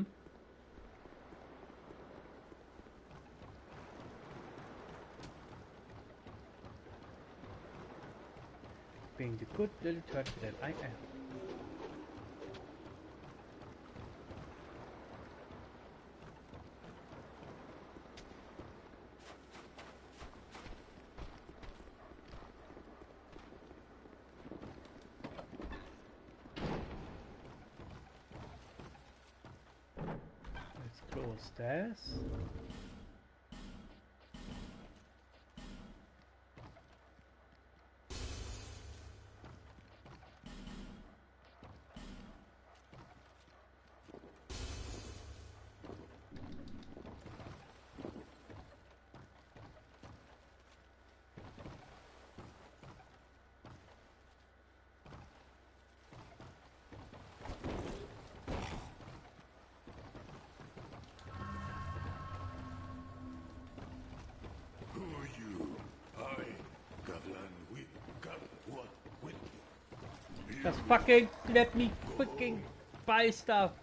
Being the good little turtle that I am. Let's close this. Just fucking let me fucking buy stuff.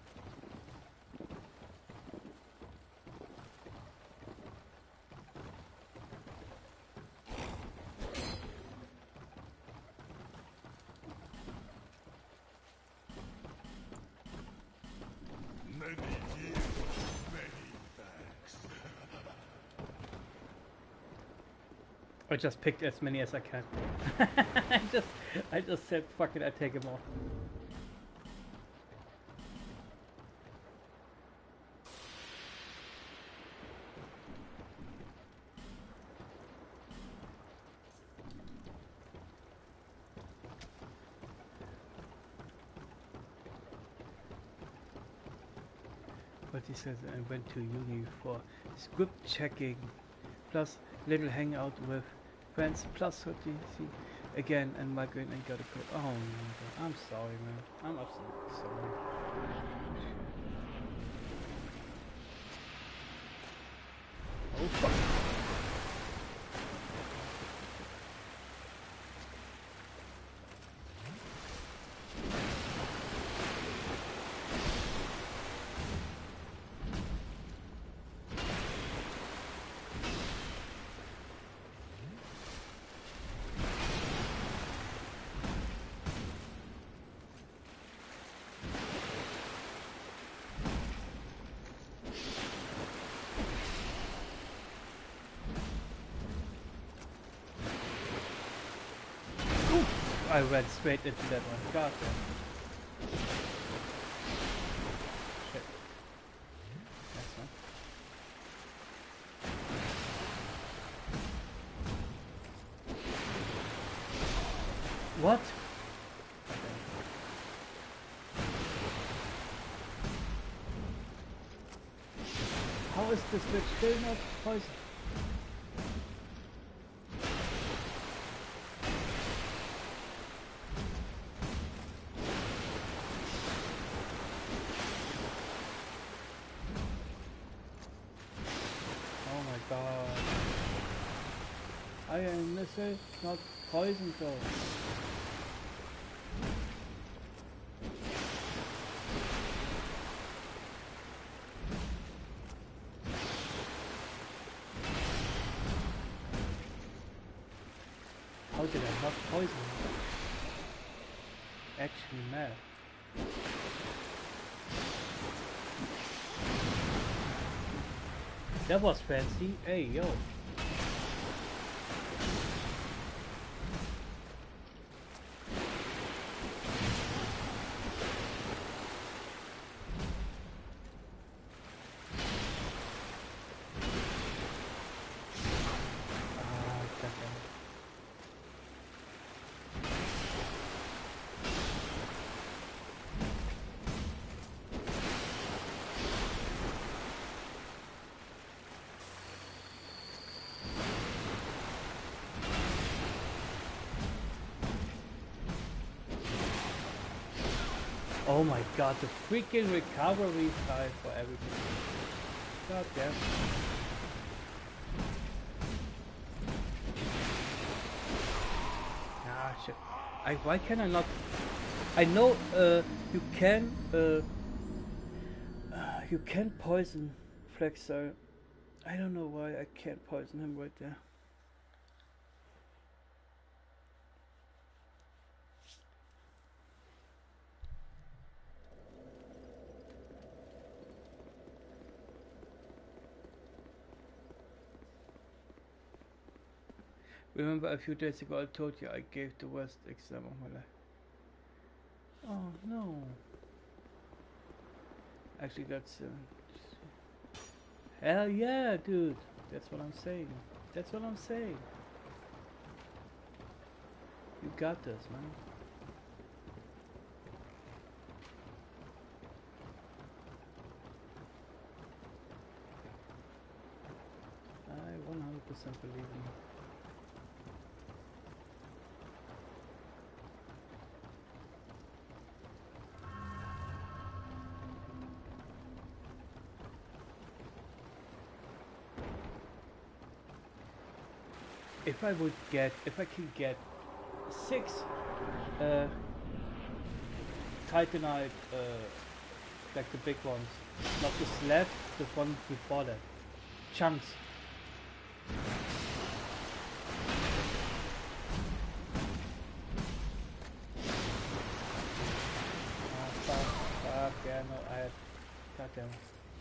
Many years, many thanks. I just picked as many as I can. I just, I just said, fuck it, I take them all. But he says I went to uni for script checking, plus little hangout with friends, plus thirty again, and migraine and got a code. Oh my god, I'm sorry, man. I'm absolutely sorry. Oh fuck. I went straight into that one. God damn. Shit. That's one. What? How is this bitch still not poisoned? I am missing, not poison though. How did I not poison her? Actually mad. That was fancy. Hey yo. Oh my god, the freaking recovery time for everything. God damn. Ah shit. I why can I not? I know uh, you can uh, uh, you can poison Flexer. I don't know why I can't poison him right there. Remember a few days ago I told you I gave the worst exam of my life. Oh no. Actually that's uh, hell yeah, dude. That's what I'm saying. That's what I'm saying. You got this, man. I one hundred percent believe in you. If I would get, if I could get six uh, Titanite, uh, like the big ones, not the slab, the one before that, chunks. Ah, fuck, fuck, yeah, no, I had, goddamn.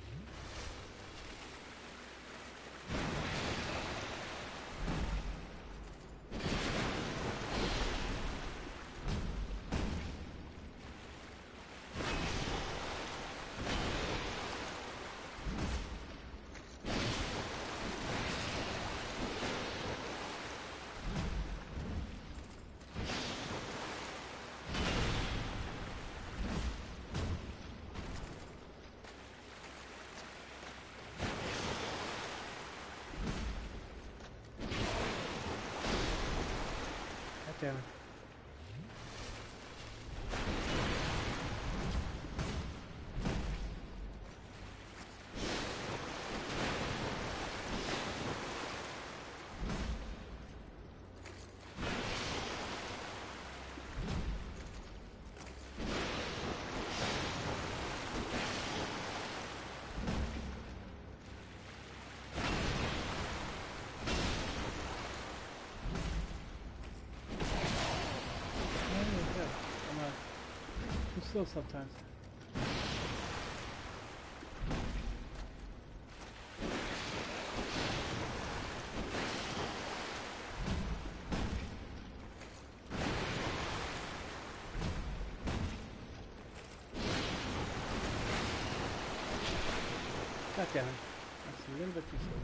Damn it. Slow sometimes. God damn it. That's a little bit too slow.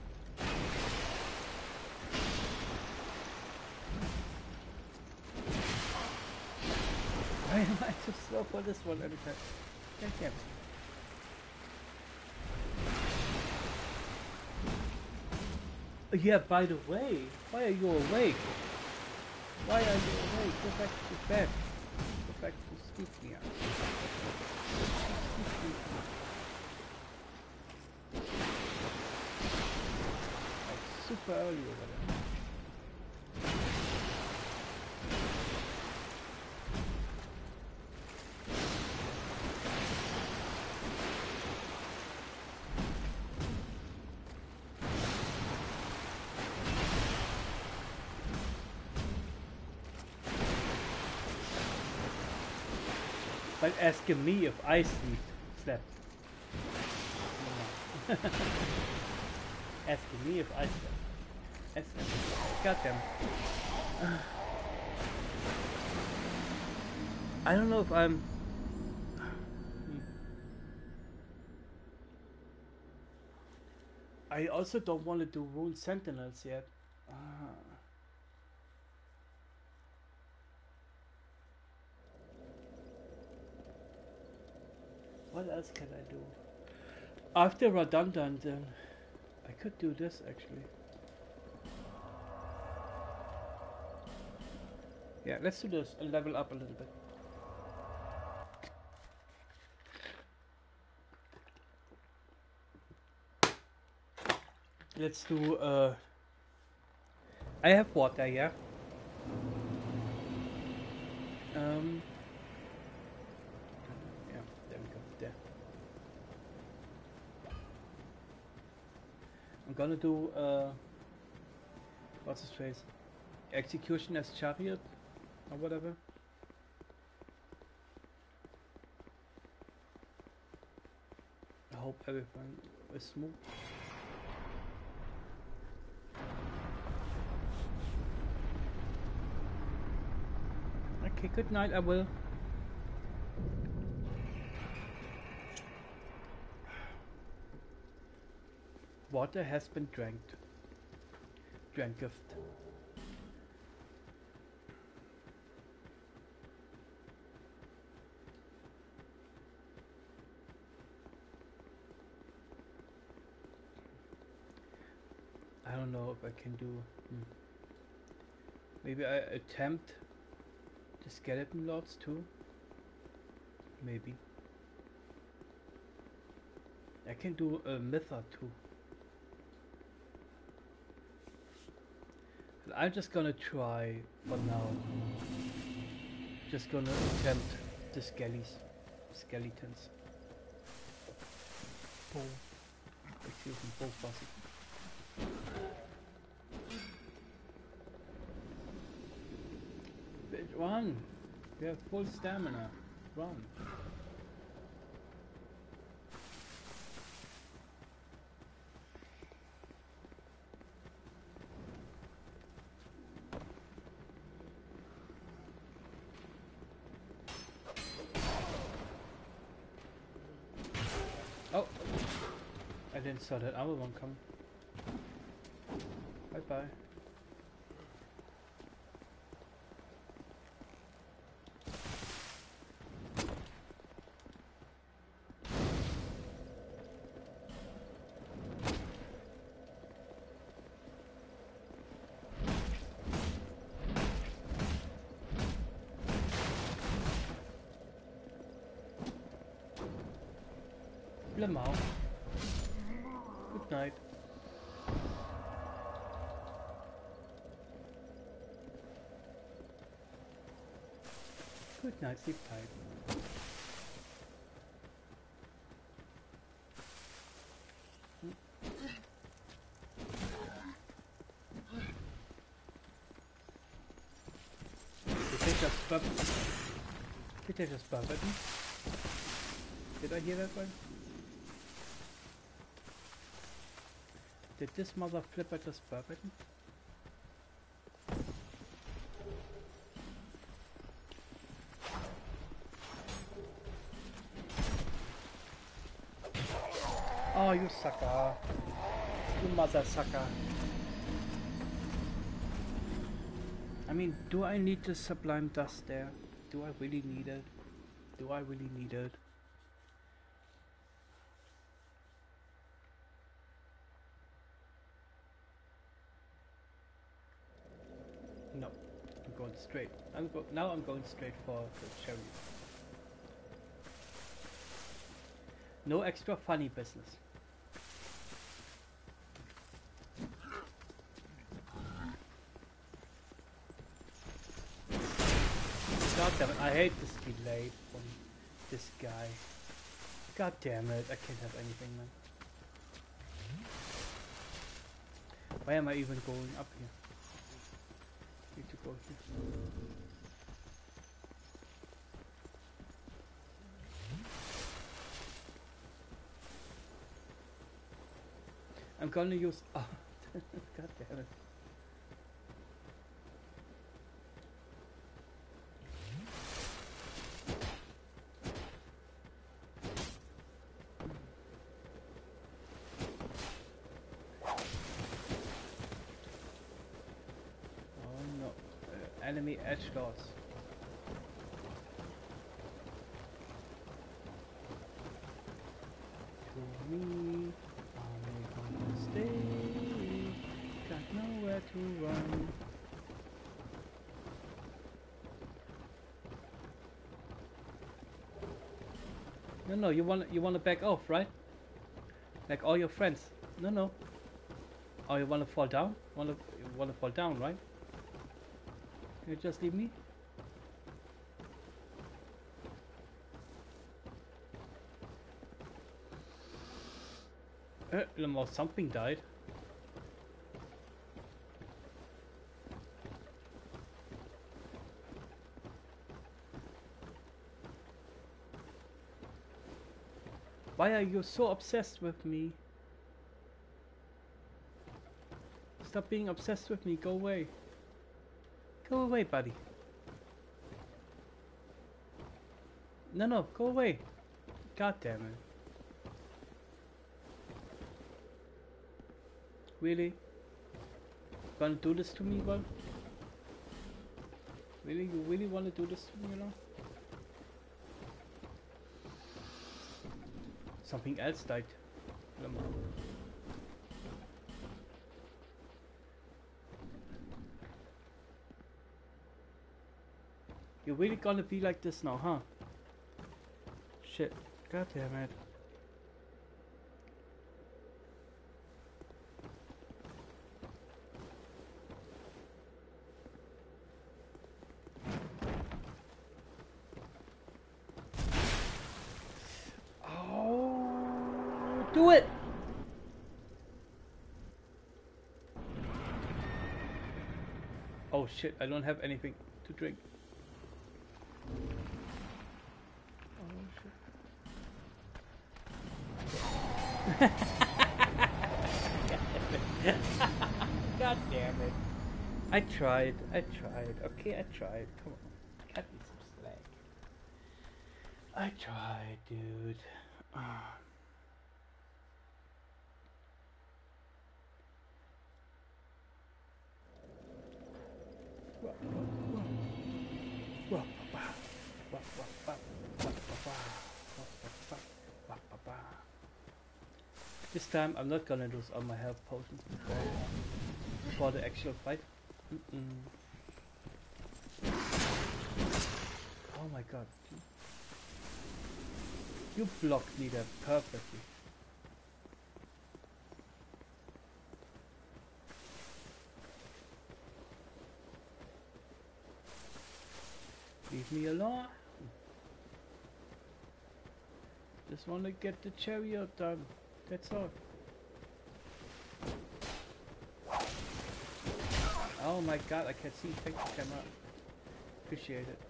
Why am I too slow for this one every time? God damn it. Yeah, by the way, why are you awake? Why are you awake? Go back to bed. Go back to sleep here. Like super early over there. Like asking me if I sleep, slept. Asking me if I slept. That's goddamn. I don't know if I'm. I also don't want to do Rune Sentinels yet. Uh. What else can I do? After Redundant, then I could do this actually. Yeah, let's do this and level up a little bit. Let's do. Uh, I have water, yeah. Um. Yeah, there we go. There. I'm gonna do. Uh, what's his face? Execution as chariot, or whatever. I hope everything is smooth. Okay, good night, I will. Water has been drank. Dranketh. I don't know if I can do. Hmm. Maybe I attempt the skeleton lords too. Maybe. I can do a Mytha too. I'm just gonna try for now. Just gonna attempt the skellies. Skeletons. Bull. Excuse me, bull fuzzy. Bitch, run! You have full stamina. Run. Oh! I didn't saw that other one come. Bye bye. Lemau. Good night. Good night, sleep tight. Did they just bump? Did they just bump at me? Did I hear that right? Did this mother flipper just burp at me? Oh, you sucker. You mother sucker. I mean, do I need the sublime dust there? Do I really need it? Do I really need it? No, I'm going straight. I'm go now I'm going straight for the chariot. No extra funny business. God damn it, I hate this delay from this guy. God damn it, I can't have anything, man. Why am I even going up here? Need to go here. I'm gonna use. Oh, God damn it. Oh no. Uh, enemy edge lords. To me. Stay, got nowhere to run. No, no, you want you want to back off, right? Like all your friends. No, no. Oh, you wanna fall down? Wanna you wanna fall down, right? You just leave me? Uh, Lamar, something died. Why are you so obsessed with me? Stop being obsessed with me. Go away. Go away, buddy. No, no, go away. God damn it. Really? Gonna do this to me, bud? Really? You really wanna do this to me, you know? Something else died. Lamar. You're really gonna be like this now, huh? Shit. God damn it. Oh, do it! Oh shit, I don't have anything to drink. God damn it. I tried, I tried. Okay, I tried. Come on. Cut me some slack. I tried, dude. Ah. This time I'm not gonna lose all my health potions before, before the actual fight. Mm-mm. Oh my god. You blocked me there perfectly. Leave me alone. Just wanna get the chariot done. That's all. Oh my god, I can see. Thank you, camera. Appreciate it.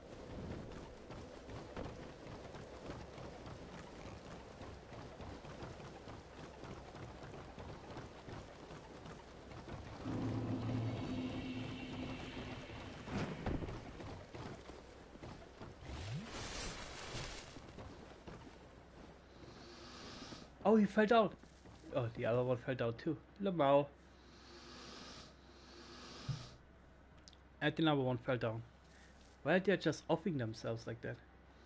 Oh, he fell down. Oh, the other one fell down too. Lamau. And the other one fell down. Why are they just offing themselves like that?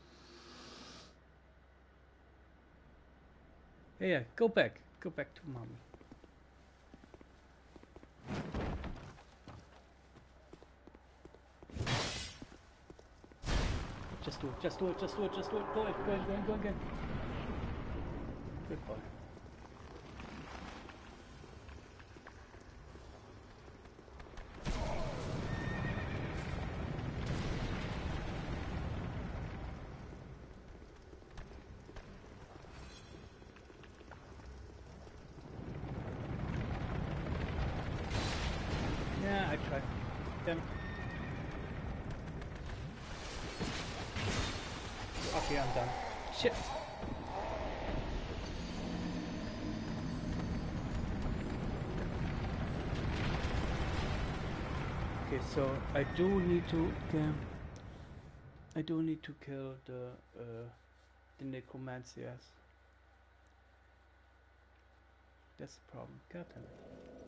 Yeah, yeah, go back. Go back to mommy. Just do it, just do it, just do it, just do it. Go in, go in, go in, go in, go in. Good boy. Yeah, I tried. Damn it. Okay, I'm done. Shit. Okay, so I do need to damn. I do need to kill the uh, the necromanciers. That's the problem. God damn it.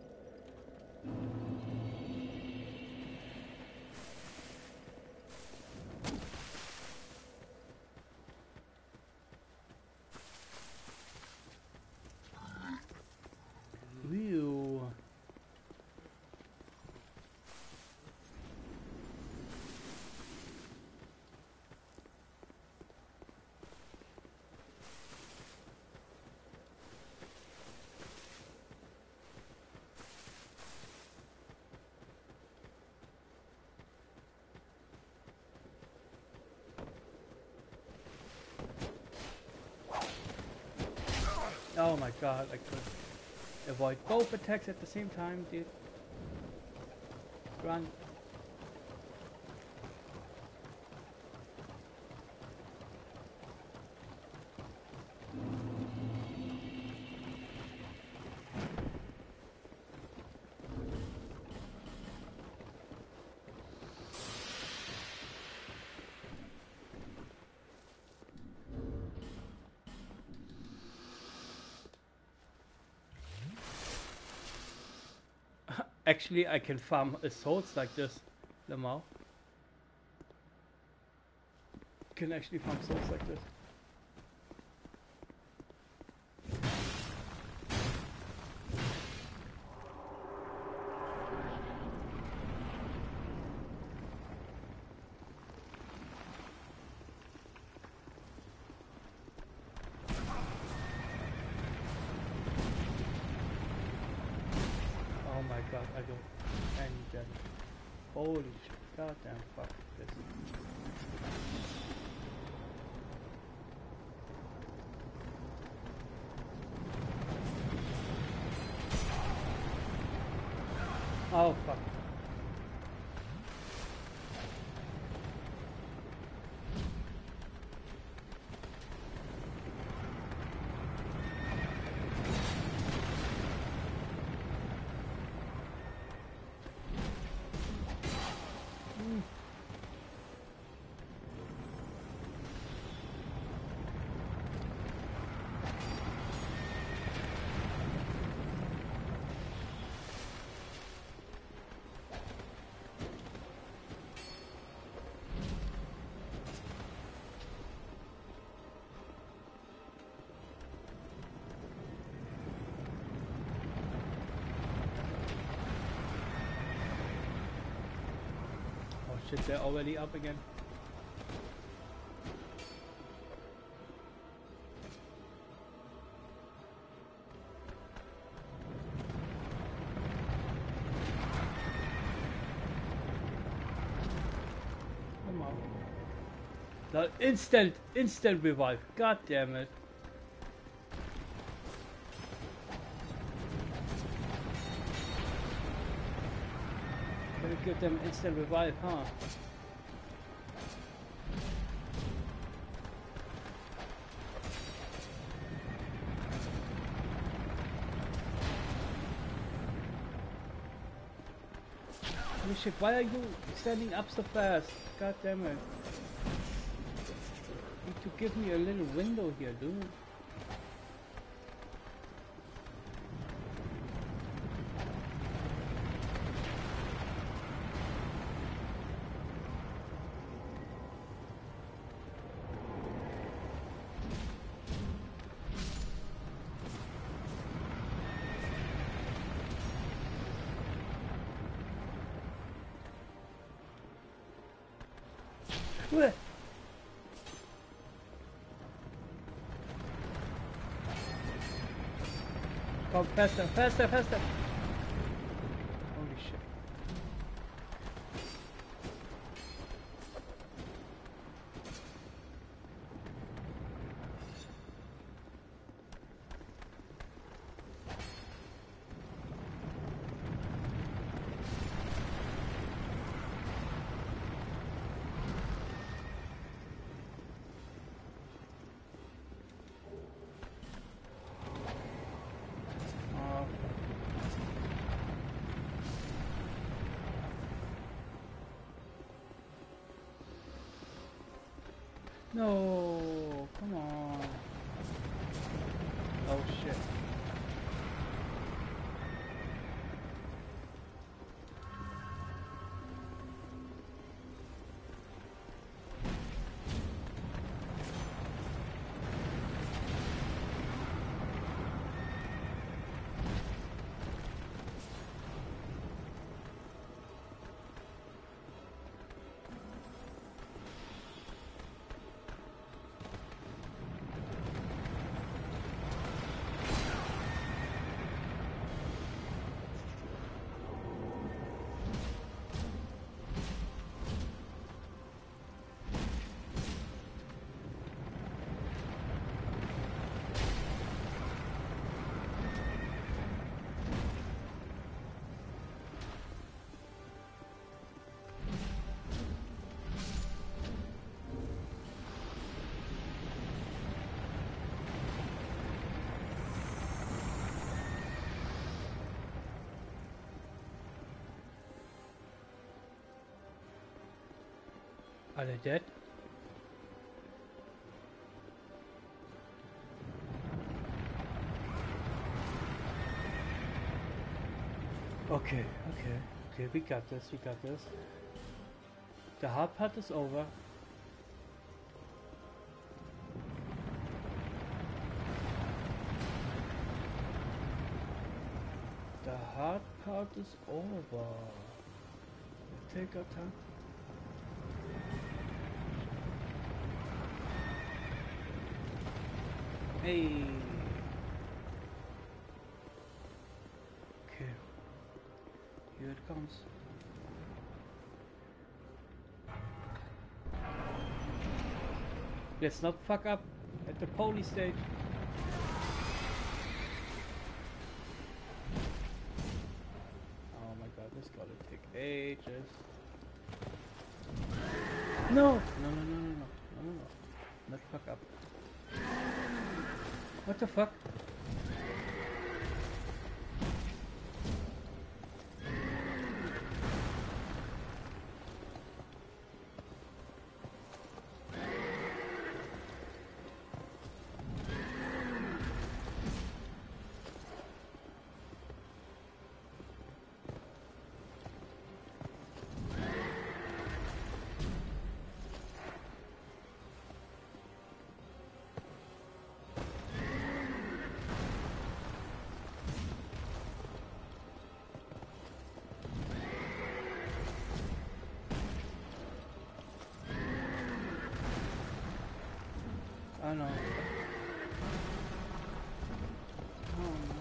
Ew. my god, I could avoid both attacks at the same time, dude. Run. Actually, I can farm assaults like this, Lamau. Can actually farm souls like this. Oh my god, I don't any damage. Holy shit, goddamn fuck this. Oh fuck. Shit, they're already up again. Come on. The instant, instant revive. God damn it. Gonna give them instant revive, huh? Holy shit, why are you standing up so fast? God damn it. You need to give me a little window here, dude. Blech. Come faster, faster, faster! Holy shit. No, come on. Oh shit. Are they dead? Okay, okay, okay, we got this, we got this. The hard part is over. The hard part is over. Take our time. Hey. Okay. Here it comes. Let's not fuck up at the pony stage. Oh my god, this is gonna take ages. No! No, no, no, no, no, no, no, no. Not fuck up. What the fuck? Oh no. Oh no.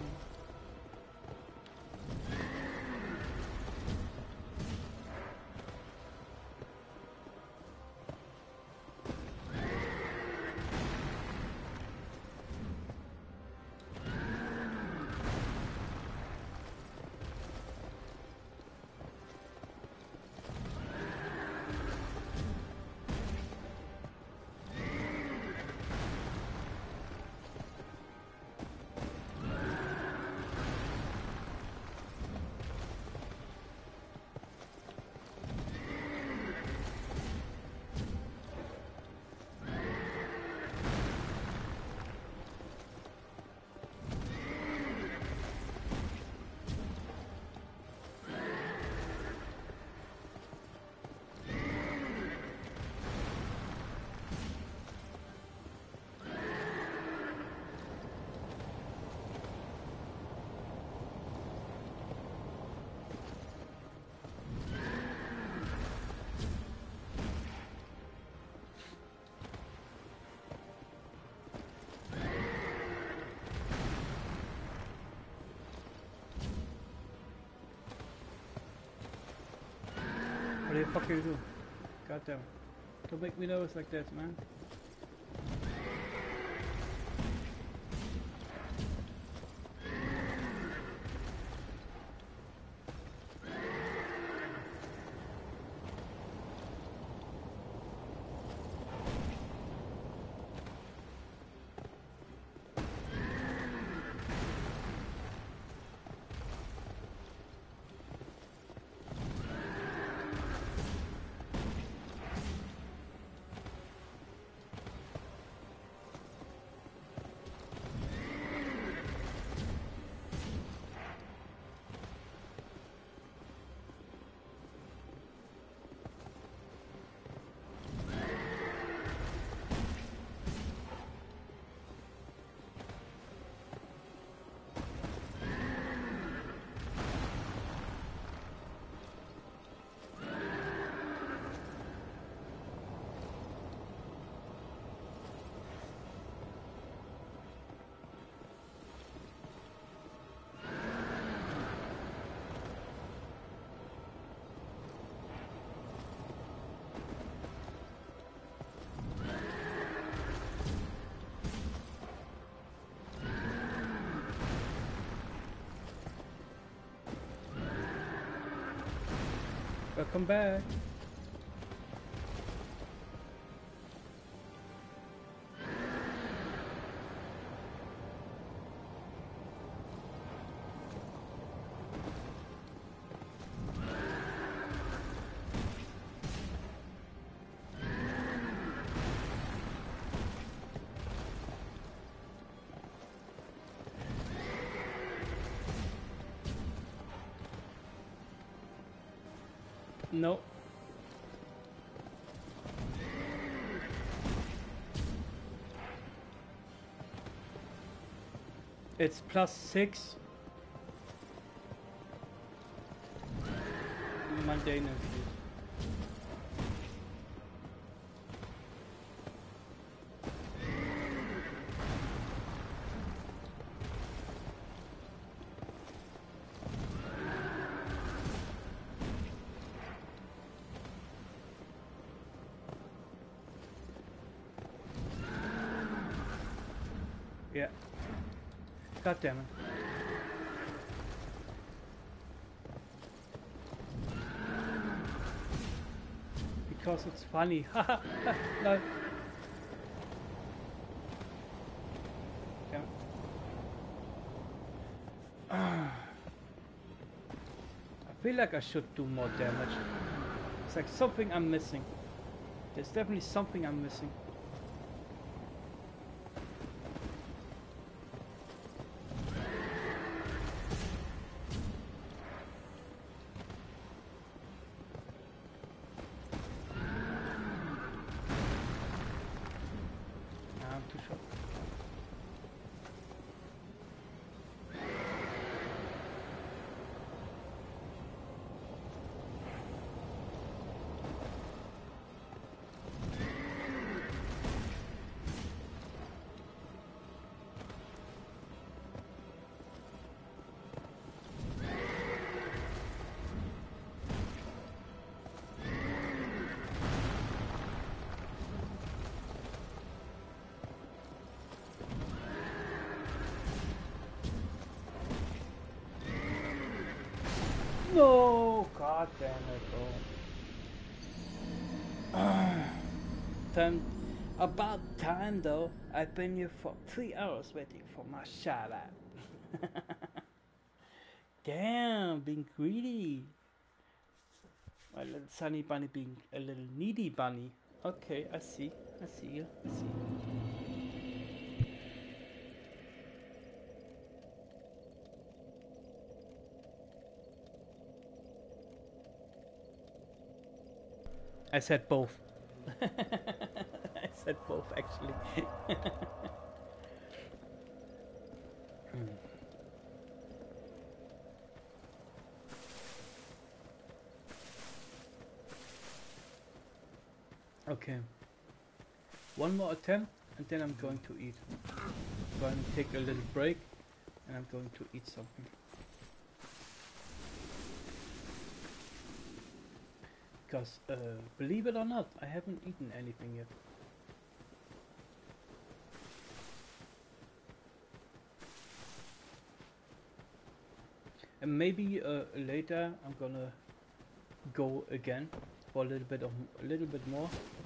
What the fuck are you doing? Goddamn. Don't make me nervous like that, man. Welcome back. No. It's plus six. Mundane infused. Yeah. God damn it. Because it's funny. Haha. No. Damn it. Ah. I feel like I should do more damage. It's like something I'm missing. There's definitely something I'm missing. I'm too short. No, god damn it, oh. Time, about time though. I've been here for three hours waiting for my shout out. Damn, being greedy. My little sunny bunny being a little needy bunny. Okay, I see. I see you. I see you. I said both. I said both actually. Hmm. Okay. One more attempt and then I'm going to eat. I'm going to take a little break and I'm going to eat something. Because, uh, believe it or not, I haven't eaten anything yet. And maybe uh, later I'm gonna go again for a little bit of a little bit more.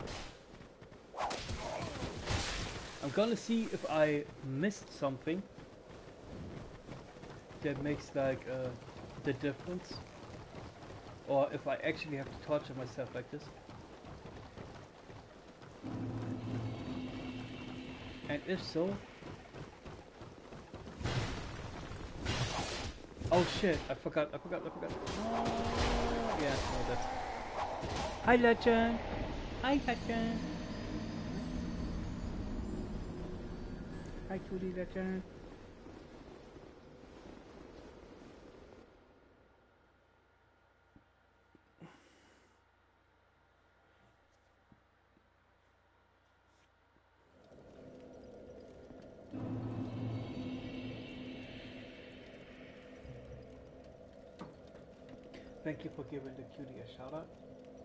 I'm gonna see if I missed something that makes like uh, the difference. Or if I actually have to torture myself like this. And if so... Oh shit, I forgot, I forgot, I forgot. Oh, yeah, no, that's... Hi Legend! Hi Legend! Hi Cutie Legend! Thank you for giving the cutie a shout out.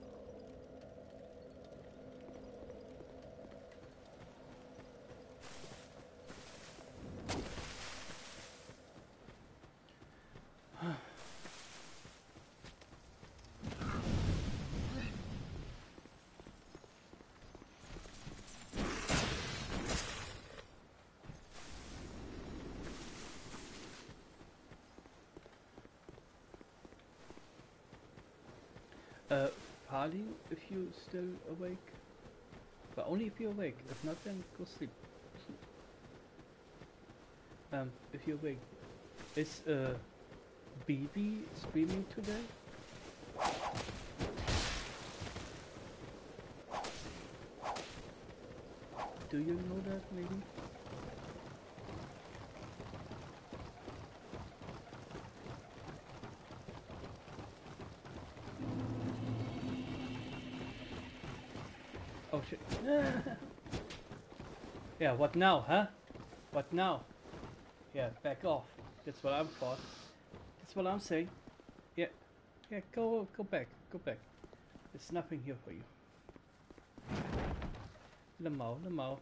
Uh, Harley, if you're still awake. But only if you're awake. If not, then go sleep. Um, if you're awake. Is, uh, B B streaming today? Do you know that, maybe? Oh shit. Yeah, what now, huh? What now? Yeah, back off. That's what I'm for. That's what I'm saying. Yeah, yeah, go, go back, go back. There's nothing here for you. Lemao, Lemao.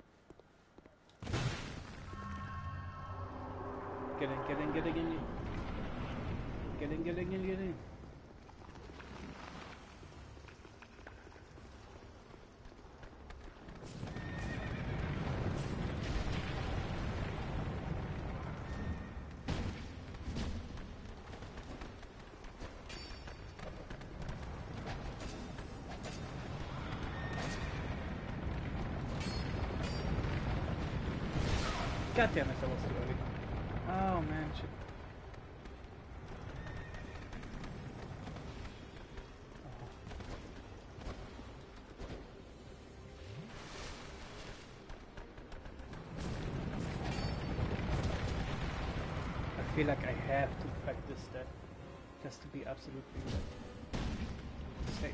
Get in, get in, get in, get in. Get in, get in, get in, get in. God damn it, that was too early. Oh man, shit. Oh. I feel like I have to practice that just to be absolutely like, safe.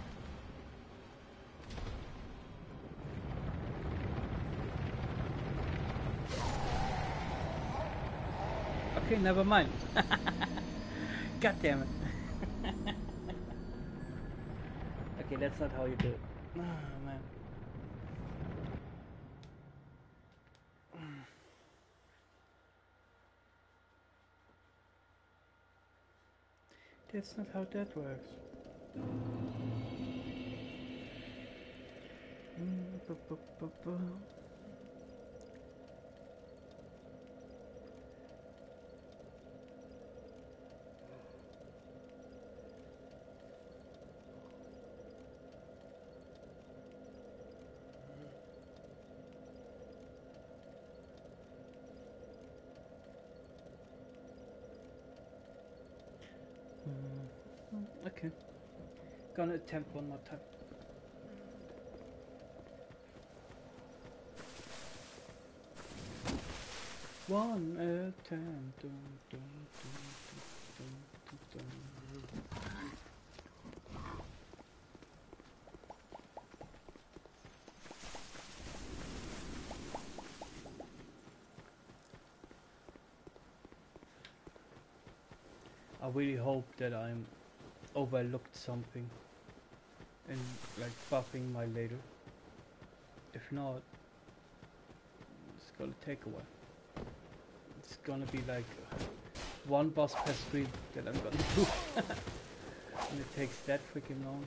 Okay, never mind. God damn it. Okay, that's not how you do it. Oh man. That's not how that works. Mm, bu- bu- bu- bu. Mm, okay. Gonna attempt one more time. One attempt. Dun, dun, dun, dun, dun, dun. I really hope that I'm overlooked something in like buffing my ladle. If not, it's gonna take a while. It's gonna be like one boss per stream that I'm gonna do. And it takes that freaking long.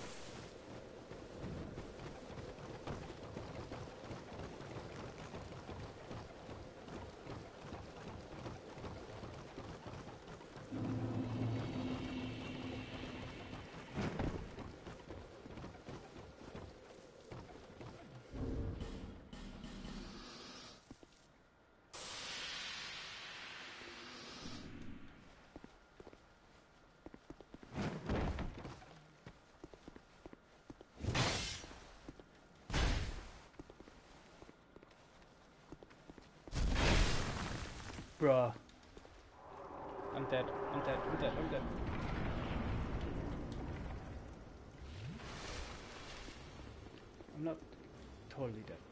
Bruh. I'm dead. I'm dead. I'm dead. I'm dead. I'm not totally dead.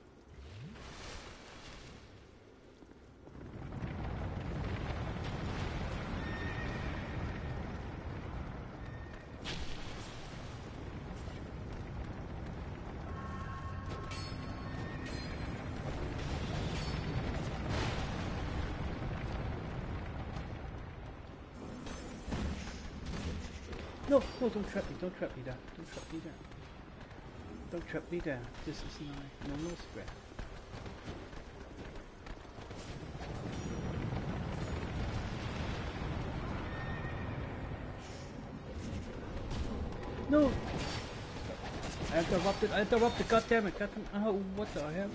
No, no, don't trap me, don't trap me down, don't trap me down. Don't trap me down, this is my normal square. No! I interrupted, I interrupted, god damn it, god damn it, oh, what the hell?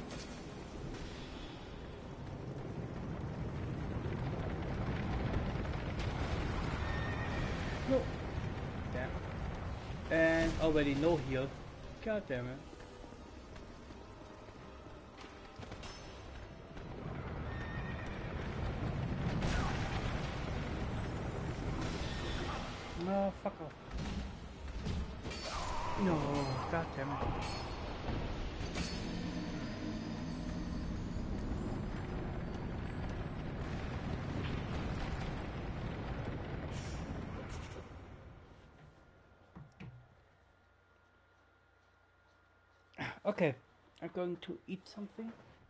No! Damn. And already no heal. God damn it. Oh, fuck off. No, god damn it. Okay, I'm going to eat something.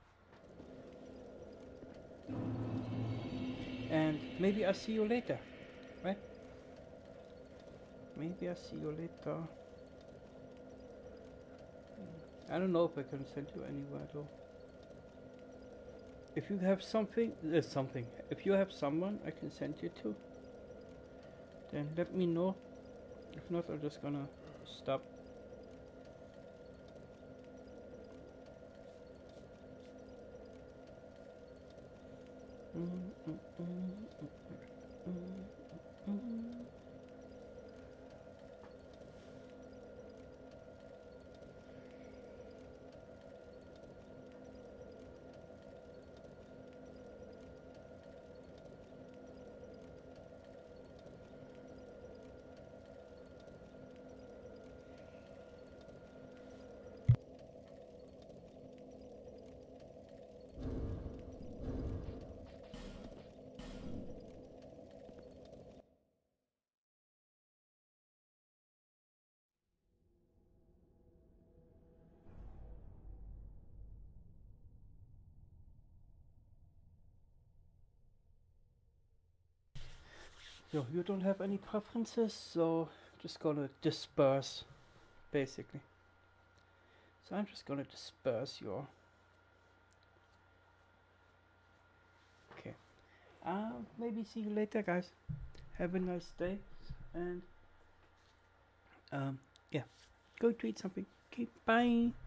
And maybe I'll see you later, right? Maybe I'll see you later. I don't know if I can send you anywhere though. If you have something, there's something. If you have someone I can send you to, then let me know. If not, I'm just gonna stop. Mm, mm, mm, mm, mm, mm, mm. So you don't have any preferences, so just gonna disperse, basically. So I'm just gonna disperse your. Okay. Uh, maybe see you later, guys. Have a nice day, and um, yeah, go to eat something. Okay, bye.